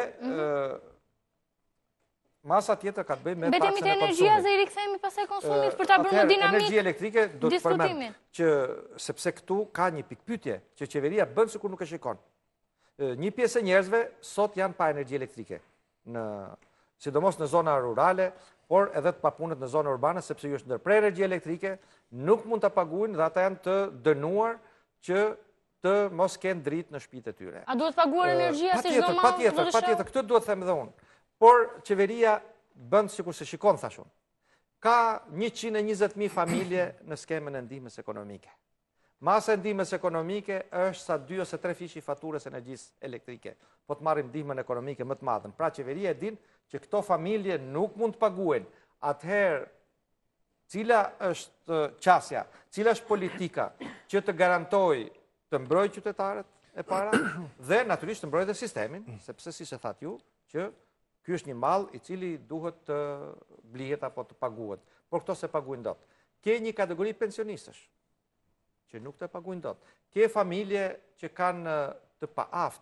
masa tjetër ka të bëjë me paksën e konsumit. Betemi te energjia dhe i rikthehemi pastaj konsumit për ta bërë më dinamik. Energjia elektrike do të përmend që sepse këtu ka një pikpyetje që qeveria bën sikur nuk e shikon. Një pjesë e njerëzve sot janë pa energji elektrike, sidomos në zona rurale, por edhe të papunët në zona urbane, sepse ju është ndërprer energji elektrike, nuk mund të paguajnë dhe ata janë të dënuar që të mos kenë dritë në shtëpitë e tyre. A duhet paguar energjia si çdo mall? Patjetër, këtë duhet them edhe unë. Por qeveria bën sikur se shikon, thashun. Ka 120.000 familje në skemën e ndihmës ekonomike. Masa e ndihmës ekonomike është sa 2 ose 3 fishi faturës energjisë elektrike. Po të marrim ndihmën ekonomike më të madhen. Pra qeveria e din që këto familje nuk mund të paguajnë. Atëherë, cila është qasja, cila është politika që të garantoj të mbrojë qytetarët e para dhe natyrisht të mbrojë dhe sistemin, sepse si se thatë ju, që ky është një mall i cili duhet të blihet apo të paguhet, por këto se paguajnë dot. Ke një kategori pensionistësh që nuk të paguajnë dot. Ke familje që kanë të paaft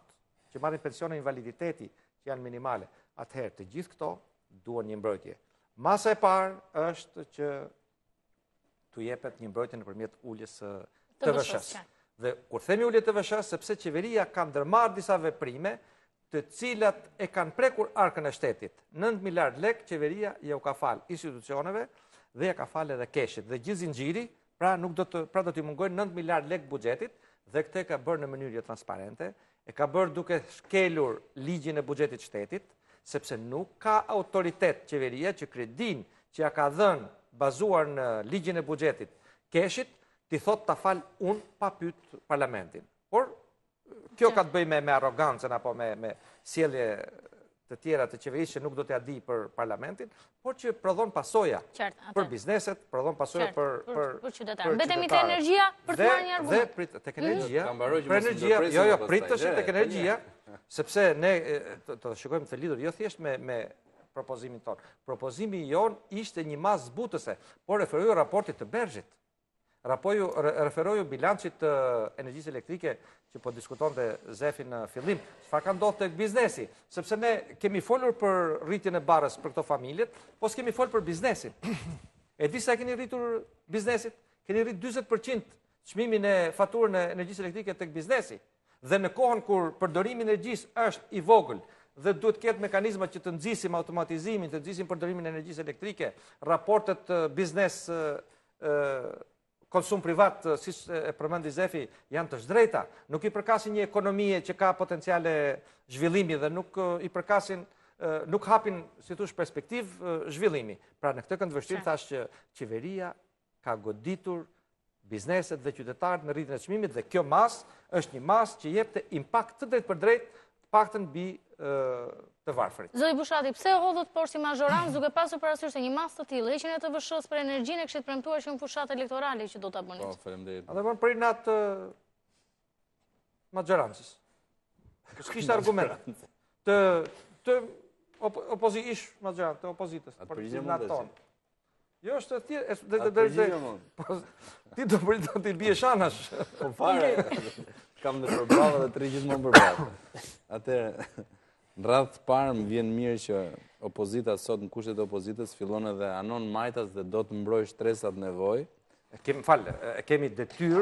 që marrin pensione invaliditeti që janë minimale, atëherë të gjithë këto duan një mbrojtje. Masa e parë është që t'u jepet një mbrojtje nëpërmjet uljes së TVSH-s. Dhe kur themi ulje TVSH-s, sepse qeveria ka ndërmarrë disa veprime të cilat e kanë prekur arkën e shtetit. 9 miliard lek qeveria ja u ka falë institucioneve dhe ja ka falë edhe keshit. Dhe gjithë zinxhiri, pra do t'i mungojnë 9 miliard lek buxhetit, dhe këtë ka bërë në mënyrë jo transparente, e ka bërë duke shkelur ligjin e buxhetit shtetit, sepse nuk ka autoritet qeveria që kredin që ja ka dhënë bazuar në ligjin e buxhetit keshit, ti thot ta fal unë pa pyet parlamentin. Por kjo ka të bëjë me arrogancën apo me sjellje të tjera të qeverisë që nuk do t'ja di për parlamentin, por që prodhon pasoja për bizneset, prodhon pasoja për qytetarët. Mbetemi te energjia për të marrë një argument. Dhe tek energjia, jo, pritësh tek energjia, sepse ne të shikojmë të lidhur jo thjesht me propozimin tonë. Propozimi jon ishte një masë zbutëse, por referoju raportit të Bergjit. Referoju bilancit të energjisë elektrike që po diskutonte Zefi në fillim, çfarë ka ndodhur tek biznesi, sepse ne kemi folur për rritjen e barrës për këto familjet, po s'kemi folur për biznesin. E di sa keni rritur biznesit? Keni rritur 40% çmimin e faturën e energjisë elektrike tek biznesi. Dhe në kohën kur përdorimi i energjisë është i vogël dhe duhet ketë mekanizma që të nxisim automatizimin, të nxisim përdorimin e energjisë elektrike, raportet biznes konsum privat, si e përmendi Zefi, janë të zhdrejta. Nuk i përkasin një ekonomie që ka potenciale zhvillimi dhe nuk i përkasin, nuk hapin, si thush, perspektiv zhvillimi. Pra në këtë këndvështrim thash që qeveria ka goditur bizneset dhe qytetarët në rritjen e çmimit dhe kjo mas është një mas që jepte impakt të drejtë për drejtë, paktën mbi të varfërit. Zoti Bushati, pse hodhët poshtë si mazhorancë duke pasur parasysh se një masë të tillë, heqjen e TVSH-s për energjinë e kishit premtuar që në fushat elektorale që do ta bënin? Po, faleminderit. Atë për prinat mazhorancës. S'kishte argument. Të ish mazhorancë, të opozitës, për prinat tonë. Jo, është të tjerë. Ti do t'i bie shanash. Po fare, kam në përballë dhe 3 gjithmonë përballë. Atëherë, në radhë të parë më vjen mirë që opozita sot në kushtet e opozitës fillon edhe anon majtas dhe do të mbrojë shtresat nevojë. Kemi detyrë,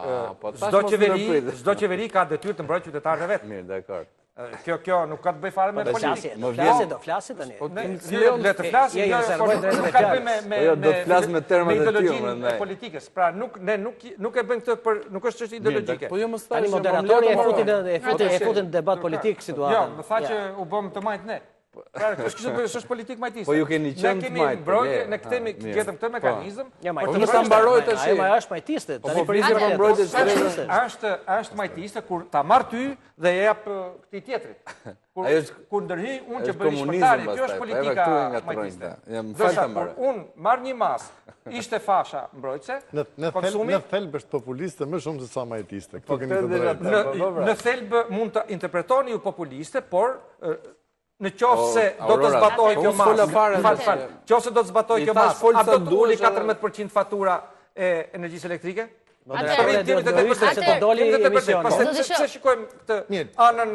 çdo qeveri ka detyrë të mbrojë qytetarët e vet. Mirë, dakord. Kjo nuk ka të bëj fare me politikë. Do flasit tani. Le të flasim, nuk ka të bëj me do të flas me termat e ideologjinë e politikës. Pra nuk e bën këtë për nuk është çështje ideologjike. Po jo më Tani moderatori e futin debat politik situatën. Jo, më tha që u bëm të majt ne. Pra, është politikë majtiste. Po ju keni qenë të majtë. Ne kemi gjetëm këtë mekanizëm. Po mos ta mbaroj tash. Ai është majtiste. Po vizë mbrojtje është majtiste kur ta marr ty dhe e jap këtij tjetrit. Kur ndërhyj unë që bëj shpërtari, kjo është politika majtiste. Jam falta mbaroj. Unë marr një mas, ishte fasha mbrojtëse, në thelb është populiste më shumë se sa majtiste. Këtu keni të drejtë. Në thelb mund të interpretoni ju populiste, por në qoftë se do të zbatoj kjo mas, qoftë se do të zbatoj kjo mas, a do të uli 14% fatura e energjisë elektrike? Se të doli emisionin. Se shikojmë këtë anën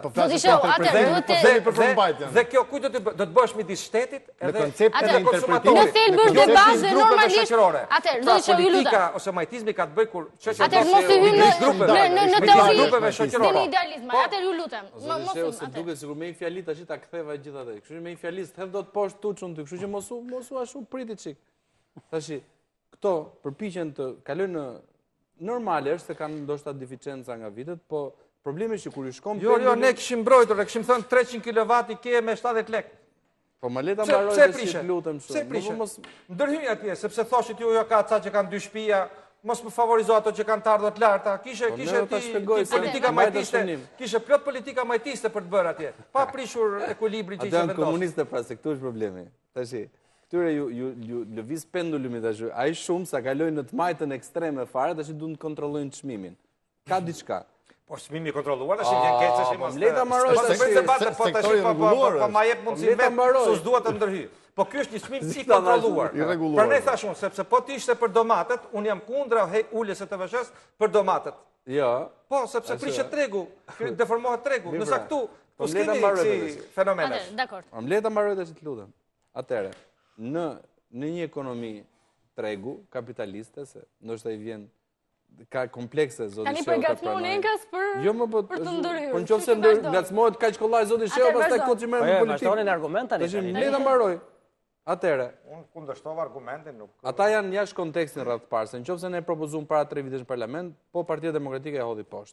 dhe kjo kujt do të bësh midis shtetit edhe në thelb është debat dhe normalisht atëherë do të shoh ju lutem. Politika ose majtizmi ka të bëjë kur atëherë mos i hyjmë në teori grupeve shoqërore. Në idealizëm. Atëherë ju lutem. Mos se duket sikur me një fjali tash ta ktheva gjithatë. Kështu që me një fjali hedh dot poshtë tuçun ty, kështu që mos u ashtu priti çik. Tash këto përpiqen të kalojnë në normale është se kanë ndoshta deficienca nga vitet, po problemi është që kur i shkon Jo, ne kishim mbrojtur, ne kishim thënë 300 kW i ke me 70 lekë. Po më leta mbaroj të lutem shumë. Pse prishe? Ndërhyj atje, sepse thoshit ju ka ca që kanë 2 shtëpia, mos më favorizo ato që kanë të ardhur të larta. Kishe politika majtiste, kishe plot politika majtiste për të bërë atje. Pa prishur ekuilibrin që ishte vendosur. Janë komuniste pra se këtu është problemi. Tashi këtyre ju lëviz pendulumi tash. Ai shumë sa kalojnë në të majtën ekstreme fare, tash duhen të kontrollojnë çmimin. Ka diçka. Po çmimi kontrolluar tash vjen keq se mos. Leta mbaroj tash. Po tash po ma jep mundësi vetë, s'u duhet të ndërhyj. Po ky është një çmim si kontrolluar. Për ne thashun, sepse po t'ishte për domatet, unë jam kundra uljes së TVSH për domatet. Jo. Po, sepse prishet tregu, deformohet tregu. Nësa këtu, po s'keni si fenomenesh. Dakor. Le ta mbaroj tash, të lutem. Atëre, në një ekonomi tregu kapitaliste, se ndoshta i vjen ka komplekse zoti Shehu. Tani përgatmon Enkas për të ndërhyrë. Po nëse ngacmohet kaq kollaj zoti Shehu, pastaj kot që merr në politikë. Vazhdonin argument tani. Le ta mbaroj. Atëre, unë kundërshtova argumentin, nuk. Ata janë jashtë kontekstin rreth parë, se nëse ne propozojmë para 3 vitesh në parlament, po Partia Demokratike e hodhi poshtë.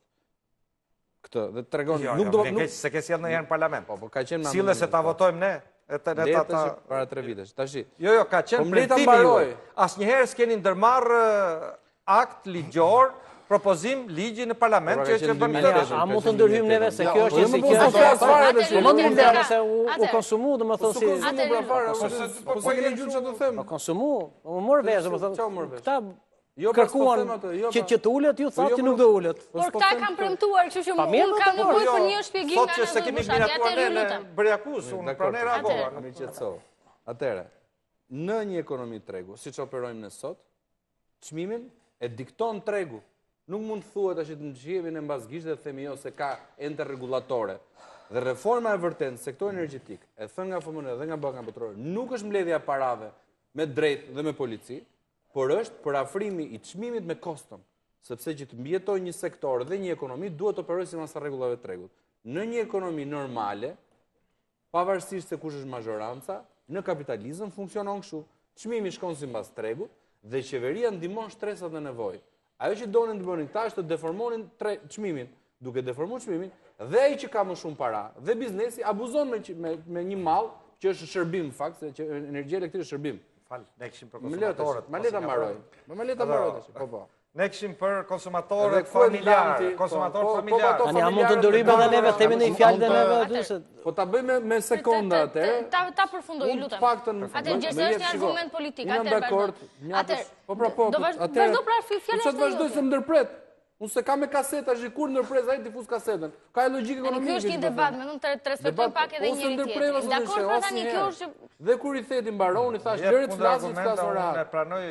Këtë dhe tregon nuk do se ke sjell ndonjëherë në parlament. Po ka qenë sille se ta votojmë ne. Para 3 vitesh. Tash. Jo, ka qenë pretimi juaj. Asnjëherë s'keni ndërmarrë akt ligjor, propozim ligji në parlament që bën këtë. A mund të ndërhyjmë neve se kjo është një sikë. Mund të ndërhyjmë se u konsumu, domethënë si. Po keni gjë çfarë do të them? Po konsumu, u mor vesh, domethënë. Këta kërkuan që të ulet, ju thotë që nuk do ulet. Por këta kanë premtuar, kështu që unë kam nevojë për një shpjegim nga Thotë se kemi miratuar ne në Bërjakus, unë pranë reagova. Më qetësoj. Atëre, në një ekonomi tregu, siç operojmë ne sot, çmimin e dikton tregu. Nuk mund të thuhet tash të gjihemi në mbasgisht dhe të themi jo se ka ente rregullatore. Dhe reforma e vërtetë në sektorin energjetik, e thënë nga FMN dhe nga Banka Botërore, nuk është mbledhja parave me drejt dhe me polici, por është për afrimi i çmimit me koston, sepse që të mbijetojë një sektor dhe një ekonomi duhet të operojë sipas rregullave të tregut. Në një ekonomi normale, pavarësisht se kush është mazhoranca, në kapitalizëm funksionon kështu. Çmimi shkon sipas tregut dhe qeveria ndihmon shtresat në nevojë. Ajo që donin të bënin këta është të deformonin çmimin, duke deformuar çmimin, dhe ai që ka më shumë para, dhe biznesi abuzon me një mall që është shërbim, në fakt, se që energjia elektrike është shërbim. Fal, ne kishim për konsumatorët. Ma le ta mbaroj. Po. Ne kishim për konsumatorët familjarë, konsumatorët familjarë. Tani a mund të ndërhyjmë edhe neve themi në fjalë dhe neve aty se po ta bëjmë me sekonda atëre. Ta përfundoj, lutem. Atë gjithsesi është një argument politik, atë. Po. Do vazhdo pra fjalën. Çfarë vazhdoj se më ndërpret? Unë se kam me kaseta, kur ndërprez ai difuz kasetën. Ka logjikë ekonomike. Kjo është një debat, më nuk të respektoj pak edhe njëri tjetrin. Dakor, pra tani kjo është. Dhe kur i theti mbaroni, thash deri të flasim të flas ora. Ne pranoj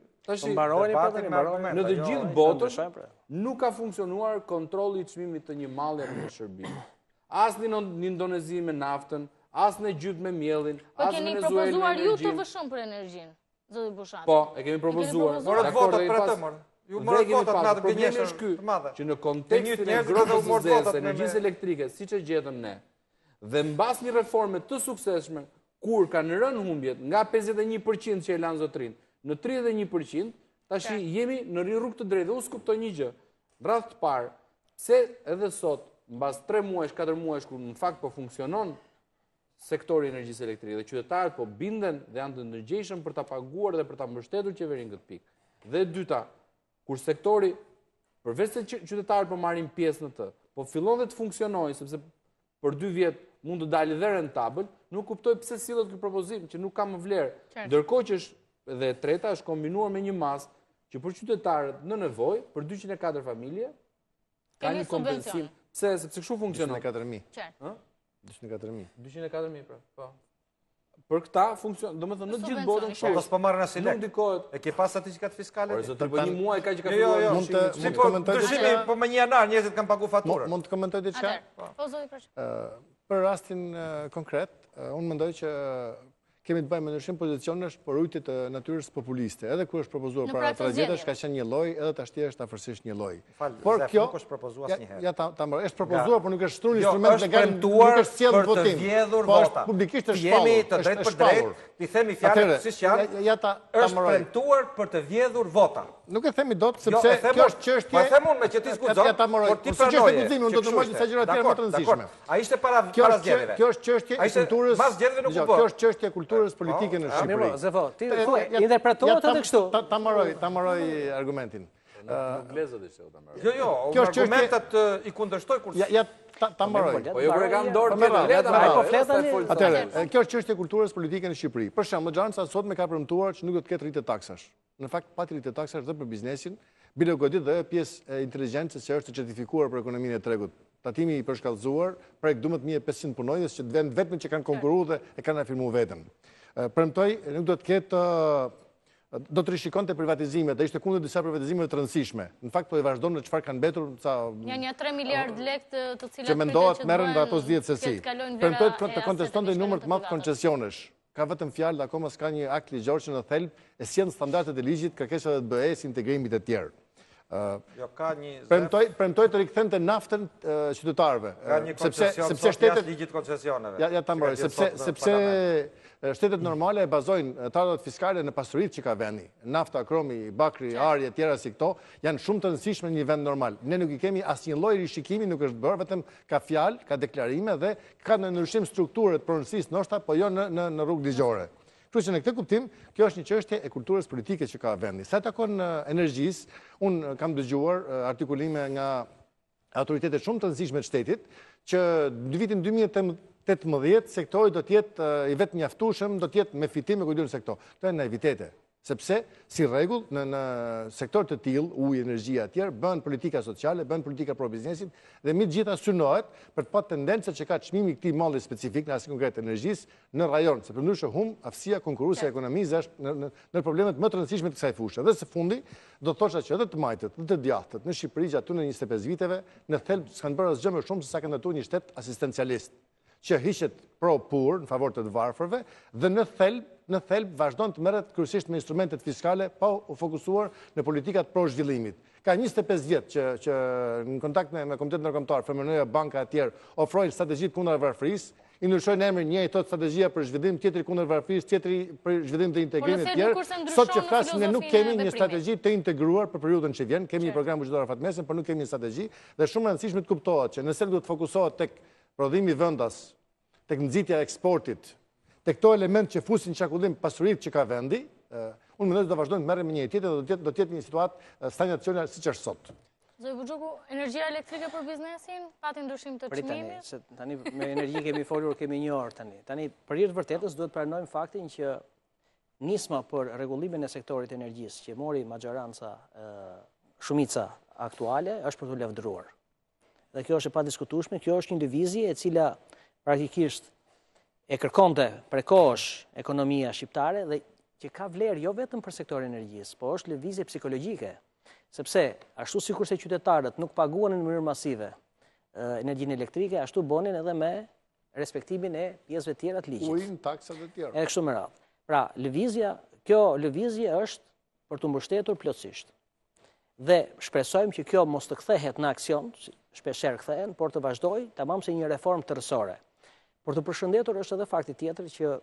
në të gjithë botën nuk ka funksionuar kontrolli i çmimit të një malli apo një shërbimi. As në Indonezi me naftën, as në Egypt me miellin, as në Venezuela. Po keni propozuar ju të vëshëm për energjinë, zoti Bushati. Po, e kemi propozuar. Morët votat për atë morë. Ju morët votat në atë gënjeshtër të madhe. Që në kontekstin e grotës së energjisë elektrike, siç e gjetëm ne, dhe mbas një reforme të suksesshme, kur kanë rënë humbjet nga 51% që e lanë zotrin, në 31%, tash jemi në rrugë të drejtë. Unë kuptoj një gjë. Rreth të parë, se edhe sot, mbas 3 muajsh, 4 muajsh, kur në fakt po funksionon sektori i energjisë elektrike dhe qytetarët po binden dhe janë të ndërgjegjshëm për ta paguar dhe për ta mbështetur qeverinë këtë pikë. Dhe e dyta, kur sektori, përveç se qytetarët po marrin pjesë në të, po fillon dhe të funksionojë, sepse për 2 vjet mund të dalë dhe rentabël, nuk kuptoj pse sillet ky propozim që nuk ka më vlerë. Ndërkohë që është dhe e treta është kombinuar me një mas që për qytetarët në nevojë, për 204 familje, ka një kompensim. Pse? Sepse kështu funksionon. 204.000. 204.000. 204.000, pra. Po. Për këta funksionon, domethënë në të gjithë botën kështu. Po s'po marrin as lek. E ke pas statistikat fiskale? Por zotëri, po një muaj ka që ka filluar. Mund të komentoj diçka? Po më 1 janar njerëzit kanë paguar faturën. Mund të komentoj diçka? Po zoti Preçi. Për rastin konkret, unë mendoj që kemi të bëjmë me ndryshim pozicionesh për ujtje të natyrës populiste. Edhe kur është propozuar para tragjedës, ka qenë një lloj, edhe tashti është afërsisht një lloj. Por kjo nuk është propozuar asnjëherë. Ja ta mbaroj. Është propozuar, por nuk është shtruar instrument legal, nuk është sjellë në votim. Për të vjedhur vota. Publikisht është shpallur. Jemi të drejtë për drejtë, i themi fjalët siç janë. Ja ta është premtuar për të vjedhur vota. Nuk e themi dot sepse kjo është çështje. Po them unë me që ti zguzon. Por ti pranoj. Unë do të marr disa gjëra tjera më të rëndësishme. Ai ishte para zgjedhjeve. Kjo është çështje e kulturës. Mas zgjedhjeve nuk u bë. Kjo është çështje e kulturës politike në Shqipëri. Zefo, ti interpretohet edhe kështu. Ta mbaroj argumentin. Nuk lezët ishte ta mbaroj. Jo, argumentet i kundërshtoj kur. Ja ta mbaroj. Po jo kur e kam dorë tjetër, Atëherë, kjo është çështje e kulturës politike në Shqipëri. Për shembull, mazhoranca sot më ka premtuar që nuk do të ketë rritje taksash. Në fakt, pati rritje taksash dhe për biznesin, bile godit dhe pjesë e inteligjencës që është certifikuar për ekonominë e tregut. Tatimi i përshkallëzuar prek 12.500 punonjës që vend vetëm që kanë konkuruar dhe e kanë afirmuar veten. Premtoj, nuk do të ketë, do të rishikonte privatizimet, dhe ishte kundër disa privatizimeve të rëndësishme. Në fakt, po e vazhdojnë në çfarë kanë mbetur, Janë 3 miliard lekë të cilat që mendohet merren dhe ato s'dihet se si. Premtoj të kontestonte numër të madh koncesionesh. Ka vetëm fjalë, akoma s'ka një akt ligjor që në thelb e sjell standardet e ligjit, kërkesave të BE-s, integrimit e tjerë. Premtoj të rikthente naftën qytetarëve. Ka një koncesion sot jashtë ligjit koncesioneve. Ja ta mbroj, sepse shtetet normale e bazojnë tardat fiskale në pasuritë që ka vendi. Nafta, kromi, bakri, ari e tjera si këto janë shumë të rëndësishme në një vend normal. Ne nuk i kemi asnjë lloj rishikimi, nuk është bërë, vetëm ka fjalë, ka deklarime dhe ka në ndryshim strukturët pronësisë ndoshta, po jo në rrugë ligjore. Kështu që në këtë kuptim, kjo është një çështje e kulturës politike që ka vendi. Sa takon energjisë, unë kam dëgjuar artikulime nga autoritetet shumë të rëndësishme të shtetit që në vitin 2018 sektori do të jetë i vetë mjaftueshëm, do të jetë me fitime kujtun se këto. Këto janë naivitete. Sepse, si rregull, në sektor të tillë, ujë, energjia e tjerë, bën politika sociale, bën politika pro biznesit dhe mbi të gjitha synohet për të pasur tendencën që ka çmimi i këtij malli specifik, në rastin konkret energjisë, në rajon, se përndryshe aftësia konkurruese e ekonomisë është në problemet më të rëndësishme të kësaj fushë. Dhe së fundi, do të thosha që edhe të majtët, dhe të djathtët në Shqipëri gjatë në 25 viteve, në thelb s'kanë bërë asgjë më shumë se sa ka ndërtuar një shtet asistencialist, që hiqet pro-pur në favor të të varfërve dhe në thelb vazhdon të merret kryesisht me instrumentet fiskale pa u fokusuar në politikat pro-zhvillimit. Ka 25 vjet që në kontakt me Komitetin Ndërkombëtar, FMN-ja, banka e tjerë ofrojnë strategjitë kundër varfërisë, i ndryshojnë emrin, njëri thotë strategjia për zhvillim, tjetri kundër varfërisë, tjetri për zhvillim dhe integrim e tjerë. Sot që flasim ne nuk kemi një strategji të integruar për periudhën që vjen, kemi një program buxhetar fatmesëm, por nuk kemi një strategji dhe shumë e rëndësishme të kuptohet që nëse duhet të fokusohet tek prodhimi vendas, tek nxitja e eksportit, tek këto element që fusin çakullim pasuritë që ka vendi, unë mendoj se do vazhdojmë të merrem me njëri tjetrin dhe do të jetë një situatë stagnacione siç është sot. Zoti Buxhuku, energjia elektrike për biznesin, pati ndryshim të çmimit? Tani me energji kemi folur, kemi një orë tani. Tani për hir të vërtetës duhet pranojmë faktin që nisma për rregullimin e sektorit të energjisë që mori mazhoranca shumica aktuale është për të lavdëruar. Dhe kjo është e padiskutueshme, kjo është një lëvizje e cila praktikisht e kërkonte prekosh ekonomia shqiptare dhe që ka vlerë jo vetëm për sektorin e energjisë, po është lëvizje psikologjike, sepse ashtu sikur se qytetarët nuk paguanin në mënyrë masive energjinë elektrike, ashtu bonin edhe me respektimin e pjesëve tjera të ligjit. Ujin, taksat e tjera. E kështu me radhë. Pra, kjo lëvizje është për të mbështetur plotësisht. Dhe shpresojmë që kjo mos të kthehet në aksion, shpeshherë kthehen, por të vazhdojë tamam si një reformë tërësore. Por të përshëndetur është edhe fakti tjetër që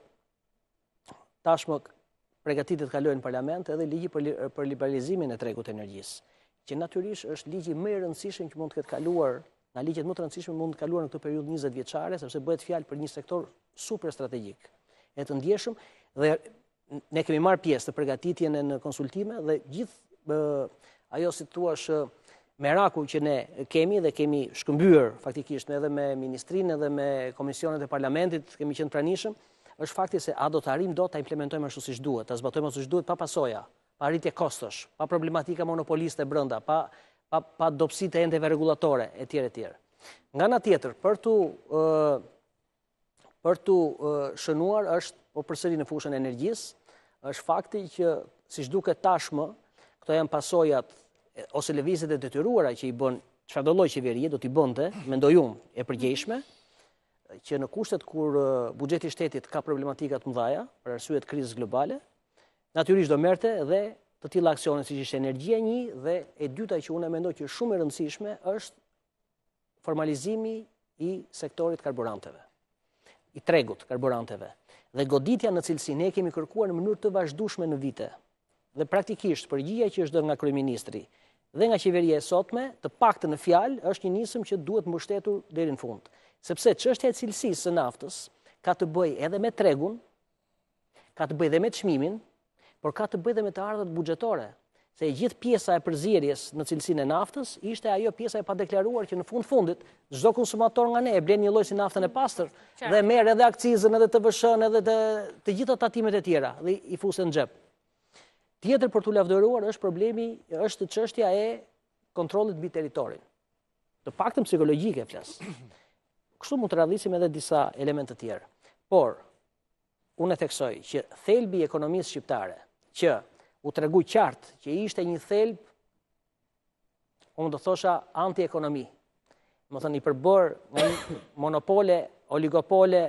tashmë përgatitet të kalojë në parlament edhe ligji për liberalizimin e tregut të energjisë, që natyrisht është ligji më i rëndësishëm që mund të ketë kaluar, nga ligjet më të rëndësishme mund të kaluar në këtë periudhë 20 vjeçare, sepse bëhet fjalë për një sektor super strategjik, e të ndjeshëm dhe ne kemi marrë pjesë të përgatitjen në konsultime dhe gjithë ajo si thuash meraku që ne kemi dhe kemi shkëmbyer faktikisht edhe me ministrinë edhe me komisionet e parlamentit, kemi qenë pranishëm, është fakti se a do të arrijmë dot ta implementojmë ashtu siç duhet, ta zbatojmë ashtu siç duhet pa pasoja, pa arritje kostosh, pa problematika monopoliste brenda, pa dobësitë e endeve rregullatore etj. Nga ana tjetër, për tu shënuar është po përsëri në fushën e energjisë, është fakti që siç duket tashmë, këto janë pasojat ose lëvizjet e detyruara që i bën çfarë do lloj qeverie do t'i bënte, mendoj unë, e përgjegjshme, që në kushtet kur buxheti i shtetit ka problematika të mëdha për arsye të krizës globale, natyrisht do merrte edhe të tilla aksione siç ishte energjia një dhe e dyta që unë mendoj që është shumë e rëndësishme është formalizimi i sektorit karburanteve, i tregut karburanteve dhe goditja në cilësi ne kemi kërkuar në mënyrë të vazhdueshme në vite. Dhe praktikisht përgjigjja që është dhënë nga kryeministri dhe nga qeveria e sotme, të paktën në fjalë, është një nisëm që duhet mbështetur deri në fund. Sepse çështja e cilësisë së naftës ka të bëjë edhe me tregun, ka të bëjë edhe me çmimin, por ka të bëjë edhe me të ardhurat buxhetore. Se gjithë pjesa e përzierjes në cilësinë e naftës ishte ajo pjesa e padeklaruar që në fundit çdo konsumator nga ne e blen një lloj si naftën e pastër dhe merr edhe akcizën edhe TVSH-n edhe të gjitha tatimet e tjera dhe i fusen në xhep. Tjetër për t'u lavdëruar është problemi, është çështja e kontrollit mbi territorin. Të paktën psikologjike flas. Kështu mund të radhisim edhe disa elemente të tjera. Por unë e theksoj që thelbi i ekonomisë shqiptare, që u tregu qartë që ishte një thelb, unë do thosha anti-ekonomi, më thënë i përbër nga monopole, oligopole,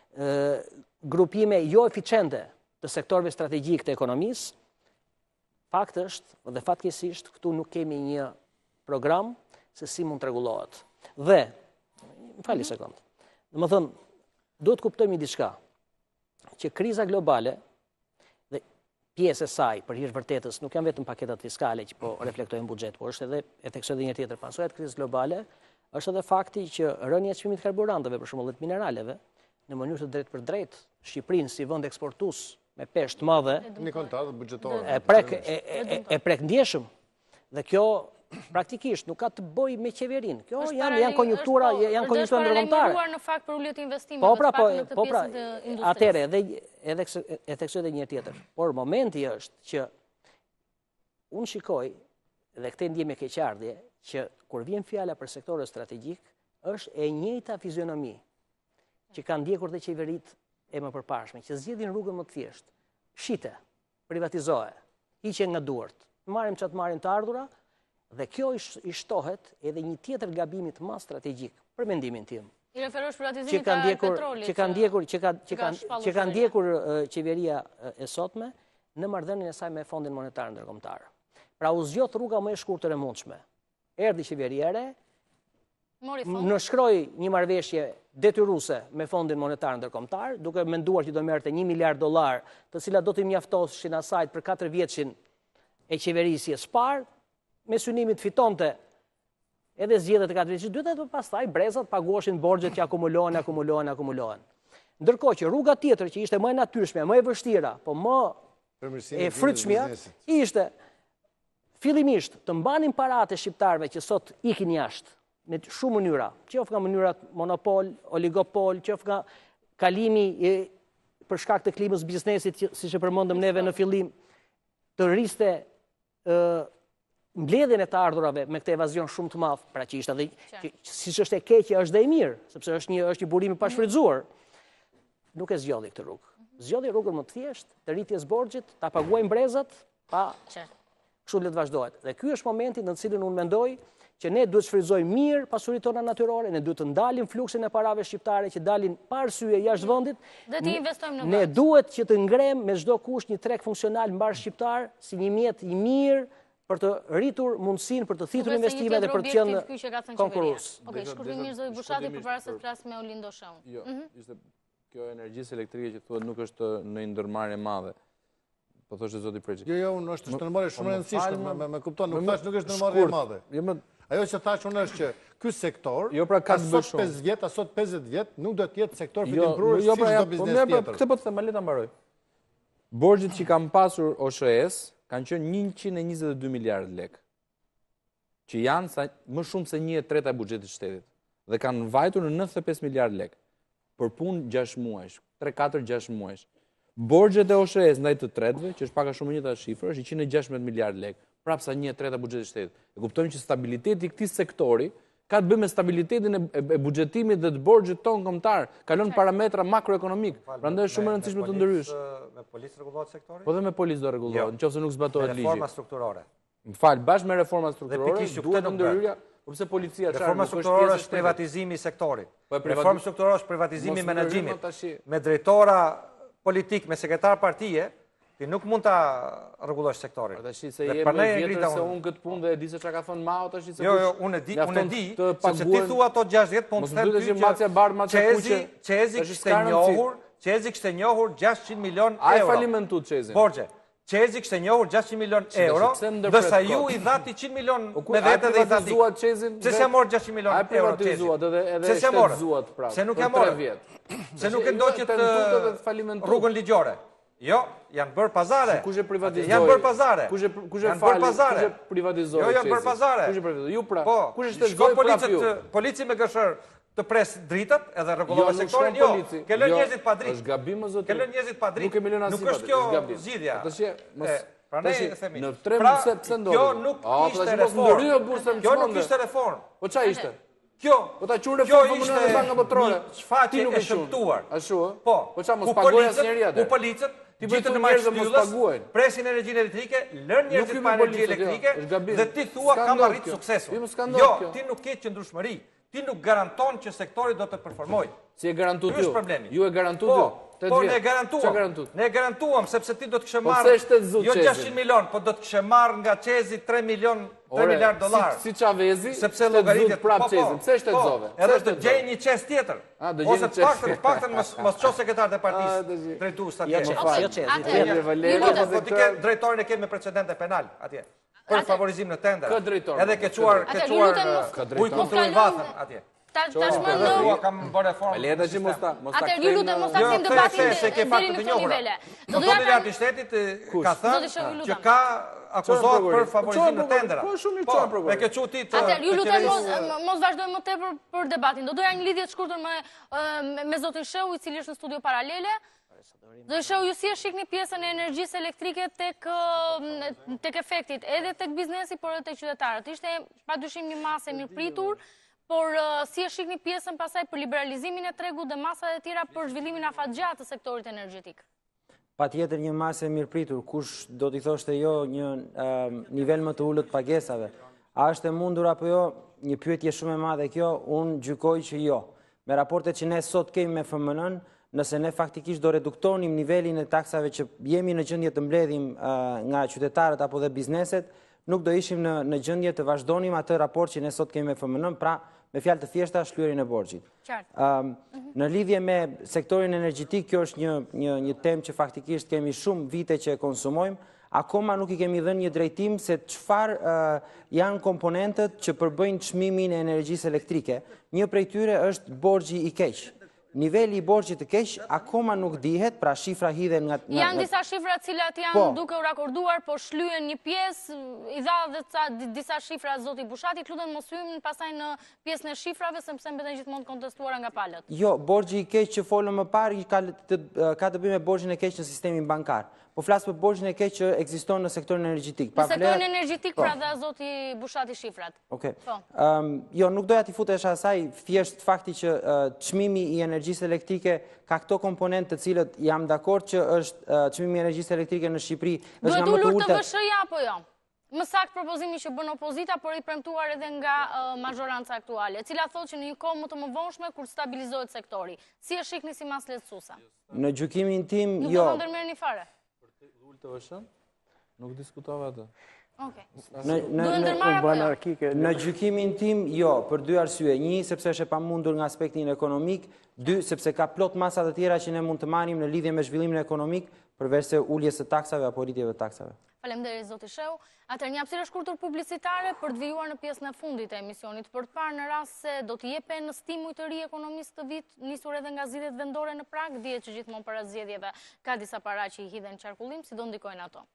grupime jo eficiente të sektorëve strategjik të ekonomisë. Fakt është dhe fatkeqësisht këtu nuk kemi një program se si mund të rregullohet. Dhe, më fali sekond. Domethënë, duhet kuptojmë diçka, që kriza globale dhe pjesë e saj për hir vërtetës nuk janë vetëm paketat fiskale që po reflektojnë buxhet, por është edhe e theksoj edhe një tjetër pasojë të krizës globale, është edhe fakti që rënja e çmimit të karburantëve, për shembull, dhe të mineraleve, në mënyrë të drejtë për drejtë, Shqipërinë si vend eksportues me peshë të madhe, një kontratë buxhetore. E prek ndjeshëm. Dhe kjo praktikisht nuk ka të bëjë me qeverinë. Kjo janë konjunktura, janë konjunktura ndërkombëtare. Është në fakt për uljet e investimeve, në këtë pjesë të industrisë. Atëherë, edhe e theksoj edhe një tjetër. Por momenti është që unë shikoj dhe këtë ndjem me keqardhje që kur vjen fjala për sektorët strategjik, është e njëjta fizionomi që kanë ndjekur dhe qeveritë e më përparshme, që zgjedhin rrugën më të thjeshtë. Shite, privatizohe, hiqe nga duart, marrim çat marrim të ardhura, dhe kjo i shtohet edhe një tjetër gabimi të madh strategjik, për mendimin tim. I referosh privatizimit të petrolit. Që ka ndjekur qeveria e sotme në marrëdhënien e saj me Fondin Monetar Ndërkombëtar. Pra u zgjot rruga më e shkurtër e mundshme. Erdhi qeveria e re, nënshkroi një marrëveshje detyruese me Fondin Monetar Ndërkombëtar, duke menduar që do merrte $1 miliard, të cilat do t'i mjaftoshin asaj për 4 vjeçin e qeverisjes parë, me synimin të fitonte edhe zgjedhjet e 4 vjeçit dytë, dhe pastaj brezat paguoshin borxhet që akumulohen. Ndërkohë që rruga tjetër që ishte më e natyrshme, më e vështira, po më e frytshmja, ishte fillimisht të mbanin paratë e shqiptarëve që sot ikin jashtë në shumë mënyra, qoftë nga mënyrat monopol, oligopol, qoftë nga kalimi për shkak të klimës biznesit, siç e përmendëm neve në fillim, të rriste mbledhjen e të ardhurave me këtë evazion shumë të madh, pra që ishte edhe siç është e keqe është dhe e mirë, sepse është një burim i pashfrytzuar. Nuk e zgjodhi këtë rrugë. Zgjodhi rrugën më të thjeshtë, të rritjes borxhit, ta paguajnë brezat, pa kështu le të vazhdohet. Dhe ky është momenti në të cilin unë mendoj që ne duhet shfrytëzojmë mirë pasuritë tona natyrore, ne duhet të ndalim fluksin e parave shqiptare që dalin pa arsye jashtë vendit. Dhe të investojmë në vend. Ne duhet që të ngrem me çdo kusht një treg funksional mbar shqiptar si një mjet i mirë për të rritur mundësinë për të thithur investime dhe për të qenë konkurrues. Okej, shkurtimisht zoti Bushati përpara se të flas me Olindo Shehun. Jo, ishte kjo energjisë elektrike që thuhet nuk është në një ndërmarrje madhe. Po thoshte zoti Preçi. Jo, unë është ndërmarrje shumë e rëndësishme, më kupton, nuk thash nuk është ndërmarrje e madhe. Ajo që thash unë është që ky sektor, sot 5 vjet, sot 50 vjet, nuk do të jetë sektor fitimprurës si çdo biznes tjetër. Këtë po të them, le ta mbaroj. Borxhet që kanë pasur OSHE-s kanë qenë 122 miliardë lekë, që janë më shumë se 1/3 e buxhetit të shtetit, dhe kanë vajtur në 95 miliardë lekë për punë 6 muajsh, 3-4-6 muajsh. Borxhet e OSHE-s ndaj të tretëve, që është pak a shumë njëjta shifër, është 116 miliardë lekë, prapë sa 1/3 e buxhetit të shtetit. E kuptojmë që stabiliteti i këtij sektori ka të bëjë me stabilitetin e buxhetimit dhe të borxhit tonë kombëtar, kalon parametra makroekonomik. Prandaj është shumë e rëndësishme të ndërhysh. Me policë rregullohet sektori? Po dhe me policë do rregullohet, nëse nuk zbatohet ligji. Reforma strukturore. M'fal, bashkë me reforma strukturore, duhet të ndërhyrja, përse policia çfarë? Reforma strukturore është privatizimi i sektorit. Reforma strukturore është privatizimi i menaxhimit. Me drejtora politik, me sekretar partije, ti nuk mund ta rregullosh sektorin. Tash se jemi në vjetër se unë këtë punë dhe e di se çka ka thënë Mao tash se. Jo, unë e di, sepse ti thua ato 60 po të them ty që Çezi kishte njohur 600 milion euro. Ai falimentu Çezin. Borxhe. Çezi kishte njohur 600 milion euro, ndërsa ju i dhati 100 milion me vete dhe i dhati. Se s'ja mor 600 milion euro. Ai privatizuat edhe shtetzuat prapë. Se nuk e morë. Se nuk e ndoqët rrugën ligjore. Jo, janë bërë pazare. Kush e privatizoi? Janë bërë pazare. Kush e fali? Kush e privatizoi? Jo, janë bërë pazare. Kush e privatizoi? Ju pra. Kush e shtetëzoi prapë ju? Polici me gëshër të pres dritat edhe rregullon sektorin. Jo, ke lënë njerëzit pa dritë. Është gabim o zoti. Ke lënë njerëzit pa dritë. Nuk e milon asnjë. Nuk është kjo zgjidhja. Prandaj e themi. Në 3 pse ndodhi? Kjo nuk ishte reformë. Kjo nuk ishte reformë. Po çfarë ishte? Po ta qunë reformën në banka botërore. Shfaqje e shëmtuar. Ashtu ë? Po. Po çfarë mos paguajnë asnjëri atë? Ku policët gjithë në majshtyllës presin energjinë elektrike, lën njerëzit pa energji elektrike dhe ti thua kam arrit suksesun. Jo, ti nuk ke qëndrueshmëri. Ti nuk garanton që sektori do të performojë. Si e garantu ju? Ju e garantu ju? Po, ne garantuam. Ne garantuam, sepse ti do të këshe marrë, jo 600 milion, po do të këshe marrë nga Qezi 3 miliard dollar. Si Chavezi, sepse llogaritjet prapë Qezin. Pse shtetëzove? Edhe të gjej një qes tjetër. Ose të paktën mos qo sekretar të partisë, drejtues atje. Jo Qezi. Po ti ke drejtorin e ke me precedente penal atje. Për favorizim në tender. Edhe ke quar ujkuntroj vathën atje. Tashmë në kam bërë reformë. Leta që mos ta. Atëherë ju lutem mos ta kthejmë debatin deri në këtë nivel. Do të i shtetit ka thënë që ka akuzohet për favorizim në tendera. Po shumë i çon prokuror. Me ke çutit. Atëherë ju lutem mos vazhdojmë më tepër për debatin. Do doja një lidhje të shkurtër me zotin Shehu, i cili është në studio paralele. Do Shehu, ju si e shikni pjesën e energjisë elektrike tek efektit, edhe tek biznesi, por edhe tek qytetarët. Ishte padyshim një masë e mirëpritur, por si e shikni pjesën pasaj për liberalizimin e tregut dhe masat e tjera për zhvillimin afatgjatë të sektorit energjetik? Patjetër një masë e mirëpritur, kush do t'i thoshte jo një nivel më të ulët pagesave. A është e mundur apo jo? Një pyetje shumë e madhe kjo, unë gjykoj që jo. Me raportet që ne sot kemi me FMN-ën, nëse ne faktikisht do reduktonim nivelin e taksave që jemi në gjendje të mbledhim nga qytetarët apo dhe bizneset, nuk do ishim në gjendje të vazhdonim atë raport që ne sot kemi me FMN, pra me fjalë të thjeshta shlyerjen e borxhit. Në lidhje me sektorin energjetik, kjo është një temë që faktikisht kemi shumë vite që e konsumojmë, akoma nuk i kemi dhënë një drejtim se çfarë janë komponentët që përbëjnë çmimin e energjisë elektrike. Një prej tyre është borxhi i keq. Niveli i borxhit të keq akoma nuk dihet, pra shifra hidhen nga... Janë disa shifra cilat janë duke u rakorduar, po shlyen një pjesë, i dha dhe disa shifra zoti Bushati, lutem mos hyjmë pastaj në pjesën e shifrave, sepse mbeten gjithmonë kontestuara nga palët. Jo, borxhi i keq që folëm më parë ka të bëjë me borxhin e keq në sistemin bankar. Po flas për borxhin e keq që ekziston në sektorin energjetik. Në sektorin energjetik pra dha zoti Bushati shifrat. Okej. Jo, nuk doja t'i futesh asaj, thjesht fakti që çmimi i energjisë elektrike ka këto komponentë të cilët jam dakord që është çmimi i energjisë elektrike në Shqipëri është nga më të ulët. Duhet ulur të VSH-ja apo jo? Më saktë propozimi që bën opozita, por i premtuar edhe nga mazhoranca aktuale, e cila thotë që në një kohë më të mëvonshme kur stabilizohet sektori. Si e shikni si masë lehtësuese? Në gjykimin tim, jo. Nuk do të ndërmerrni fare. Nuk diskutova atë. Në gjykimin tim, jo, për dy arsye. Një, sepse është e pamundur nga aspektin ekonomik. Dy, sepse ka plot masat të tjera që ne mund të marrim në lidhje me zhvillimin ekonomik, përveç se uljes së taksave apo rritjeve të taksave. Faleminderit zoti Shehu. Atëherë një hapësirë shkurtër publicitare për të vijuar në pjesën e fundit e emisionit. Për të parë në rast se do të jepen stimuj të ri ekonomisë të vit, nisur edhe nga zgjedhjet vendore në Prag, dihet që gjithmonë para zgjedhjeve ka disa para që i hidhen qarkullim, si do ndikojnë ato.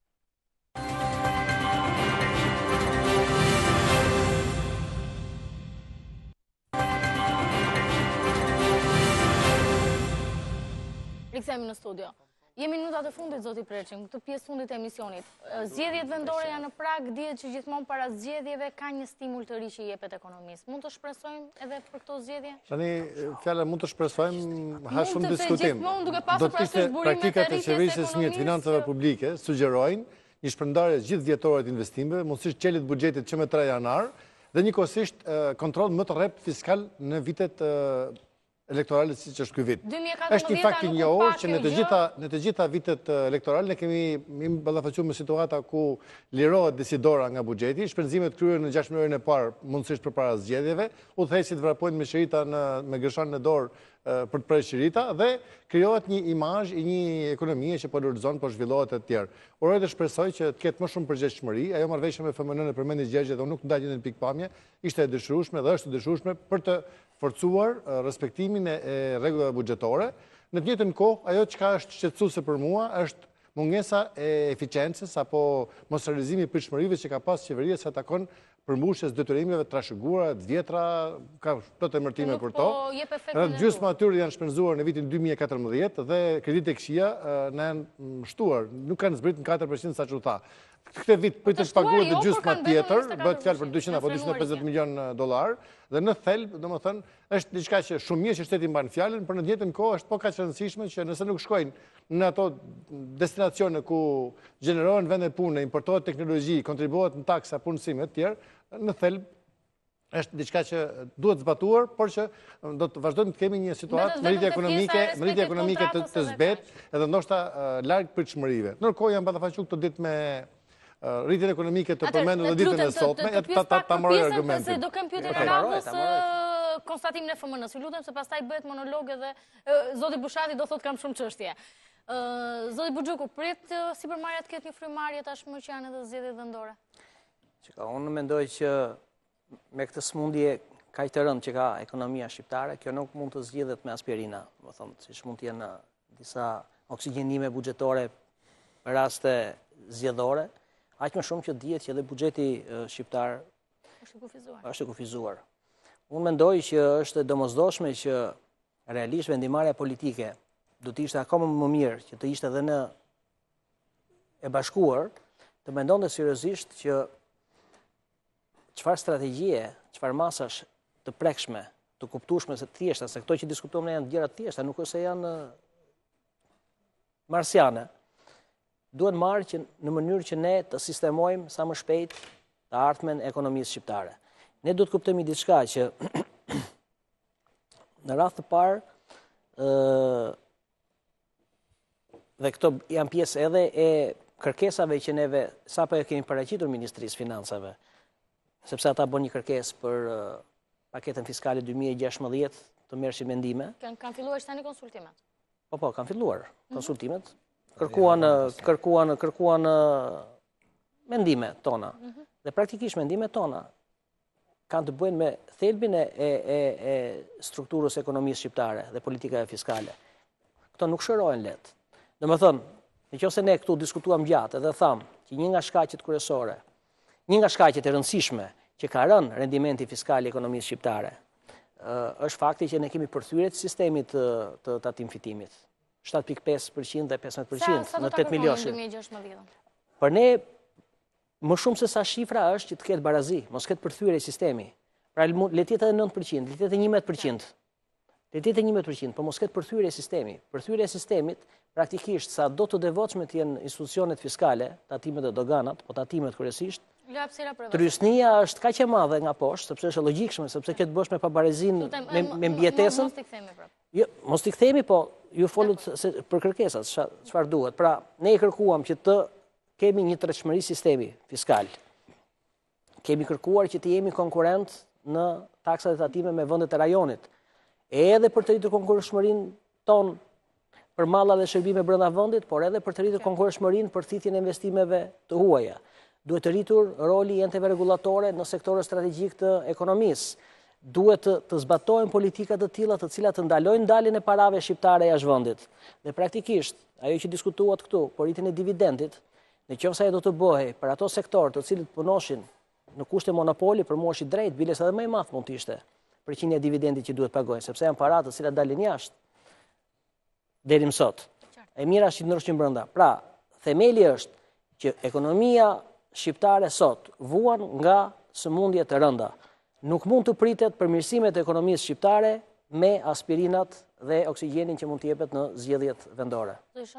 Rikthehemi në studio. Jemi në minutat e fundit, zoti Preçi, në këtë pjesë fundit e emisionit. Zgjedhjet vendore janë në Prag, dihet që gjithmonë para zgjedhjeve ka një stimul të ri që i jepet ekonomisë. Mund të shpresojmë edhe për këto zgjedhje? Tani, fjala mund të shpresojmë, ha shumë diskutim. Do të ishte praktikat e qeverisë së mirë të financave publike sugjerojnë një shpërndarje gjithë vjetore të investimeve, mundësisht qelit buxhetit që me 3 janar, dhe njëkohësisht kontroll më të rreptë fiskal në vitet elektorale si që është ky vit. Është një fakt i njohur që në të gjitha vitet elektorale ne kemi ballafaquar me situata ku lirohet desidora nga buxheti, shpenzimet kryen në 6 muajin e parë, mundësisht përpara zgjedhjeve, udhëheqësit vrapojnë me shirita me gërshan në dorë për të prerë shirita dhe krijohet një imazh i një ekonomie që po lulëzon, po zhvillohet e tjerë. Uroj të shpresoj që të ketë më shumë përgjegjësi. Ajo marrëveshje me FMN-ën e përmendi Gjergj dhe nuk ndajë në pikpamje, ishte e dëshirueshme dhe është e dëshirueshme për të forcuar respektimin e rregullave buxhetore. Në të njëjtën kohë, ajo çka është shqetësuese për mua është mungesa e eficiencës apo mos realizimi i pritshmërive që ka pas qeveria sa takon përmbushjes detyrimeve të trashëguara, të vjetra, ka plot emërtime për to. Gjysma atyre janë shpenzuar në vitin 2014 dhe kreditet e këqija në janë shtuar, nuk kanë zbritur në 4% sa që u tha. Këtë vit pritet paguar dhe gjysma tjetër, bëhet fjalë për 200 apo 250 milion dollar, dhe në thelb, domethënë, është diçka që shumë mirë që shteti mban fjalën, por në të njëjtën kohë është po kaq e rëndësishme që nëse nuk shkojnë në ato destinacione ku gjenerohen vende pune, importohet teknologji, kontribuohet në taksa, punësime të tjerë, në thelb është diçka që duhet zbatuar, por që do të vazhdojmë të kemi një situatë mërritje ekonomike të zbet, edhe ndoshta larg pritshmërive. Ndërkohë jam ballafaqur këtë ditë me rritjen ekonomike të përmendur dhe ditën e sotme, ta marrë argumentin. Do kem pyetje të radhës konstatimin e FMN-s. Ju lutem se pastaj bëhet monolog edhe zoti Bushati do thotë kam shumë çështje. Zoti Buxhuku, prit sipërmarrja të ketë një frymarrje tashmë që janë edhe zgjedhjet vendore. Unë mendoj që me këtë smundje kaq të rëndë që ka ekonomia shqiptare, kjo nuk mund të zgjidhet me aspirina, do thonë, siç mund të jenë disa oksigjenime buxhetore në raste zgjedhore. Aq më shumë që dihet që edhe buxheti shqiptar është kufizuar. Unë mendoj që është domosdoshme që realisht vendimarrja politike do të ishte akoma më mirë që të ishte edhe në e bashkuar, të mendonte seriozisht që çfarë strategjie, çfarë masash të prekshme, të kuptueshme, se të thjeshta, se këto që diskutojmë ne janë gjëra të thjeshta, nuk është se janë marsiane. Duhet marrë që në mënyrë që ne të sistemojmë sa më shpejt të ardhmen e ekonomisë shqiptare. Ne duhet kuptojmë diçka që në radhë të parë dhe këto janë pjesë edhe e kërkesave që neve sapo e kemi paraqitur Ministrisë Financave, sepse ata bën një kërkesë për paketën fiskale 2016 të merrshin mendime. Kanë filluar tani konsultimet. Po, kanë filluar konsultimet. Kërkuan mendime tona. Dhe praktikisht mendime tona kanë të bëjnë me thelbin e strukturës ekonomisë shqiptare dhe politikave fiskale. Këto nuk shërohen lehtë. Domethënë, nëse ne këtu diskutuam gjatë dhe thamë që një nga shkaqet kryesore, një nga shkaqet e rëndësishme që ka rënë rendimenti fiskal i ekonomisë shqiptare, është fakti që ne kemi përthyrje të sistemit të tatim fitimit. 7.5% dhe 15% në 8 milionë. Për ne, më shumë se sa shifra është që të ketë barazi, mos ketë përthyrje sistemi. Pra, le të jetë edhe 9%, le të jetë 11%. Le të jetë 11%, por mos ketë përthyrje sistemi. Përthyrje sistemit, praktikisht, sa do të devotshme të jenë institucionet fiskale, tatimet dhe doganat, po tatimet kryesisht, trysnia është kaq e madhe nga poshtë, sepse është logjikshme, sepse këtë bësh me pabarazin me mbijetesën. Mos t'i kthemi, po ju folët për kërkesat, çfarë duhet. Pra, ne i kërkuam që të kemi një tretshmëri sistemi fiskal. Kemi kërkuar që të jemi konkurrent në taksat e tatime me vendet e rajonit. Edhe për të rritur konkurrentshmërinë tonë për malla dhe shërbime brenda vendit, por edhe për të rritur konkurrentshmërinë për thithjen e investimeve të huaja. Duhet të rritur roli i enteve rregullatore në sektorët strategjik të ekonomisë. Duhet të zbatojnë politikat të tilla të cilat të ndalojnë daljen e parave shqiptare jashtë vendit. Dhe praktikisht, ajo që diskutuat këtu, por rritjen e dividendit, nëse ajo do të bëhej për ato sektorë të cilët punoshin në kushte monopoli për moshi drejt, biles edhe më i madh mund të ishte përqindja e dividendit që duhet pagojnë, sepse janë para të cilat dalin jashtë deri më sot. E mira është që ndryshin brenda. Pra, themeli është që ekonomia shqiptare sot vuan nga sëmundje të rënda. Nuk mund të pritet përmirësimet e ekonomisë shqiptare me aspirinat dhe oksigjenin që mund të jepet në zgjedhjet vendore.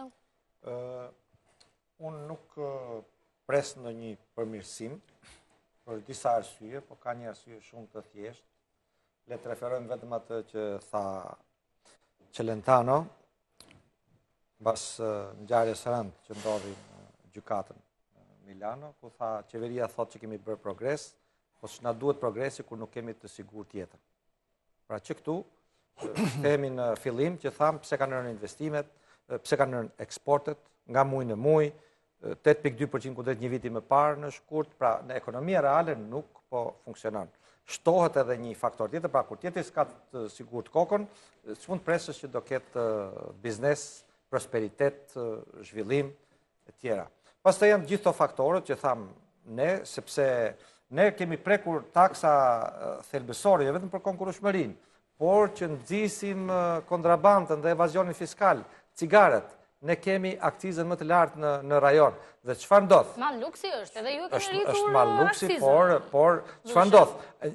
Unë nuk pres në një përmirësim për disa arsye, po ka një arsye shumë të thjeshtë. Le të referojmë vetëm atë që tha Celentano, mbas ngjarjes së rëndë që ndodhi në gjykatën Milano, ku tha qeveria thotë që kemi bërë progres, po s'na duhet progresi kur nuk kemi të sigurt jetën. Pra që këtu themi në fillim që thamë pse kanë rënë investimet, pse kanë rënë eksportet nga muaj në muaj, 8.2% kundrejt një viti më parë në shkurt, pra në ekonomia reale nuk po funksionon. Shtohet edhe një faktor tjetër, pra kur tjetër s'ka të sigurt kokën, s'mund presësh që do ketë biznes, prosperitet, zhvillim e tjera. Pastaj janë gjithë këto faktorët që tham ne, sepse Ne kemi prekur taksa thelbësore, jo vetëm për konkurrueshmërinë, por që nxisim kontrabandën dhe evazionin fiskal, cigaret, ne kemi akcizën më të lartë në rajon. Dhe çfarë ndodh? Malluksi është, edhe ju keni rritur Është malluksi, akcizën. por çfarë ndodh?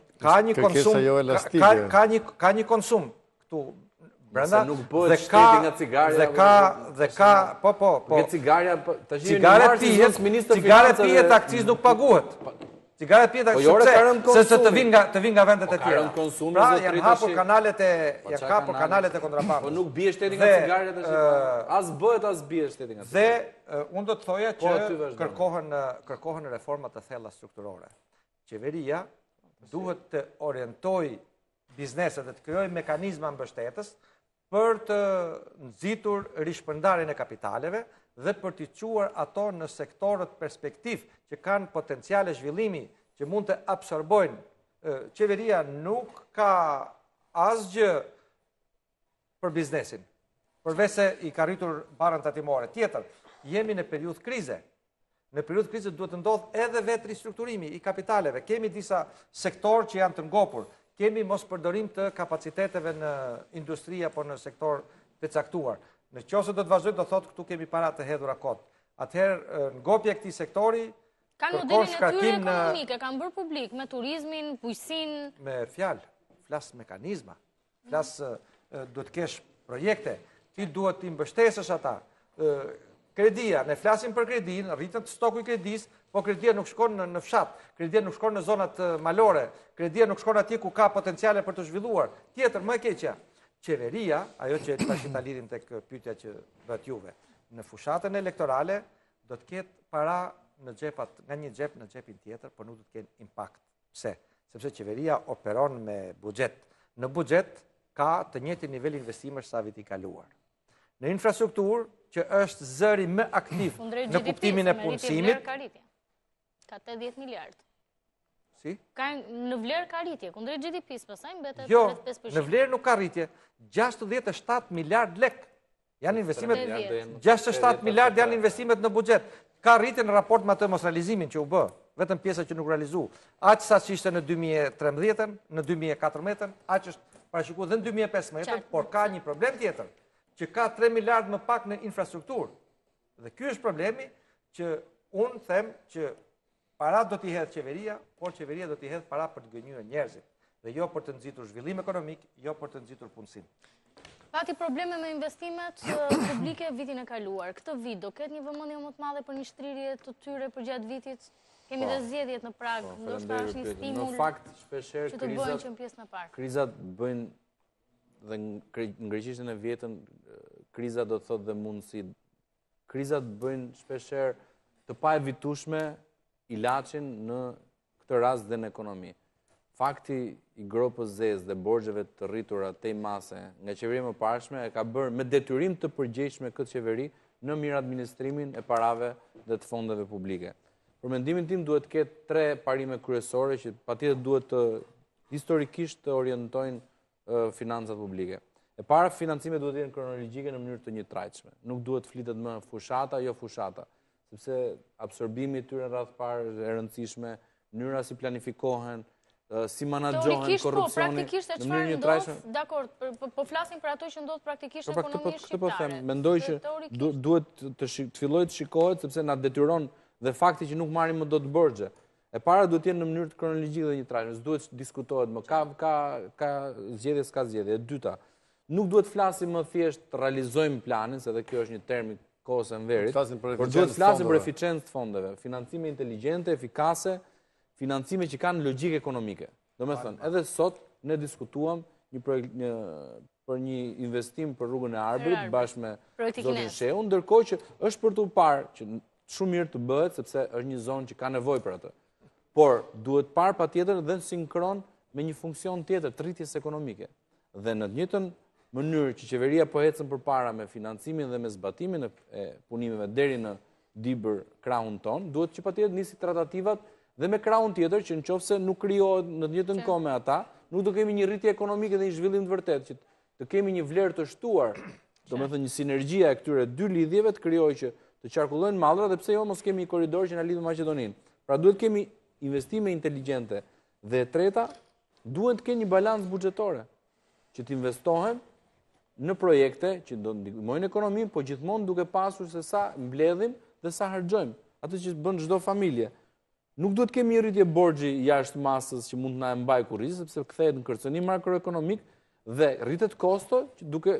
Ka një konsum këtu brenda nuk bëhet shteti nga cigarja dhe ka po cigarja cigare pijet akcizë nuk paguhet. Cigare pijet akcizë se të vinë nga vendet e tjera. Pra janë hapur kanalet e kontrabandës. Po nuk bie shteti nga cigaret tash. As bëhet as bie shteti nga cigaret. Dhe unë do të thoja që kërkohen reforma të thella strukturore. Qeveria duhet të orientojë bizneset dhe të krijojë mekanizma mbështetës për të nxitur rishpërndarjen e kapitaleve dhe për të çuar ato në sektorët perspektiv që kanë potenciale zhvillimi që mund të absorbojnë. Qeveria nuk ka asgjë për biznesin, përveç se i ka rritur barën tatimore. Tjetër, jemi në periudhë krize. Në periudhë krize duhet të ndodhë edhe vetë ristrukturimi i kapitaleve. Kemi disa sektor që janë të ngopur. Kemi mos përdorim të kapaciteteve në industri apo në sektor të caktuar. Në qoftë do të vazhdojmë do thotë këtu kemi para të hedhura kot. Atëherë ngopja e këtij sektori kanë modelin e tyre ekonomike, kanë bërë publik me turizmin, bujqësinë. Me fjalë, flas mekanizma, flas duhet të kesh projekte, ti duhet të mbështesësh ata. Kredia, ne flasim për kredin, rritën të stoku i kredis, po kredia nuk shkon në fshat, kredia nuk shkon në zonat malore, kredia nuk shkon atje ku ka potenciale për të zhvilluar. Tjetër, më e keqja, qeveria, ajo që tash ta lidhim tek pyetja që bëhet juve, në fushatën elektorale do të ketë para në xhepat, nga një xhep në xhepin tjetër, por nuk do të kenë impakt. Pse? Sepse qeveria operon me buxhet. Në buxhet ka të njëjtin nivel investimesh sa viti i kaluar. Në infrastrukturë, që është zëri më aktiv në kuptimin e punësimit. Ka 80 miliard. Si? Ka në vlerë ka rritje, kundrejt GDP-s, pastaj mbetet 5%. Jo, në vlerë nuk ka rritje. 67 miliard lek janë investimet. 67 miliard janë investimet në buxhet. Ka rritje në raport me atë mos realizimin që u bë, vetëm pjesa që nuk realizu. Aq sa që ishte në 2013, në 2014, aq është parashikuar dhe në 2015, por ka një problem tjetër, që ka 3 miliard më pak në infrastrukturë. Dhe ky është problemi që unë them që para do t'i hedh qeveria, por qeveria do t'i hedh para për të gënjur njerëzit, dhe jo për të nxitur zhvillim ekonomik, jo për të nxitur punësinë. Pati probleme me investimet publike vitin e kaluar. Këtë vit do ketë një vëmendje më të madhe për një shtrirje të tyre përgjatë vitit. Kemi dhe zgjedhjet në prag, ndoshta është një stimul. Në fakt, shpeshherë që të bëjnë që në pjesën e parë. Krizat bëjnë dhe në greqishtën e vjetën, kriza do të thotë dhe mundësi. Krizat bëjnë shpeshherë të pa evitueshme ilaçin në këtë rast dhe në ekonomi. Fakti i gropës zezë dhe borxheve të rritura tej mase nga qeveria më parshme e ka bërë me detyrim të përgjegjshme këtë qeveri në mirë administrimin e parave dhe të fondeve publike. Për mendimin tim duhet të ketë 3 parime kryesore që patjetër duhet të historikisht të orientojnë financat publike. E para, financimet duhet të jenë kronologjike në mënyrë të njëtrajtshme. Nuk duhet flitet më fushata, jo fushata, sepse absorbimi i tyre rreth parë është e rëndësishme, mënyra si planifikohen, si menaxhohen korrupsioni. Praktikisht e çfarë ndodh? Dakor, po flasim për ato që ndodh praktikisht në ekonominë shqiptare. Po them, mendoj që duhet të fillojë të shikohet sepse na detyron dhe fakti që nuk marrim më dot borxhe. E para duhet të jenë në mënyrë të kronologjike dhe njëtrajtshme, duhet të diskutohet më ka zgjedhje s'ka zgjedhje. E dyta, nuk duhet flasim më thjesht të realizojmë planin, se edhe kjo është një term i kohës së verit, por duhet të flasim për eficiencë të fondeve, financime inteligjente, efikase, financime që kanë logjikë ekonomike. Domethënë, edhe sot ne diskutuam për një investim për rrugën e Arbërit bashkë me zotin Shehu, ndërkohë që është për të parë që shumë mirë të bëhet sepse është një zonë që ka nevojë për atë. Por duhet parë patjetër dhe sinkron me një funksion tjetër të rritjes ekonomike. Dhe në të njëjtën mënyrë që qeveria po ecën përpara me financimin dhe me zbatimin e punimeve deri në dibër krahun ton, duhet që patjetër nisi tratativat dhe me krahun tjetër që nëse nuk krijohet në të njëjtën kohë me ata, nuk do kemi një rritje ekonomike dhe një zhvillim të vërtetë, që të kemi një vlerë të shtuar, domethënë një sinergjia e këtyre dy lidhjeve të krijojë që të qarkullojnë mallrat dhe pse jo mos kemi një korridor që na lidh me Maqedoninë. Pra duhet kemi investime inteligjente. Dhe e treta, duhet të kenë një balancë buxhetore, që të investohen në projekte që do ndihmojnë ekonominë, po gjithmonë duke pasur se sa mbledhim dhe sa harxojmë, atë që bën çdo familje. Nuk duhet kemi një rritje borxhi jashtë masës që mund të na e mbajë kurrizë, sepse kthehet në kërcënim makroekonomik dhe rritet kosto, duke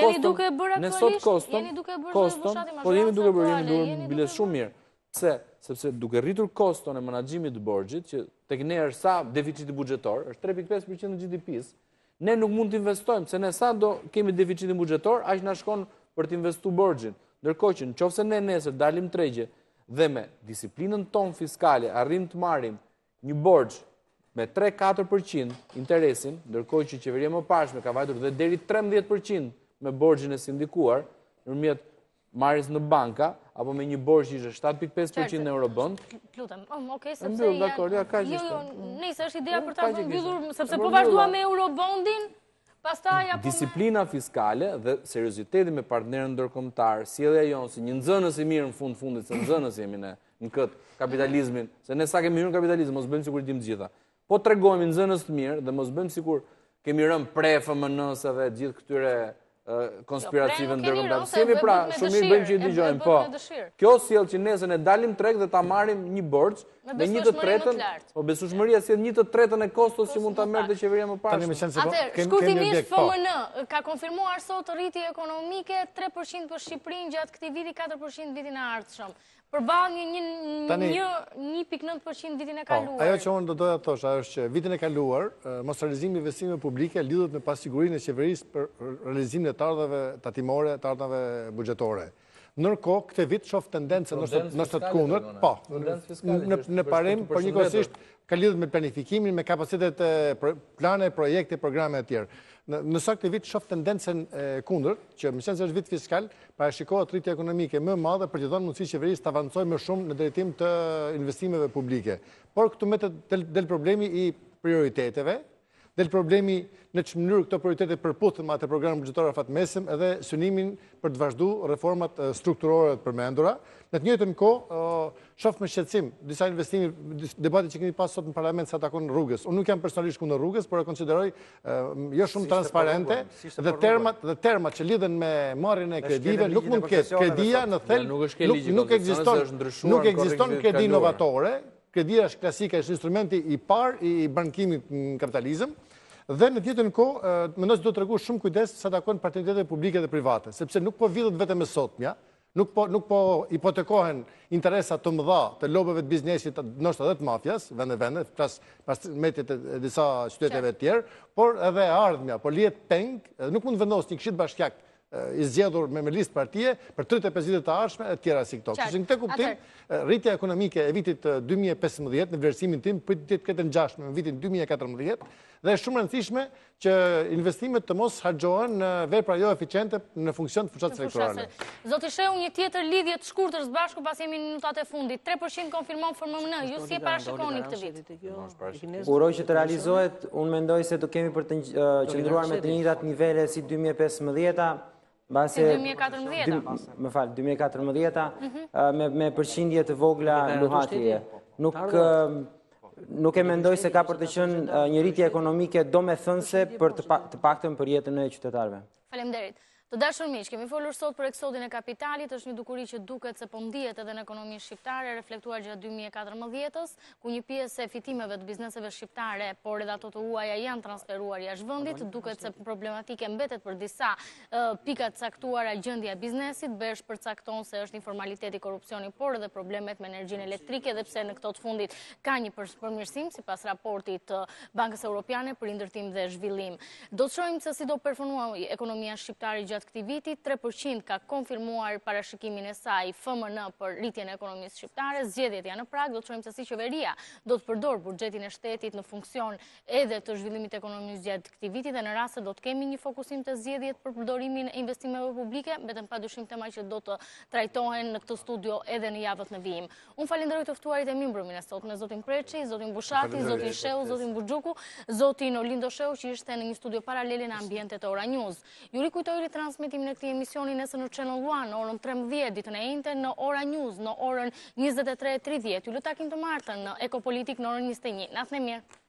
jeni duke bërë Bushati po jemi duke bërë biles shumë mirë. Sepse duke rritur koston e menaxhimit të borxhit, që tek ne është sa deficiti buxhetor, është 3.5% e GDP-s, ne nuk mund të investojmë, se ne sa do kemi deficitin buxhetor, aq na shkon për të investuar borxhin. Ndërkohë që nëse ne nesër dalim tregje dhe me disiplinën tonë fiskale arrim të marrim një borxh me 3-4% interesin, ndërkohë që qeveria më pashme ka vajtur dhe deri 13% me borxhin e sindikuar, nëpërmjet marrjes në banka, apo me një borxh që ishte 7.5% në Eurobond. Lutem, okay, sepse nëse është ideja për ta mbyllur, sepse po vazhdua me Eurobondin, pastaj apo disiplina fiskale dhe serioziteti me partnerën ndërkombëtar, sjellja jonë si një nxënës i mirë në fundit, se nxënës jemi ne në këtë kapitalizmin, se ne sa kemi hyrë në kapitalizëm, mos bëjmë sikur dim të gjitha. Po tregojmë nxënës të mirë dhe mos bëjmë sikur kemi rënë pre FMN-s dhe gjithë këtyre konspiracive ndërkombëtare. Semi pra, shumë mirë bëjmë që i dëgjojmë, po. Kjo sjell që nesër ne dalim treg dhe ta marrim një borxh me 1/3, po besueshmëria sjell 1/3 e kostos që mund ta merrte qeveria më parë. Shkurtimisht FMN ka konfirmuar sot rritje ekonomike 3% për Shqipërinë gjatë këtij viti, 4% vitin e ardhshëm. Përballë një 1.9% vitin e kaluar. Ajo që unë do doja të thosh është që vitin e kaluar, mos realizimi i investimeve publike lidhet me pasigurinë e qeverisë për realizimin e të ardhave tatimore, të ardhave buxhetore. Ndërkohë, këtë vit shoh tendencën nëse të kundërt, po, në parim, por njëkohësisht ka lidhur me planifikimin, me kapacitetet, plane, projekte, programe të tjerë. Nëse këtë vit shoh tendencën kundërt, që më është vit fiskal, parashikohet rritje ekonomike më e madhe për të dhënë mundësi qeverisë të avancojë më shumë në drejtim të investimeve publike. Por këtu më del problemi i prioriteteve, del problemi në çfarë mënyrë këto prioritete përputhen me atë program buxhetor afatmesëm edhe synimin për të vazhduar reformat strukturore të përmendura. Në të njëjtën kohë, shoh me shqetësim disa investime, debatet që kemi pas sot në parlament sa takon rrugës. Unë nuk jam personalisht kundër rrugës, por e konsideroj jo shumë transparente dhe termat që lidhen me marrjen e kredive nuk mund të ketë kredia në thelb, nuk ekziston kredi inovatore. Kredia është klasike, është instrumenti i parë i bankimit në kapitalizëm. Dhe në të njëjtën kohë, mendoj se do të treguosh shumë kujdes sa takon partneritetet publike dhe private, sepse nuk po vidhet vetëm me sotmja, nuk po hipotekohen interesa të mëdha të lobëve të biznesit, ndoshta edhe të mafias, vende, pas metjet e disa qyteteve të tjerë, por edhe ardhmja, po lihet peng, nuk mund vendos një këshill bashkiak i zgjedhur me listë partie për 35 vite të ardhshme e tjera si këto. Kështu që në këtë kuptim, rritja ekonomike e vitit 2015 në vlerësimin tim pritet të ketë ngjashme me vitin 2014 dhe është shumë e rëndësishme që investimet të mos harxhohen në vepra jo eficiente në funksion të fushës elektorale. Zoti Shehu, një tjetër lidhje të shkurtër së bashku pas jemi në minutat e fundit. 3% konfirmon FMN. Ju si e parashikoni këtë vit? Uroj që të realizohet, unë mendoj se do kemi për të qëndruar me të njëjtat nivele si 2015-a. Si 2014? Më falë, 2014, me përqindje të vogla luhatje. Nuk e mendoj se ka për të qenë një rritje ekonomike domethënëse për të paktën për jetën e qytetarëve. Faleminderit. Të dashur miq, kemi folur sot për eksodin e kapitalit, është një dukuri që duket se po ndihet edhe në ekonominë shqiptare, reflektuar gjatë 2014-s, ku një pjesë e fitimeve të bizneseve shqiptare, por edhe ato të huaja janë transferuar jashtë vendit, duket se problematike mbetet për disa pika të caktuara gjendja e biznesit, besh përcakton se është informaliteti, korrupsioni, por edhe problemet me energjinë elektrike, dhe pse në këto të fundit ka një përmirësim sipas raportit të Bankës Europiane për ndërtim dhe zhvillim. Do të shohim se si do performuar ekonomia shqiptare gjatë këtij viti. 3% ka konfirmuar parashikimin e saj FMN për rritjen e ekonomisë shqiptare. Zgjedhjet janë në prag, do të shohim se si qeveria do të përdor buxhetin e shtetit në funksion edhe të zhvillimit të ekonomisë gjatë këtij viti dhe në rast se do të kemi një fokusim të zgjedhjet për përdorimin e investimeve publike, mbeten padyshim tema që do të trajtohen në këtë studio edhe në javët në vijim. Unë falenderoj të ftuarit e mi mbrëmjen e sotme, zotin Preçi, zotin Bushati, zotin Shehu, zotin Buxhuku, zotin Shehu që ishte në një studio paralel në ambientet e Ora News. Ju rikujtoj transmitimin e këtij emisioni nëse në Channel One në orën 13 ditën e njëjtë, në Ora News në orën 23:30. Ju lutem takim të martën në Ekopolitikë në orën 21. Natën e mirë.